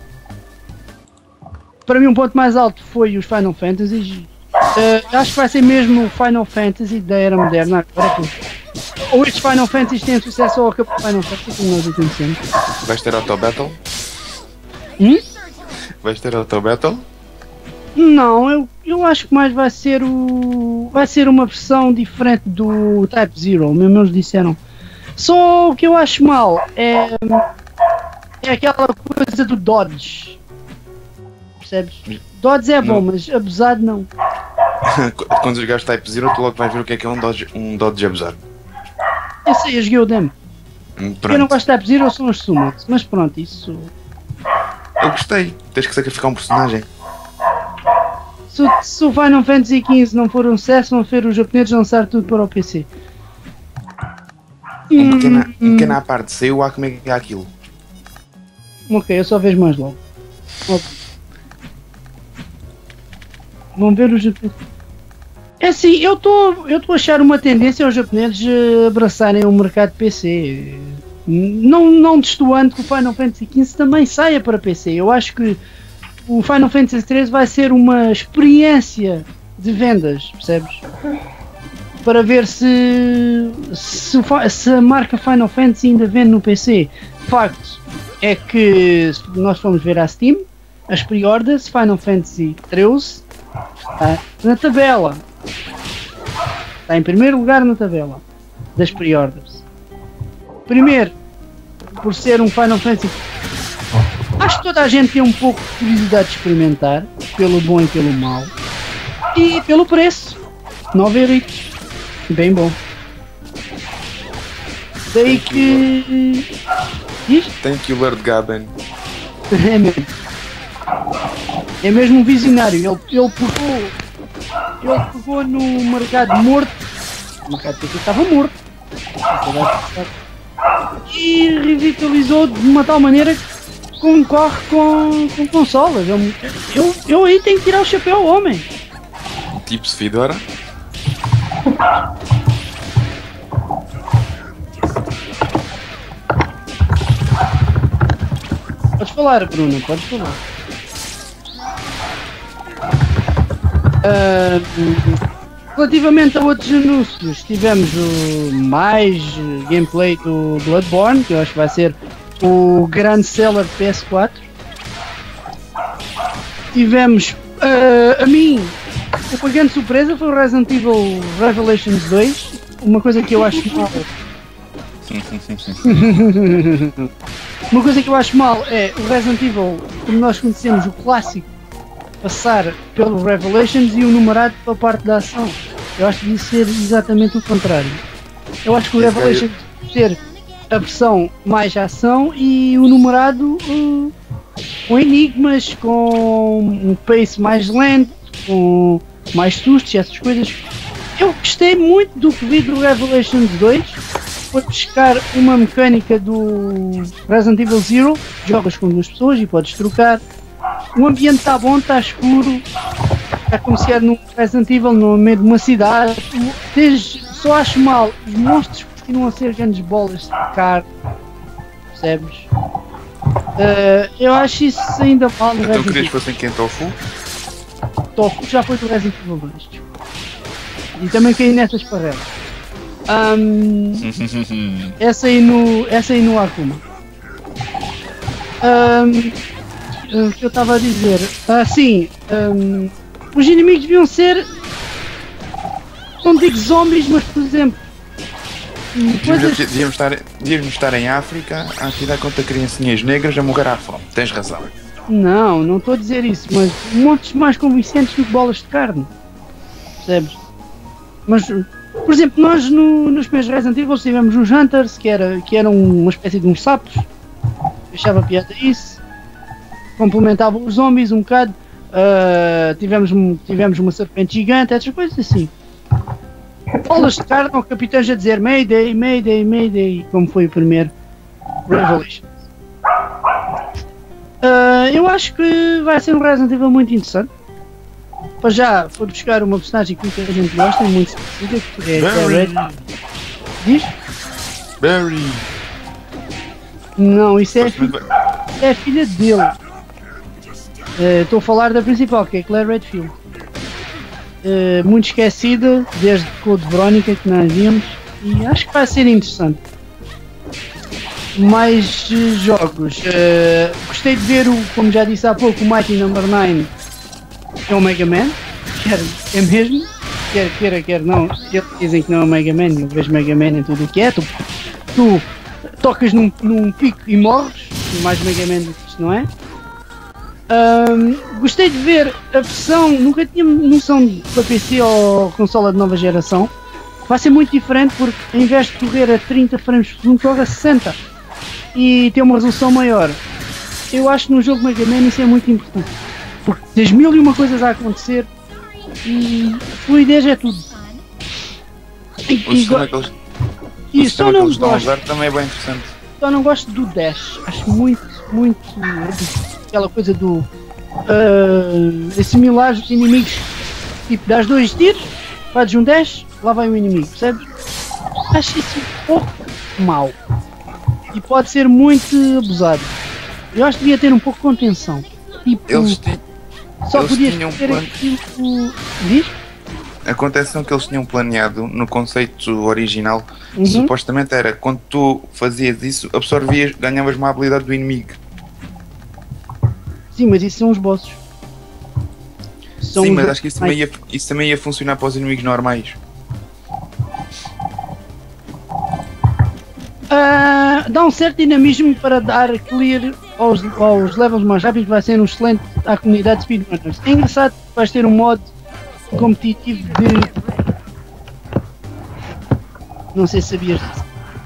A: para mim um ponto mais alto foi os Final Fantasy. Uh, acho que vai ser mesmo o Final Fantasy da era moderna agora, ou estes Final Fantasy têm sucesso ou acabou Final Fantasy, como nós o sempre.
G: Vais ter Auto Battle?
A: Hum?
G: Vais ter Auto Battle?
A: Não, eu, eu acho que mais vai ser o. Vai ser uma versão diferente do Type Zero, mesmo eles disseram. Só o que eu acho mal é. É aquela coisa do Dodge. Percebes? Dodge é bom, não. Mas abusado não.
G: Quando jogares Type Zero, tu logo vais ver o que é que é um Dodge, um Dodge abusado.
A: Eu sei, eu joguei o demo.
G: Hum,
A: eu não gosto de Type Zero, são os Summons, mas pronto, isso.
G: Eu gostei, tens que sacrificar um personagem.
A: Se, se o Final Fantasy quinze não for um sucesso, vão ver os japoneses lançar tudo para o P C.
G: Um pequena, hum, um pequena à parte, saiu a como é que é aquilo.
A: Ok, eu só vejo mais logo. Okay. Vão ver os japoneses. É assim, eu estou eu a achar uma tendência aos japoneses abraçarem o mercado P C. Não, não destoando que o Final Fantasy quinze também saia para P C. Eu acho que o Final Fantasy treze vai ser uma experiência de vendas, percebes? Para ver se, se, se a marca Final Fantasy ainda vende no P C. Facto é que se nós formos ver a Steam, as pre-orders Final Fantasy treze está na tabela. Está em primeiro lugar na tabela das pre-orders. Primeiro, por ser um Final Fantasy. Acho que toda a gente tem um pouco de curiosidade de experimentar, pelo bom e pelo mau. E pelo preço, nove euritos. Bem bom. Daí que. Diz?
G: Thank you, Lord Gaben.
A: É mesmo. É mesmo um visionário. Ele, ele pegou. Ele pegou no mercado morto. O mercado P C estava morto. E revitalizou de uma tal maneira que concorre com, com consolas. Eu, eu, eu aí tenho que tirar o chapéu ao homem.
G: Tipo Sfidora?
A: Podes falar, Bruno, podes falar. Uh, relativamente a outros anúncios, tivemos o mais gameplay do Bloodborne, que eu acho que vai ser o grande seller P S quatro. Tivemos, uh, a mim, uma grande surpresa foi o Resident Evil Revelations dois, uma coisa que eu acho mal. Uma coisa que eu acho mal é o Resident Evil, como nós conhecemos, o clássico, passar pelo Revelations e o numerado para a parte da ação. Eu acho que devia ser exatamente o contrário. Eu acho que o Revelations deve ser a versão mais ação e o numerado uh, com enigmas, com um pace mais lento, com mais sustos e essas coisas. Eu gostei muito do que vi do Revelations dois. Foi buscar uma mecânica do Resident Evil Zero, jogas com duas pessoas e podes trocar. O ambiente está bom, está escuro, está como se era no Resident Evil, no meio de uma cidade. Desde, só acho mal, os monstros continuam a ser grandes bolas de carne, percebes? Uh, eu acho isso ainda mal no
G: Então
A: Resident
G: querias
A: Evil.
G: que fossem quem Tofu?
A: Tofu já foi do Resident Evil dois. E também caí nessas parrelas. Um, essa aí no essa aí no Akuma. Um, o que eu estava a dizer? Assim, um, os inimigos deviam ser, não digo zombies, mas por exemplo, coisas...
G: Devíamos estar, devíamos estar em África a atirar contra criancinhas negras a morrer à fome. Tens razão.
A: Não, não estou a dizer isso, mas montes mais convincentes do que bolas de carne, percebes? Mas por exemplo, nós no, nos primeiros Resident Evil tivemos os Hunters, que, era, que eram uma espécie de uns sapos, deixava piada isso, complementavam os zombies um bocado, uh, tivemos, tivemos uma serpente gigante, essas coisas assim. Bolas de carne, o capitão já dizer Mayday, Mayday, Mayday, como foi o primeiro Revelation. Uh, eu acho que vai ser um Resident Evil muito interessante. Para já, foi buscar uma personagem que muita gente gosta, muito específica, que é Claire Redfield. Diz?
G: Barry!
A: Não, isso é, filho, é a filha dele. Estou uh, a falar da principal, que é Claire Redfield. Uh, muito esquecida, desde Code Verónica que nós vimos, e acho que vai ser interessante. Mais uh, jogos. Uh, gostei de ver, o, como já disse há pouco, o Mighty Number nove. É o Mega Man, quer, é mesmo, quer queira, quer não, eles dizem que não é o Mega Man, eu vejo Mega Man em tudo o que é, tu, tu tocas num, num pico e morres, mais Mega Man do que isto, não é? Um, gostei de ver a versão, nunca tinha noção para P C ou consola de nova geração, vai ser muito diferente porque em vez de correr a trinta frames por segundo, corre a sessenta e tem uma resolução maior. Eu acho que no jogo Mega Man isso é muito importante. Porque tens mil e uma coisas a acontecer e fluidez é tudo. E, e,
G: aqueles,
A: e só não
G: gosto,
A: gosto,
G: também é bem interessante.
A: Só não gosto do dash. Acho muito, muito aquela coisa do uh, assimilar os inimigos tipo, dás dois tiros, fazes um dash, lá vai o inimigo, percebes? Acho isso um pouco mau. E pode ser muito abusado. Eu acho que devia ter um pouco de contenção. Tipo,
G: Eles, ti-
A: só
G: eles
A: podias
G: tinham
A: ter
G: plano.
A: aquilo. Diz?
G: A contenção que eles tinham planeado no conceito original
A: Uhum.
G: supostamente era quando tu fazias isso, absorvias, ganhavas uma habilidade do inimigo.
A: Sim, mas isso são os bosses. São
G: Sim,
A: os
G: mas
A: bosses
G: acho que isso
A: mais-
G: também, ia, isso também ia funcionar para os inimigos normais.
A: Ah, dá um certo dinamismo para dar clear aos, aos levels mais rápidos, vai ser um excelente à comunidade de speedrunners. É engraçado que vais ter um modo competitivo de. Não sei se sabias disso.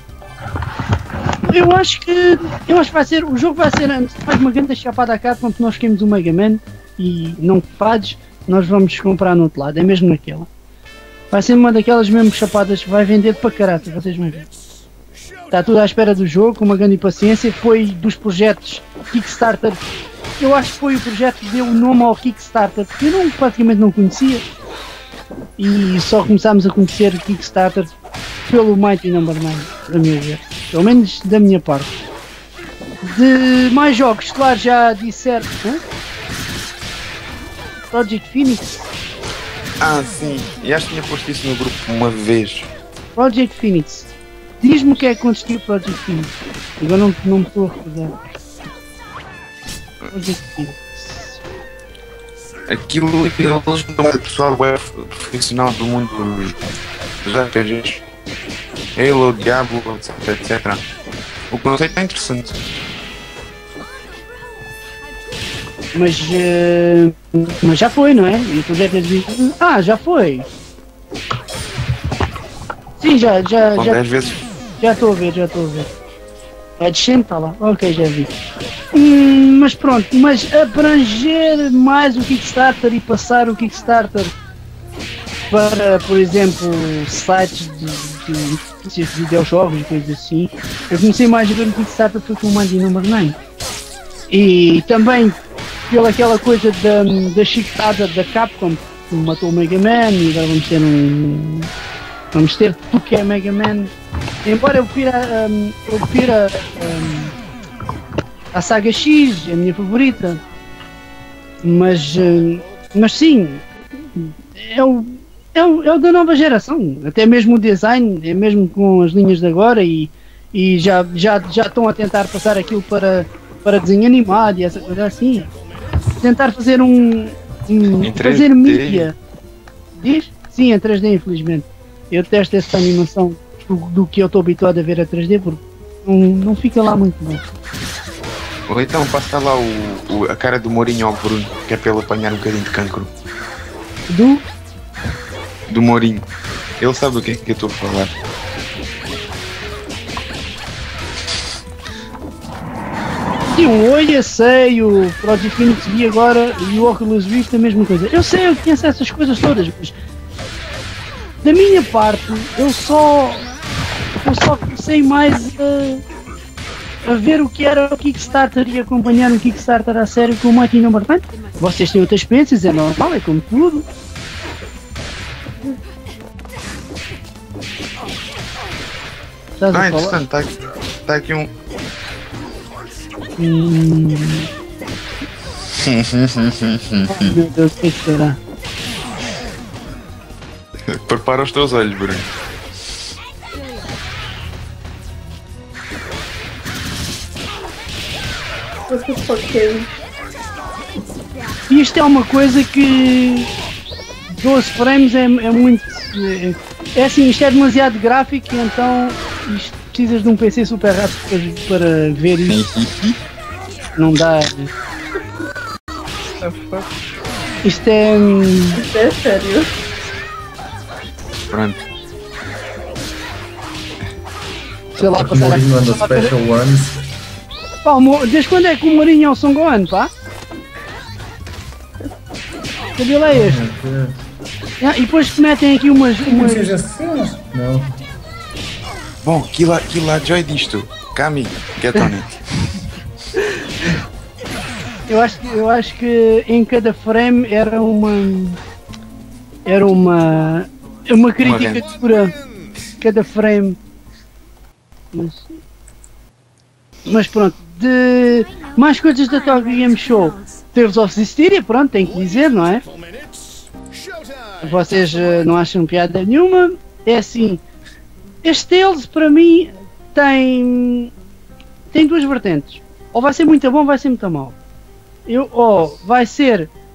A: Eu acho que. Eu acho que vai ser. O jogo vai ser antes. Faz uma grande chapada à cara quando nós queremos o Mega Man e não fazes, nós vamos comprar no outro lado. É mesmo naquela. Vai ser uma daquelas mesmo chapadas que vai vender para caralho, vocês vão ver. Está tudo à espera do jogo, com uma grande paciência. Foi dos projetos Kickstarter. Eu acho que foi o projeto que deu o nome ao Kickstarter, porque eu não, praticamente não conhecia. E só começámos a conhecer o Kickstarter pelo Mighty Number nove, a meu ver. Pelo menos da minha parte. De mais jogos, claro, já disseram. Hã? Project Phoenix.
G: Ah, sim. E acho que tinha posto isso no grupo uma vez.
A: Project Phoenix. Diz-me o que é que consistiu o Project Phoenix. Agora não, não me estou a recordar. Project Phoenix.
G: Aquilo que eles juntam o pessoal web profissional do mundo dos R P Gs. Halo, Diablo, etc, etcétera. O conceito é interessante.
A: Mas, eh, mas já foi, não é? E tu deves dizer, ah, já foi. Sim, já, já,
G: Com
A: já,
G: dez vezes.
A: já estou a ver, já estou a ver. É descendo, está lá. Ok, já vi. Hum, mas pronto, mas abranger mais o Kickstarter e passar o Kickstarter para, por exemplo, sites de, de, de videojogos e coisas assim. Eu comecei mais a ver o Kickstarter foi com o Mighty Number nove. E também pela aquela coisa da, da chicotada da Capcom, que matou o Mega Man e agora vamos ter um. Vamos ter tudo que é Mega Man. Embora eu prefira, um, eu prefira um, a saga X, é a minha favorita. Mas, um, mas sim, é o, é, o, é o da nova geração. Até mesmo o design, é mesmo com as linhas de agora e, e já, já, já estão a tentar passar aquilo para, para desenho animado e essa coisa assim. Tentar fazer um. um
G: Em
A: fazer
G: três D.
A: mídia. Diz? Sim, em três D, infelizmente. Eu testo essa animação do, do que eu estou habituado a ver a três D porque não, não fica lá muito bom.
G: Ou então passa lá o, o- a cara do Mourinho ao Bruno, que é para ele apanhar um bocadinho de cancro.
A: Do?
G: Do Mourinho. Ele sabe do que é que eu estou a falar.
A: Sim, o Oi, eu sei, o Project Phoenix vi agora e o Oculus Rift a mesma coisa. Eu sei, eu conheço essas coisas todas, mas da minha parte eu só eu só comecei mais a, a ver o que era o Kickstarter e acompanhar o Kickstarter a sério com o Mighty Number nove. Vocês têm outras experiências, é normal, é como tudo. Estás a
G: Ah,
A: falar?
G: interessante, está aqui, tá aqui um.
A: Hum. Oh, meu Deus, o que é que será?
G: Prepara os teus olhos, Bruno.
B: What the fuck is?
A: E isto é uma coisa que doze frames é, é muito. É, é assim, isto é demasiado gráfico, então isto precisas de um P C super rápido para, para ver isto. Não dá. Isto é. hum,
B: Isso é sério?
G: Pronto.
A: Sei lá, passar aqui.
I: Mourinho and the special ones.
A: Pá, o Mo- desde quando é que o Mourinho é o São Gohan, pá? Que cabelo é este? Ah, e depois metem aqui umas.
I: Não
A: umas...
I: seja assim. Não.
G: Bom, Killa, Killa Joy disto. Kami, get on it.
A: Eu acho, que- eu acho que em cada frame era uma. era uma, uma crítica de pura cada frame. Mas, mas pronto, de mais coisas da Tokyo Game Show. Tales of Zestiria, pronto, tem que dizer, não é? Vocês uh, não acham piada nenhuma? É assim, este Tales para mim tem, tem duas vertentes. Ou vai ser muito bom ou vai ser muito mal. Eu, ou vai ser